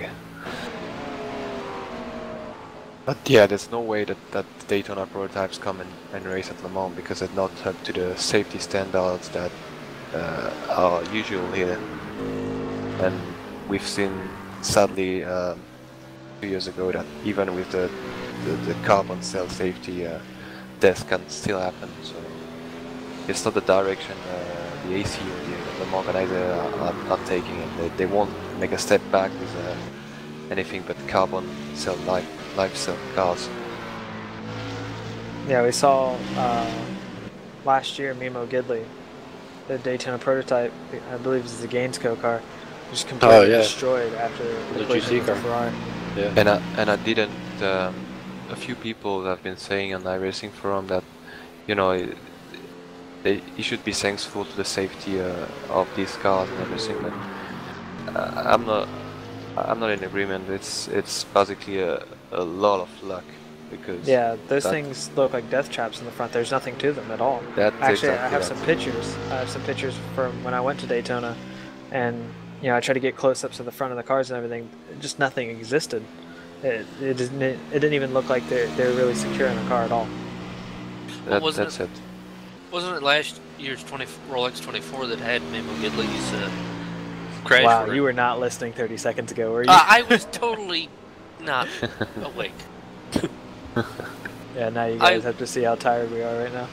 But yeah, there's no way that, that Daytona prototypes come and, and race at Le Mans because they're not up to the safety standards that uh, are usual here. And we've seen, sadly, um, two years ago that even with the, the, the carbon cell safety, uh, death can still happen. So it's not the direction uh, the A C or the, the Le Mans organizer are, are, are taking, and they, they won't make a step back with uh, anything but carbon cell life. Life cell cars. Yeah, we saw uh, last year Mimo Gidley, the Daytona prototype, I believe it's the Gainsco car, just completely Oh, yeah. destroyed after the, The collision G C with the car. Ferrari. Yeah. And I and I didn't. Um, a few people have been saying on iRacing forum that, you know, they you should be thankful to the safety uh, of these cars and everything. But uh, I'm not. I'm not in agreement. It's it's basically a, a lot of luck because Yeah, those that, things look like death traps in the front. There's nothing to them at all. That's Actually, exactly I have that. some pictures. I have some pictures from when I went to Daytona, and you know I tried to get close-ups of the front of the cars and everything. Just nothing existed. It it didn't it, it didn't even look like they're they're really secure in the car at all. That, wasn't that's it, it. Wasn't it last year's twenty Rolex twenty-four that had Mimo Gidley's uh, crash? Wow, where- you were not listening thirty seconds ago, were you? Uh, I was totally not awake. Yeah, now you I- guys have to see how tired we are right now.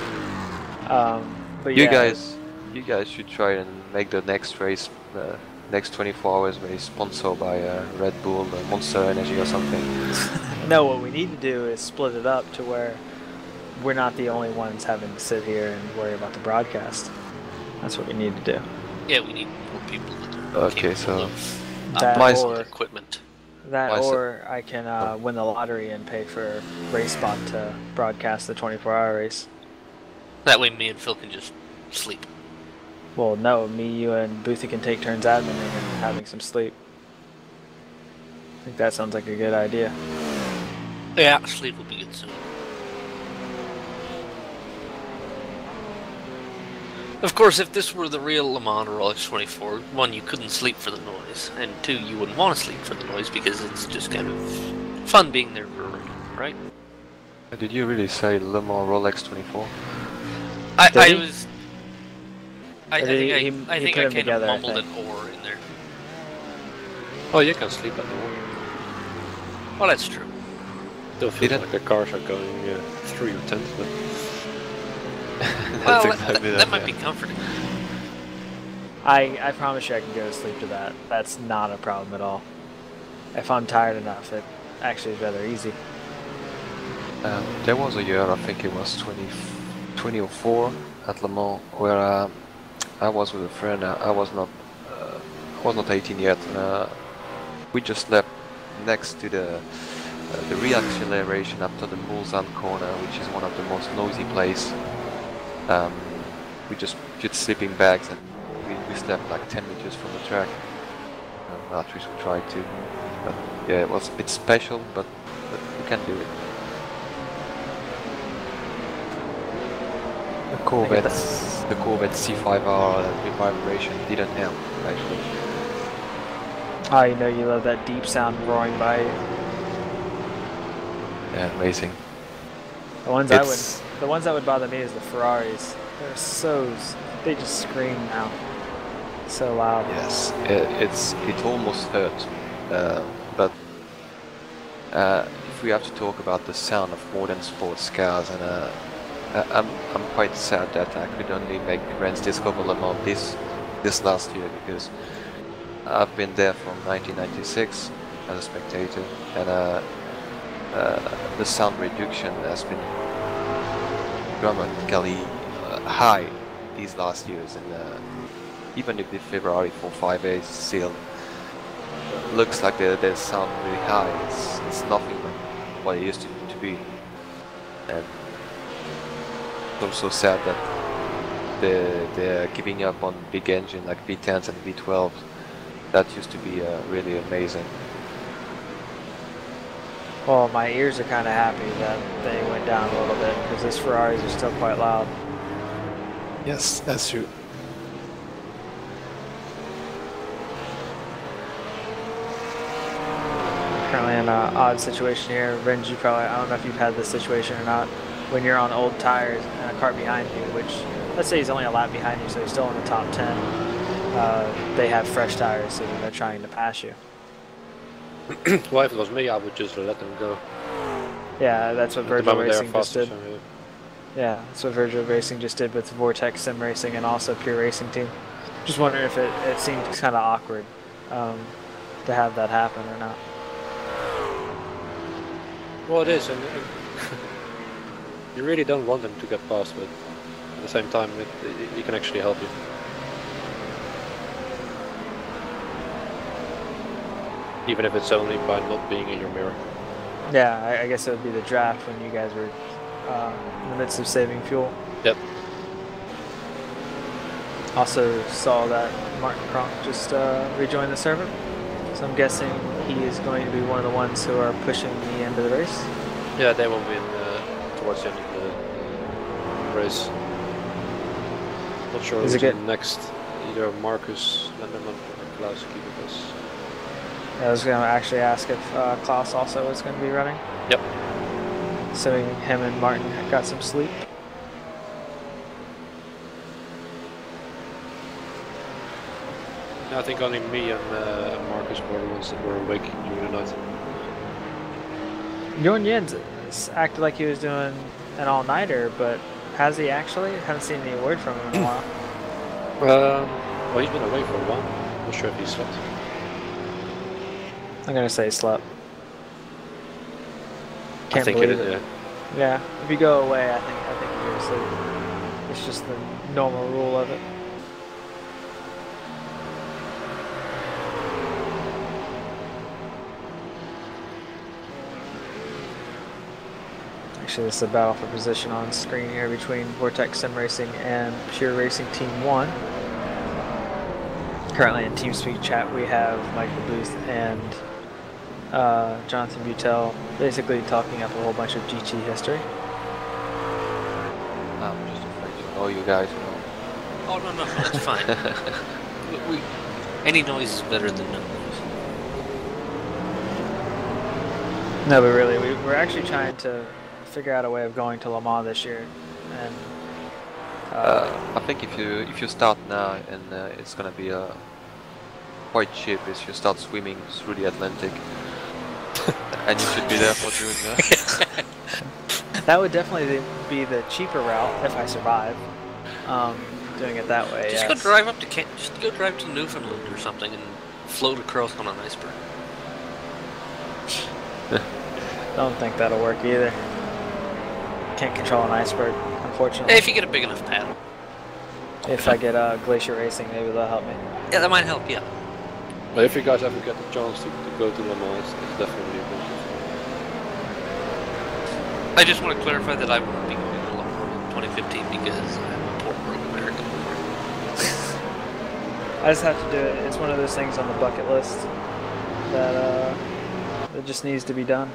Um, but You yeah, guys, you guys should try and make the next race uh, next twenty-four hours where he's sponsored by uh, Red Bull, uh, Monster Energy or something. No, what we need to do is split it up to where we're not the only ones having to sit here and worry about the broadcast. That's what we need to do. Yeah, we need more people that are Okay, capable so of That operating or- equipment. That Why is it- or I can uh, win the lottery and pay for Race Spot to broadcast the twenty-four hour race. That way me and Phil can just sleep. Well, no, me, you, and Boothie can take turns adminning and having some sleep. I think that sounds like a good idea. Yeah, sleep will be good soon. Of course, if this were the real Le Mans or X twenty-four, one, you couldn't sleep for the noise, and two, you wouldn't want to sleep for the noise because it's just kind of fun being there for a ride, right? Did you really say Le Mans Rolex twenty-four? I, Did I he? was... I, I Or think did I, he- I, he think put I them kind of together, I mumbled an think. or in there. Oh, you can sleep at the moment. Well, that's true. Still feels Didn't- like the cars are going uh, through your tent, but Well, That's that, exactly that, that, might yeah. be comforting. I, I promise you I can go to sleep to that. That's not a problem at all. If I'm tired enough, it actually is rather easy. Um, there was a year, I think it was twenty, twenty oh four at Le Mans, where um, I was with a friend. Uh, I was not, uh, I was not eighteen yet. And, uh, we just slept next to the uh, the reacceleration after the Mulsanne corner, which is one of the most noisy places. Um, we just put sleeping bags and we, we slept like ten meters from the track. Uh, at least we tried to. But yeah, it was a bit special, but, but we can do it. The Corvette, the Corvette C five R with vibration didn't help, actually. Oh, you know you love that deep sound roaring by you. Yeah, amazing. The ones I It's- would, the ones that would bother me is the Ferraris. They're so, s- they just scream now, so loud. Yes, it, it's it almost hurt, uh, but uh, if we have to talk about the sound of modern sports cars, and uh, I- I'm I'm quite sad that I could only make the Grand Discover Le Mans this this last year because I've been there from nineteen ninety-six as a spectator, and uh, uh, the sound reduction has been dramatically uh, high these last years, and uh, even if the Ferrari four fifty-eight still looks like the, the sound really high, it's, it's nothing like what it used to, to be. And it's also sad that they're, they're giving up on big engine like V tens and V twelves. That used to be uh, really amazing. Well, my ears are kind of happy that they went down a little bit because those Ferraris are still quite loud. Yes, that's true. Currently in an odd situation here. Renz, you probably, I don't know if you've had this situation or not, when you're on old tires and a car behind you, which, let's say he's only a lap behind you, so he's still in the top ten, uh, they have fresh tires, so they're trying to pass you. well, if it was me, I would just let them go. Yeah, that's what At the Virgil moment, they're Racing just faster, did. so, yeah. Yeah, that's what Virgil Racing just did with Vortex Sim Racing and also Pure Racing Team. Just wondering if it, it seemed kind of awkward um, to have that happen or not. Well, it is, and, and you really don't want them to get past, but at the same time, it, it, it can actually help you. Even if it's only by not being in your mirror. Yeah, I, I guess it would be the draft when you guys were um, in the midst of saving fuel. Yep. Also saw that Martin Kronk just uh, rejoined the server, so I'm guessing he is going to be one of the ones who are pushing the end of the race. Yeah, they will win uh, towards the end of the race. Not sure Is who's it good? in next. Either Marcus Lenderman or Klaus Kiewicz. I was going to actually ask if uh, Klaus also is going to be running. Yep. Assuming him and Martin got some sleep. I think only me and uh, Marcus were the ones that were awake during the night. Jorn Jens acted like he was doing an all-nighter, but has he actually? I haven't seen any word from him in a while. Um, well, he's been away for a while. not sure if he slept. I'm gonna say slept. Can't I think believe it is, it. yeah. Yeah, if you go away, I think I think you're asleep. It's just the normal rule of it. Actually, this is a battle for position on screen here between Vortex Sim Racing and Pure Racing Team One. Currently in TeamSpeak chat, we have Michael Booth and uh, Jonathan Butel basically talking up a whole bunch of G T history. I'm just afraid to annoy you guys, you know. Oh, no, no, no, it's fine. we, we, any noise is better than no noise. No, but really, we, we're actually trying to figure out a way of going to Le Mans this year, and uh, Uh, I think if you if you start now, and uh, it's gonna be uh, quite cheap if you start swimming through the Atlantic, and you should be there for June. Yeah? that would definitely be the cheaper route if I survive. Um, doing it that way. Just yes. go drive up to Can just go drive to Newfoundland or something and float across on an iceberg. Don't think that'll work either. Can't control an iceberg, unfortunately. Hey, if you get a big enough paddle. If I get uh, glacier racing, maybe that'll help me. Yeah, that might help, yeah. But if you guys ever get the chance to, to go to Le Mans, it's, it's definitely a good. I just want to clarify that I won't be going to Le Mans in twenty fifteen because I'm a poor broke American. I just have to do it. It's one of those things on the bucket list that uh, that just needs to be done.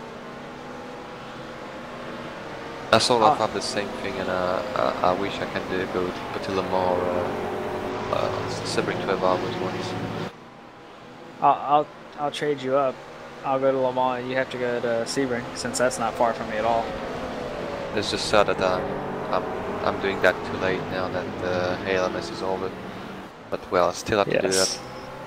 I sort of Ah. have the same thing, and uh, I, I wish I can do, go to, to Le Mans or uh, uh, Sebring twelve hours once. I'll, I'll I'll trade you up. I'll go to Le Mans and you have to go to Sebring, since that's not far from me at all. It's just sad that I'm, I'm, I'm doing that too late now that uh, A L M S is over. But well, I still have to do that.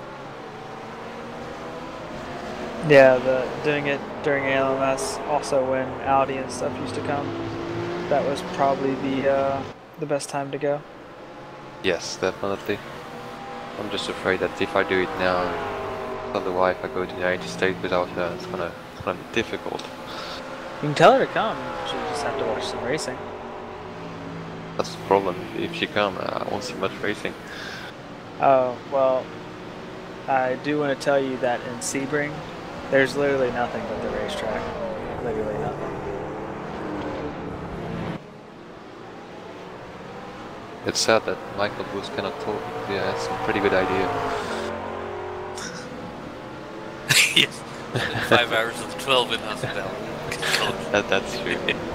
Yeah, the doing it during A L M S, also when Audi and stuff used to come. That was probably the uh, the best time to go. Yes, definitely. I'm just afraid that if I do it now, tell the wife I go to the United States without her, it's gonna, it's gonna be difficult. You can tell her to come. She just have to watch some racing. That's the problem. If she come, I won't see much racing. Oh well, I do want to tell you that in Sebring, there's literally nothing but the racetrack. Literally nothing. It's sad that Michael Booth cannot talk. He has some pretty good idea. Yes. Five hours of twelve in hospitality. that, that's true.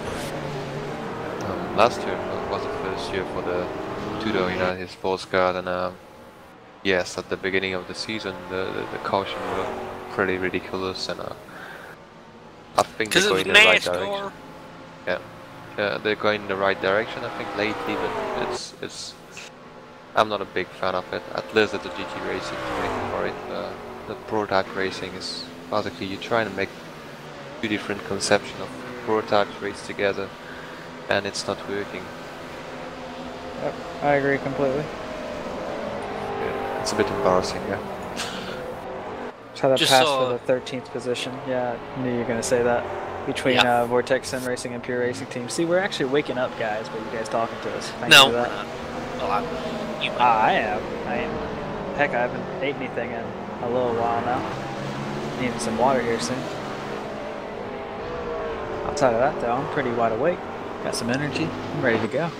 um, last year was the first year for the Tudor United Sports Car, and um, yes, at the beginning of the season, the, the, the caution were pretty ridiculous, and uh, I think they're going in the right direction. Yeah, yeah, they're going in the right direction. I think lately, but it's it's. I'm not a big fan of it. At least at the G T racing to make for it. Uh, the prototype racing is basically you try to make two different conceptions of prototypes race together, and it's not working. Yep, I agree completely. Yeah, it's a bit embarrassing, yeah. Just had a Just pass saw- for the thirteenth position. Yeah, I knew you were going to say that. Between Yeah. uh, Vortex Sim Racing and Pure Racing Team. See, we're actually waking up, guys, by you guys talking to us. Thank No, you for we're that. not. Well, I, you might. Ah, I am. I am. Heck, I haven't ate anything in a little while now. Needing some water here soon. Outside of that, though, I'm pretty wide awake. Got some energy. I'm ready to go.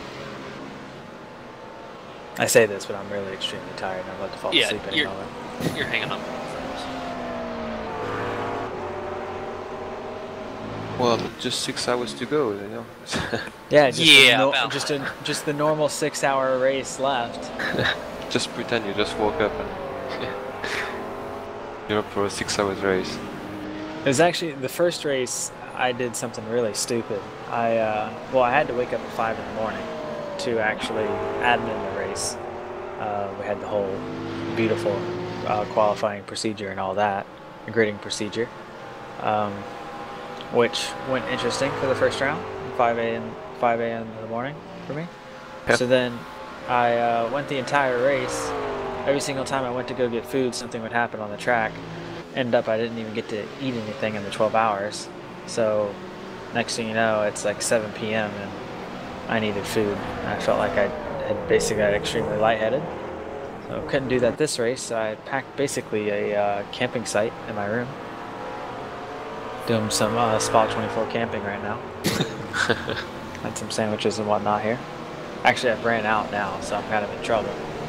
I say this, but I'm really extremely tired and I'm about to fall Yeah, asleep any you're- moment. You're hanging up. Well, just six hours to go, you know. Yeah, just, Yeah, a no, about just, a, just the normal six-hour race left. Just pretend you just woke up and you're up for a six hours race. It was actually the first race. I did something really stupid. I uh, well, I had to wake up at five in the morning to actually admin the race. Uh, we had the whole beautiful uh, qualifying procedure and all that, the gridding procedure, um, which went interesting for the first round, five a m five a m in the morning for me. Yep. So then I uh, went the entire race every single time I went to go get food, something would happen on the track. Ended up I didn't even get to eat anything in the twelve hours. So next thing you know, it's like seven P M and I needed food. And I felt like I had basically got extremely lightheaded. So couldn't do that this race. So I packed basically a uh, camping site in my room. Doing some uh, Spa twenty-four camping right now. Had some sandwiches and whatnot here. Actually, I've ran out now, so I'm kind of in trouble.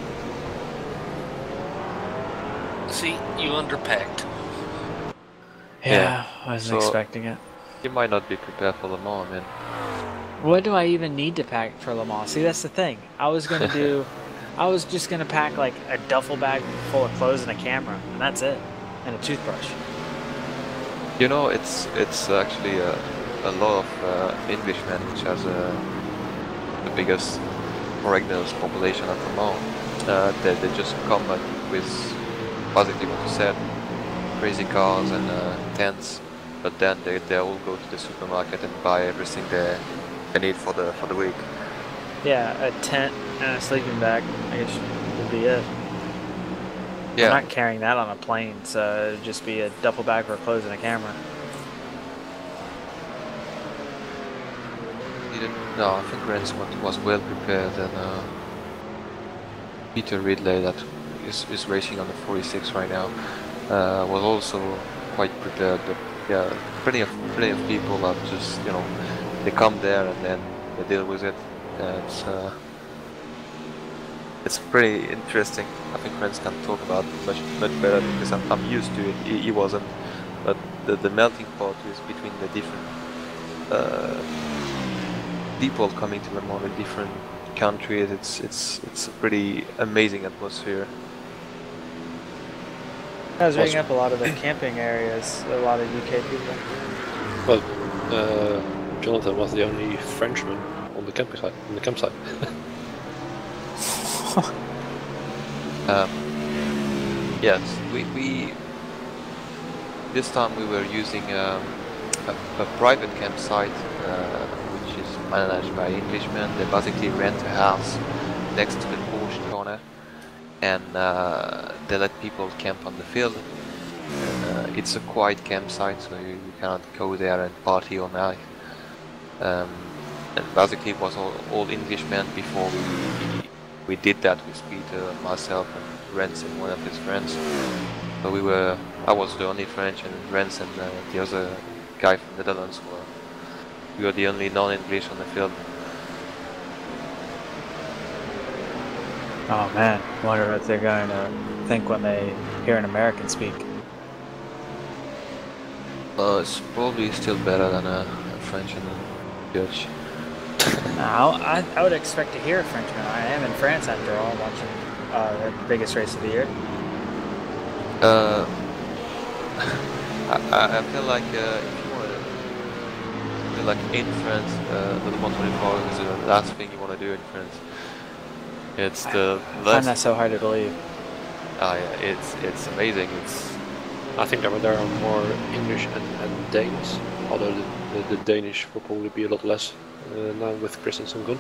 See, you underpacked. Yeah, Yeah, I wasn't so- expecting it. You might not be prepared for Le Mans, man. What do I even need to pack for Le Mans? See, that's the thing. I was gonna do, I was just gonna pack like a duffel bag full of clothes and a camera, and that's it, and a toothbrush. You know, it's it's actually a, a lot of uh, Englishmen which has uh, the biggest foreigners population at Le Mans. Uh, they, they just come uh, with basically what you said, crazy cars and uh, tents, but then they, they all go to the supermarket and buy everything they, they need for the for the week. Yeah, a tent and a sleeping bag, I guess would be it. Yeah, I'm not carrying that on a plane, so it'd just be a duffel bag for clothes and a camera. he didn't, no, I think Renz was, was well prepared, and uh, Peter Ridley, that is, is racing on the forty-six right now, uh, was also quite prepared. But yeah, plenty of plenty of people are just, you know, they come there and then they deal with it. Uh, it's uh, it's pretty interesting. I think Renz can talk about it much much better because I'm, I'm used to it. He, he wasn't, but the the melting pot is between the different uh, people coming to Le Mans in different countries. It's it's it's a pretty amazing atmosphere. I was reading up a lot of the camping areas, a lot of U K people. Well, uh, Jonathan was the only Frenchman on the campsite. On the campsite. Um, yes, we, we this time we were using um, a, a private campsite, uh, which is managed by Englishmen. They basically rent a house next to the Porsche corner, and uh, they let people camp on the field. Uh, it's a quiet campsite, so you, you cannot go there and party all night. Um, and basically it was all, all Englishmen before we we did that with Peter, myself, and Renz and one of his friends. So we were, I was the only French, and Renz and uh, the other guy from the Netherlands were, we were the only non-English on the field. Oh man, wonder what they're going to think when they hear an American speak. Uh, it's probably still better than a, a French and a Dutch. Now, I, I would expect to hear a Frenchman. I am in France after all, watching uh, the biggest race of the year. Uh, I, I feel like uh, if you want to, feel like in France, uh, the Le Mans twenty-four is the last thing you want to do in France. It's the I last. find that so hard to believe. Oh yeah, it's it's amazing. It's I think there, there are more English and, and Danes, although the, the, the Danish will probably be a lot less uh, now with Christensen gone.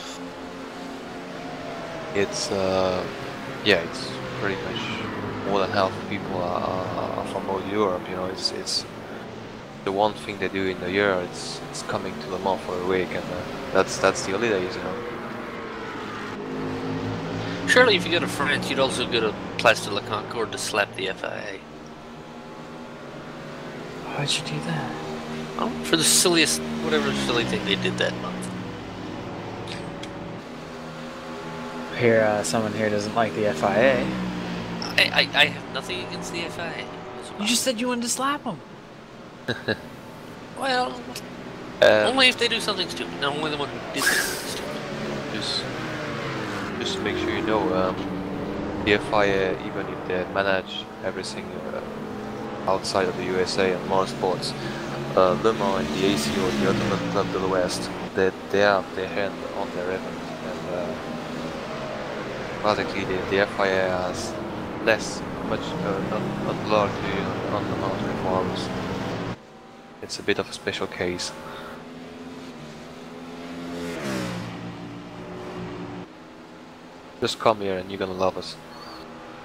it's uh, yeah, it's pretty much more than half the people are, are from all Europe. You know, it's it's the one thing they do in the year. It's it's coming to Le Mans for a week, and uh, that's that's the holidays. You know. Surely if you go to France, you'd also go to Place de la Concorde to slap the F I A. Why'd you do that? Oh, for the silliest, whatever silly thing they did that month. Here, uh, someone here doesn't like the F I A. I, I, I have nothing against the F I A. You just said you wanted to slap them. Well, Um, only if they do something stupid. No, only the one who did something stupid. Just, just to make sure you know, um, the F I A, even if they manage everything uh, outside of the U S A and motorsports, uh, Le Mans and the A C O, the Automotive Club de l'Ouest, they, they have their hand on their event, and uh, basically the, the F I A has less, much, uh, not, not largely on Le Mans twenty-four hours. It's a bit of a special case. Just come here and you're gonna love us.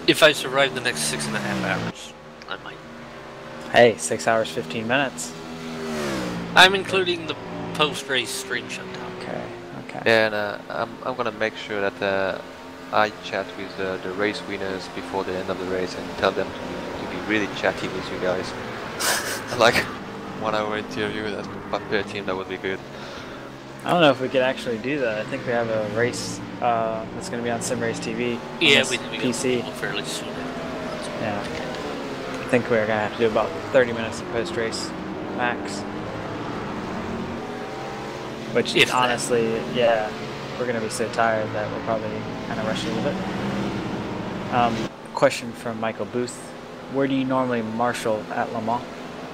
If I survive the next six and a half hours, I might. Hey, six hours, fifteen minutes. I'm including the post-race stream shutdown. Okay, okay. Yeah, and uh, I'm, I'm gonna make sure that uh, I chat with uh, the race winners before the end of the race and tell them to be, to be really chatty with you guys. Like one hour interview, that's about thirteen, that would be good. I don't know if we could actually do that. I think we have a race uh, that's going to be on Simrace T V. Yeah, we, we P C. got fairly soon. Yeah. I think we're going to have to do about thirty minutes of post-race max. Which, If honestly, that. yeah, we're going to be so tired that we'll probably kind of rush a little bit. Um, question from Michael Booth. Where do you normally marshal at Le Mans?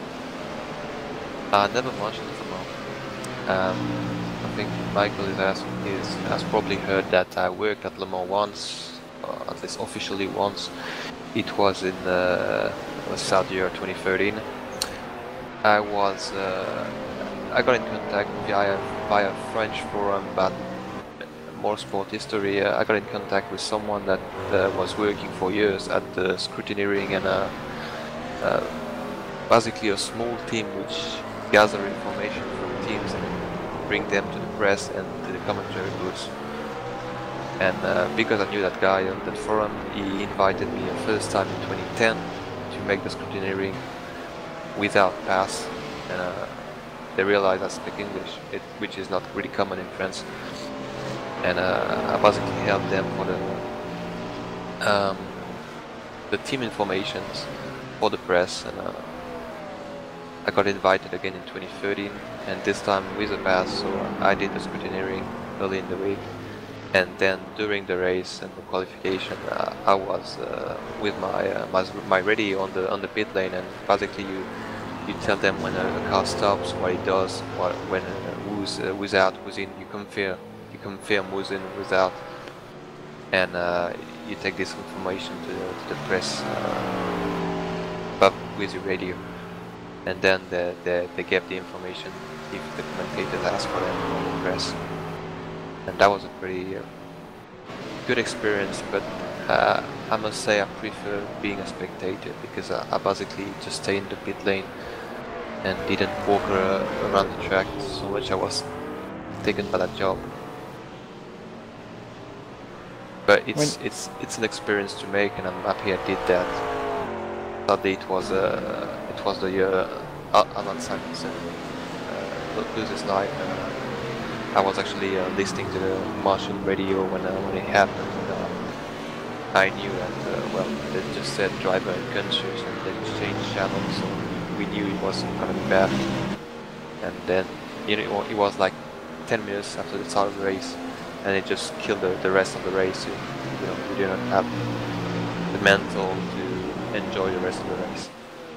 Uh, never marshaled at Le Mans. Um, I think Michael is asked, is, has probably heard that I worked at Le Mans once, or at least officially once. It was in uh, the South year twenty thirteen. I was uh, I got in contact via via French forum about motorsport history. Uh, I got in contact with someone that uh, was working for years at the scrutiny ring and uh, uh, basically a small team which gather information from teams and bring them to the press and to the commentary booths. And uh, because I knew that guy on that forum, he invited me a first time in twenty ten to make the scrutiny ring without pass. And uh, they realized I speak English, it, which is not really common in France. And uh, I basically helped them for the um, the team informations for the press. And uh, I got invited again in twenty thirteen, and this time with a pass, so I did the scrutiny ring early in the week. And then during the race and the qualification, uh, I was uh, with my, uh, my my radio on the on the pit lane, and basically you you tell them when a, a car stops, what it does, what when uh, who's uh, who's out, who's in. You confirm you confirm who's in, who's out, and uh, you take this information to the, to the press, uh, but with your radio, and then they they, they give the information if the commentators ask for them from the press. And that was a pretty uh, good experience, but uh, I must say I prefer being a spectator, because I, I basically just stayed in the pit lane and didn't walk uh, around the track so much. I was taken by that job. But it's when... it's it's an experience to make, and I'm happy I did that. Sadly, it was uh, it was the year uh, Alan Simonson uh, lose his life. Uh, I was actually uh, listening to the Marshall radio when uh, when it happened. And, uh, I knew that uh, well, they just said driver unconscious, and they changed channels, so we knew it was gonna be bad. And then you know it was like ten minutes after the start of the race, and it just killed the, the rest of the race. You, you know, we didn't have the mental to enjoy the rest of the race.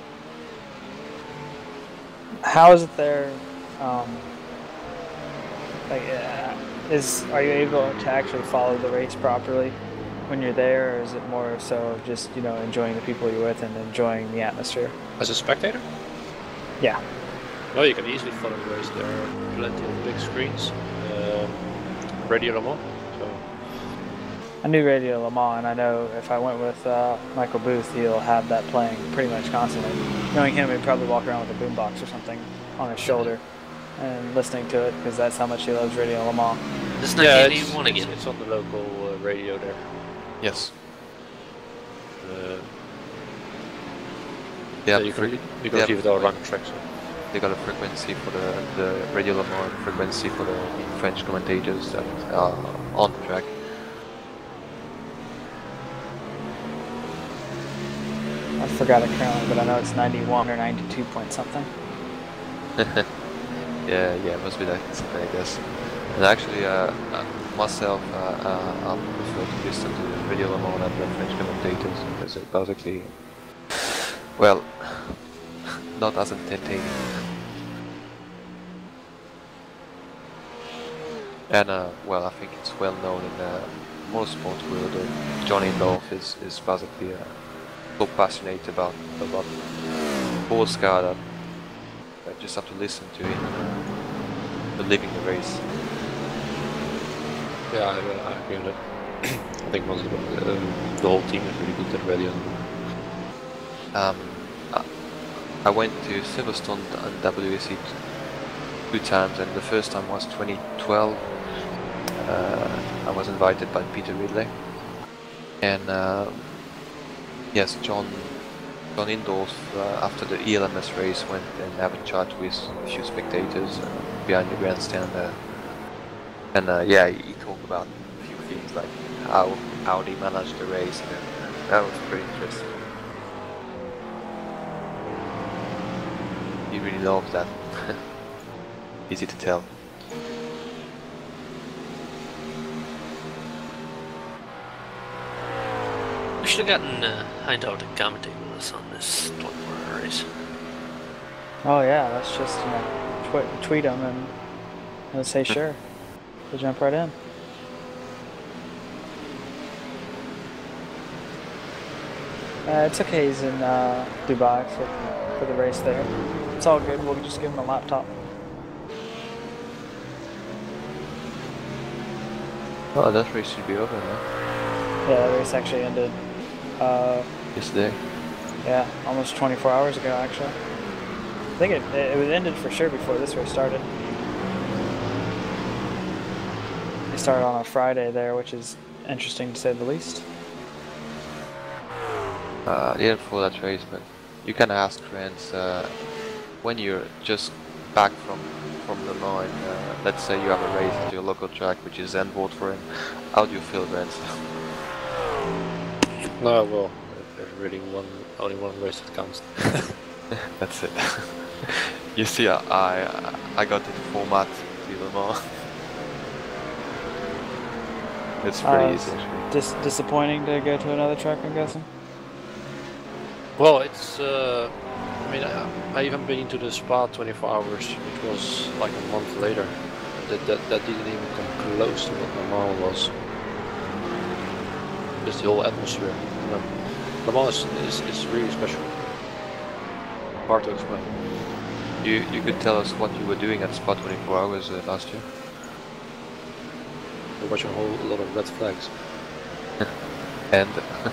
How is it there? Um... Like, uh, is are you able to actually follow the race properly when you're there, or is it more so just, you know, enjoying the people you're with and enjoying the atmosphere? As a spectator? Yeah. No, you can easily follow the race. There are plenty of big screens. Um, Radio Le Mans. So. I knew Radio Le Mans, and I know if I went with uh, Michael Booth, he'll have that playing pretty much constantly. Knowing him, he'd probably walk around with a boombox or something on his shoulder and listening to it, because that's how much he loves Radio Le Mans. This yeah, it's, it's, it's, it's on the local uh, radio there. Yes. Uh, yeah, so you can, you can receive it all around the track. So. They got a frequency for the, the Radio Le Mans, frequency for the French commentators that are on the track. I forgot it currently, but I know it's ninety-one or ninety-two point something. Yeah, yeah, it must be that, I guess. And actually, uh, uh, myself, uh, uh, I prefer to listen to Radio Le Mans and the French commentators, because it's basically, well, not as entertaining. And, uh, well, I think it's well known in the motorsport world that Johnny North is, is basically uh, so passionate about, about sports car that I just have to listen to him uh, living the race. Yeah, I, I agree with that. I think most of the, uh, the whole team is really good already. And Um, I, I went to Silverstone and W E C two times, and the first time was twenty twelve. Uh, I was invited by Peter Ridley, and uh, yes, John John Indorf uh, after the E L M S race went and had a chat with a few spectators uh, behind the grandstand, uh, and uh, yeah, he talked about a few things like how how they managed the race, and that was pretty interesting. He really loved that. Easy to tell. We should have gotten uh, Hideout to commentate with us on this twenty-four hour race. Oh yeah, let's just, you know, tw tweet them and they'll say sure. We'll jump right in. Uh, it's okay, he's in uh, Dubai for, for the race there. It's all good, we'll just give him a laptop. Oh, that race should be over now. Yeah, the race actually ended uh, Yesterday. yeah, almost twenty-four hours ago actually. I think it, it, it was ended for sure before this race started. They started on a Friday there, which is interesting to say the least. Uh, I didn't follow that race, but you can ask friends uh, when you're just back from from Le Mans. Uh, let's say you have a race at your local track, which is Zandvoort for him. How do you feel, Brent? no, well, there's really one, only one race that counts. That's it. You see, I I, I got into format to Le Mans. It's pretty Uh, easy. Actually. Dis disappointing to go to another track, I'm guessing? Well, it's, uh, I mean, I, I even been into the Spa twenty-four hours, which was like a month later. That, that, that didn't even come close to what Le Mans was. Just the whole atmosphere. You know, Le Mans is, is, is really special. Hard to explain. You you could tell us what you were doing at Spa twenty-four hours uh, last year. We're watching a whole lot of red flags. And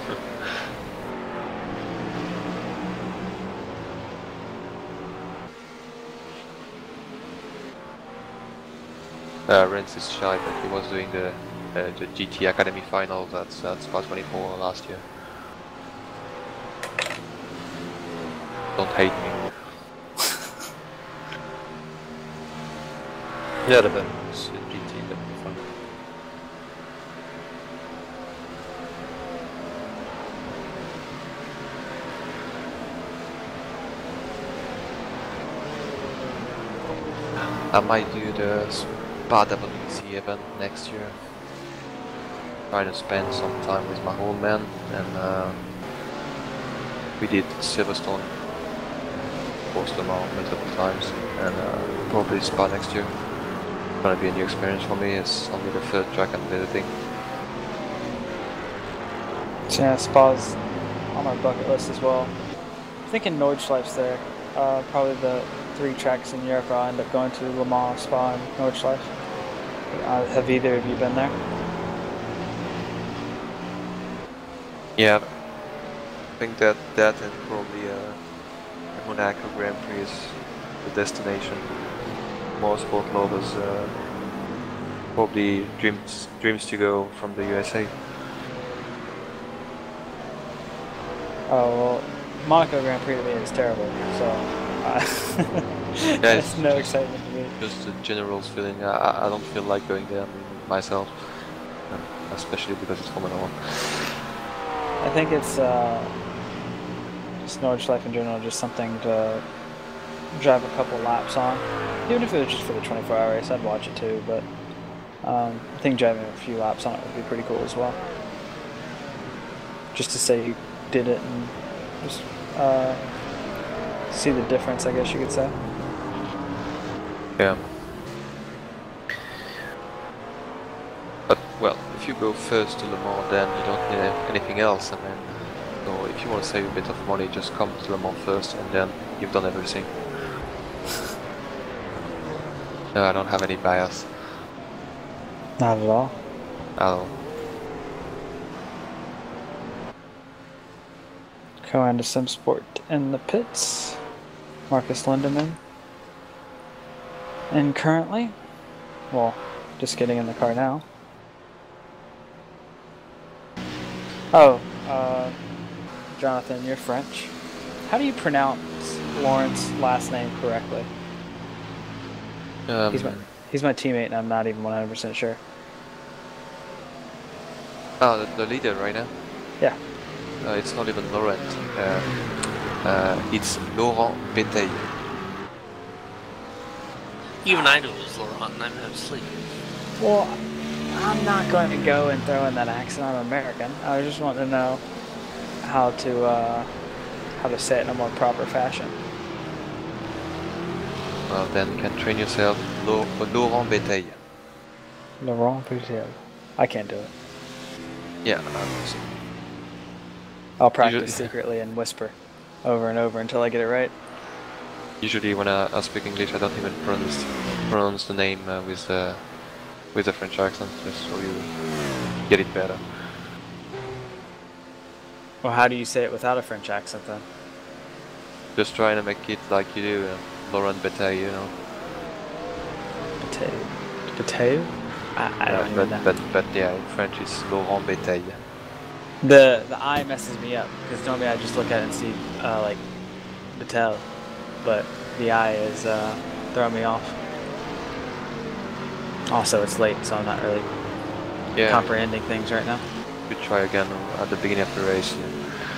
uh, Renz is shy, but he was doing the uh, the G T Academy finals at, at Spa twenty-four last year. Don't hate me. Yeah, the Benz G T, that'd be fun. I might do the Spa W C event next year. Try to spend some time with my old man, and uh, we did Silverstone, post Le Mans multiple times, and uh, probably Spa next year. It's gonna be a new experience for me. It's only the third track I'm visiting. So yeah, Spa's on my bucket list as well. I'm thinking Nordschleif's there. Uh, probably the three tracks in Europe I'll end up going to: Le Mans, Spa, and Nordschleife. Uh, have either of you been there? Yeah, I think that that and probably uh, the Monaco Grand Prix is the destination. Most sport lovers uh, probably dreams dreams to go from the U S A. Oh well, Monaco Grand Prix to me is terrible, so uh, that's no excitement to me. Just a general feeling. I, I don't feel like going there myself, especially because it's Formula One. I think it's uh, just Nordschleife in general, just something to drive a couple laps on. Even if it was just for the twenty-four hour race, I'd watch it too, but um, I think driving a few laps on it would be pretty cool as well. Just to say you did it and just uh, see the difference, I guess you could say. Yeah. But, well, if you go first to Le Mans, then you don't need anything else. I mean, so if you want to save a bit of money, just come to Le Mans first, and then you've done everything. No, I don't have any bias. Not at all. At all. Co-anda Simsport in the pits. Marcus Lindemann. And currently, well, just getting in the car now. Oh, uh, Jonathan, you're French. How do you pronounce Lauren's last name correctly? Um, He's my he's my teammate, and I'm not even one hundred percent sure. oh, the, the leader right now? Yeah. Uh, it's not even Laurent. Uh, uh, it's Laurent Béteille. Even I knew it was Laurent, and I'm not asleep. Well, I'm not going to go and throw in that accent. I'm American. I just want to know how to uh, how to say it in a more proper fashion. Well, then you can train yourself. Laurent Béteille. Laurent Béteille. I can't do it. Yeah. Um, so I'll practice Usually- secretly and whisper over and over until I get it right. usually when I, I speak English, I don't even pronounce pronounce the name uh, with uh, with a French accent, just so you get it better. Well, how do you say it without a French accent then? Just trying to make it like you do, uh, Laurent Béteille, you know. Béteille. Béteille? I, I don't Uh, even but, know. but but yeah, in French it's Laurent Béteille. The the I messes me up because normally I just look at it and see uh, like Battelle, but the I is uh, throwing me off. Also, it's late, so I'm not really Yeah, comprehending things right now. you try again at the beginning of the race. Yeah.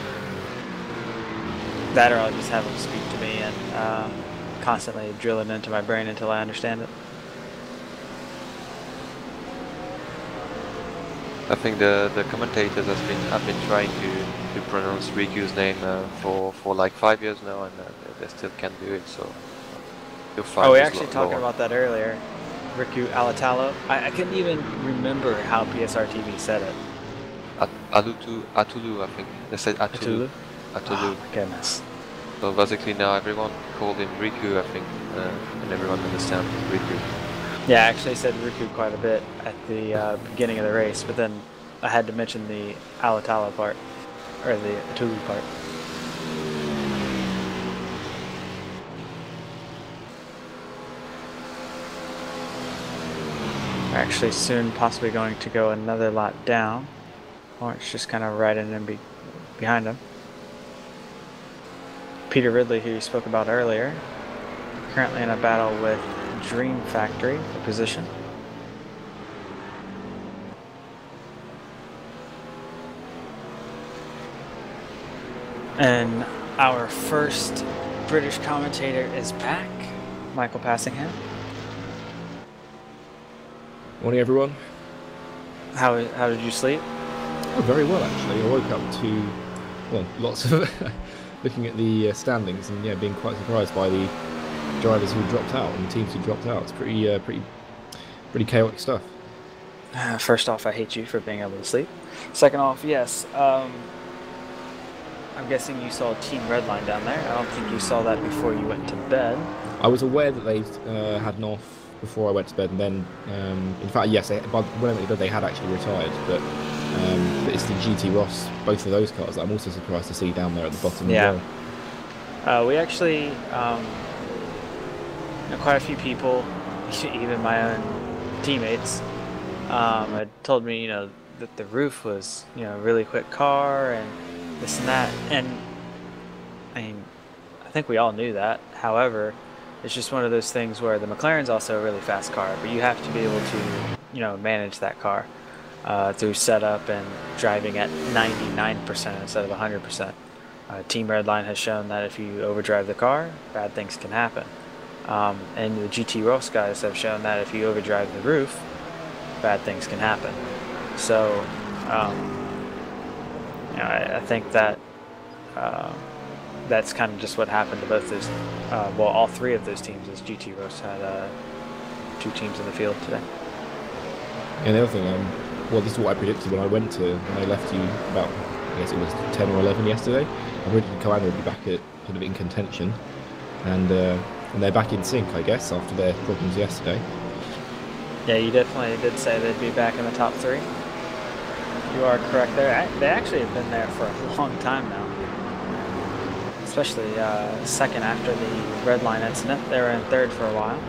That or I'll just have them speak to me and uh, constantly drill it into my brain until I understand it. I think the the commentators has been have been trying to, to pronounce Riku's name uh, for for like five years now, and uh, they still can't do it. So you'll find. Oh, we this actually lo- talking lower. about that earlier. Riku Alatalo. I, I couldn't even remember how P S R T V said it. At, Alutu, Atulu, I think they said Atulu. Atulu. Oh my goodness. So basically now everyone called him Riku, I think, uh, and everyone understands Riku. Yeah, I actually said Riku quite a bit at the uh, beginning of the race, but then I had to mention the Alatalo part, or the Atulu part. We're actually soon possibly going to go another lot down. Lawrence just kind of riding in be behind him. Peter Ridley, who you spoke about earlier, currently in a battle with Dream Factory for position. And our first British commentator is back, Michael Passingham. Morning, everyone. How how did you sleep? Oh, very well, actually. I woke up to, well, lots of looking at the uh, standings and yeah, being quite surprised by the drivers who dropped out and the teams who dropped out. It's pretty, uh, pretty, pretty chaotic stuff. Uh, first off, I hate you for being able to sleep. Second off, yes, um, I'm guessing you saw Team Redline down there. I don't think you saw that before you went to bed. I was aware that they uh, had an off before I went to bed, and then, um, in fact, yes, they, by when I went to bed, they had actually retired. But, um, but it's the G T Ross, both of those cars, that I'm also surprised to see down there at the bottom. Yeah. As well. Uh, we actually, um, you know, quite a few people, even my own teammates, um, had told me, you know, that the roof was, you know, a really quick car and this and that. And I mean, I think we all knew that. However, it's just one of those things where the McLaren's also a really fast car, but you have to be able to, you know, manage that car uh, through setup and driving at ninety-nine percent instead of one hundred percent. Uh, Team Redline has shown that if you overdrive the car, bad things can happen. Um, and the G T Ross guys have shown that if you overdrive the roof, bad things can happen. So, um, you know, I, I think that uh, that's kind of just what happened to both those, uh, well, all three of those teams, as G T Ross had uh, two teams in the field today. And the other thing, um, well, this is what I predicted when I went to, when I left you about, I guess it was ten or eleven yesterday. I predicted Coanda would be back at sort of in contention, and uh, and they're back in sync, I guess, after their problems yesterday. Yeah, you definitely did say they'd be back in the top three. You are correct there. They actually have been there for a long time now. especially uh, second after the red line incident. They were in third for a while.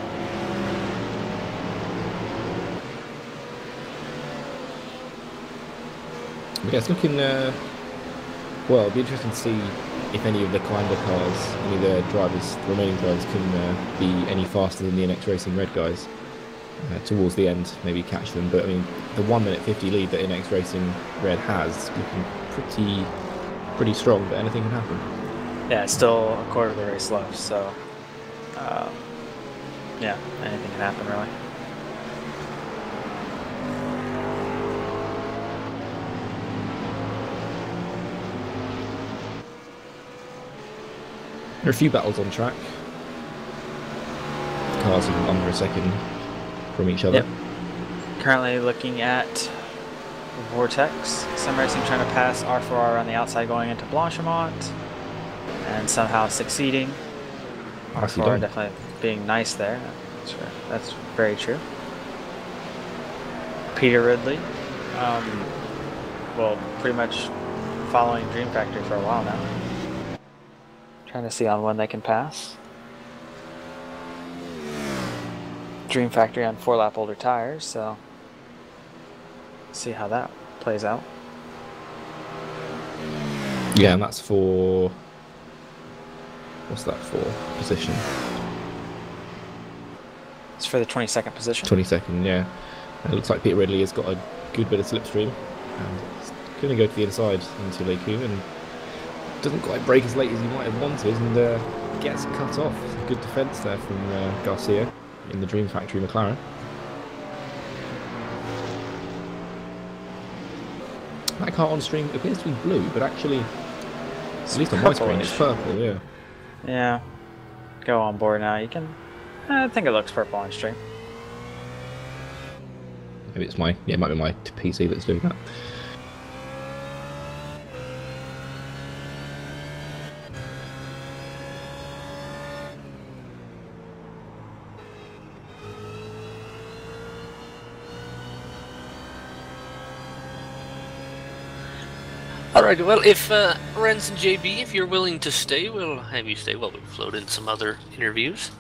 Yeah, it's looking, uh, well, it'll be interesting to see if any of the Kinder cars, any of the drivers, the remaining drivers, can uh, be any faster than the N X Racing red guys. Uh, towards the end, maybe catch them. But I mean, the one minute fifty lead that N X Racing red has, looking pretty, pretty strong, but anything can happen. Yeah, it's still a quarter of the race left, so uh, yeah, anything can happen really. There are a few battles on track. Cars are under a second from each other. Yep. Currently looking at Vortex. Simracing trying to pass R four R on the outside going into Blanchimont and somehow succeeding. R four R definitely being nice there. That's, that's very true. Peter Ridley, um, well, pretty much following Dream Factory for a while now. Trying to see on when they can pass. Dream Factory on four lap older tires, so see how that plays out. Yeah, and that's for, what's that for? Position. It's for the twenty-second position. twenty-second, yeah. It looks like Peter Ridley has got a good bit of slipstream, and he's going to go to the inside into Leku, and doesn't quite break as late as he might have wanted, and uh, gets cut off. Good defence there from uh, Garcia in the Dream Factory McLaren. That car on stream appears to be blue, but actually, at least on my screen, it's purple, yeah. Yeah. Go on board now. You can. I think it looks purple on stream. Maybe it's my, yeah, it might be my P C that's doing that. Alright, well, if uh, Renz and J B, if you're willing to stay, we'll have you stay while we float in some other interviews.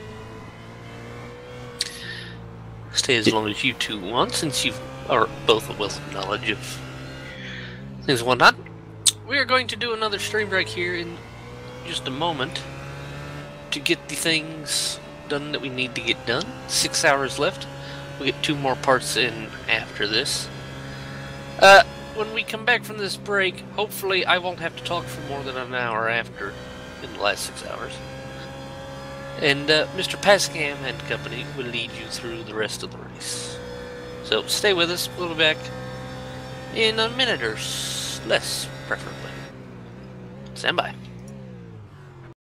Stay as long as you two want, since you are both a wealth of knowledge of things and whatnot. We are going to do another stream break here in just a moment to get the things done that we need to get done. Six hours left. We'll get two more parts in after this. Uh... When we come back from this break, hopefully I won't have to talk for more than an hour after in the last six hours. And uh, Mister Pascam and company will lead you through the rest of the race. So stay with us, we'll be back in a minute or less, preferably. Stand by.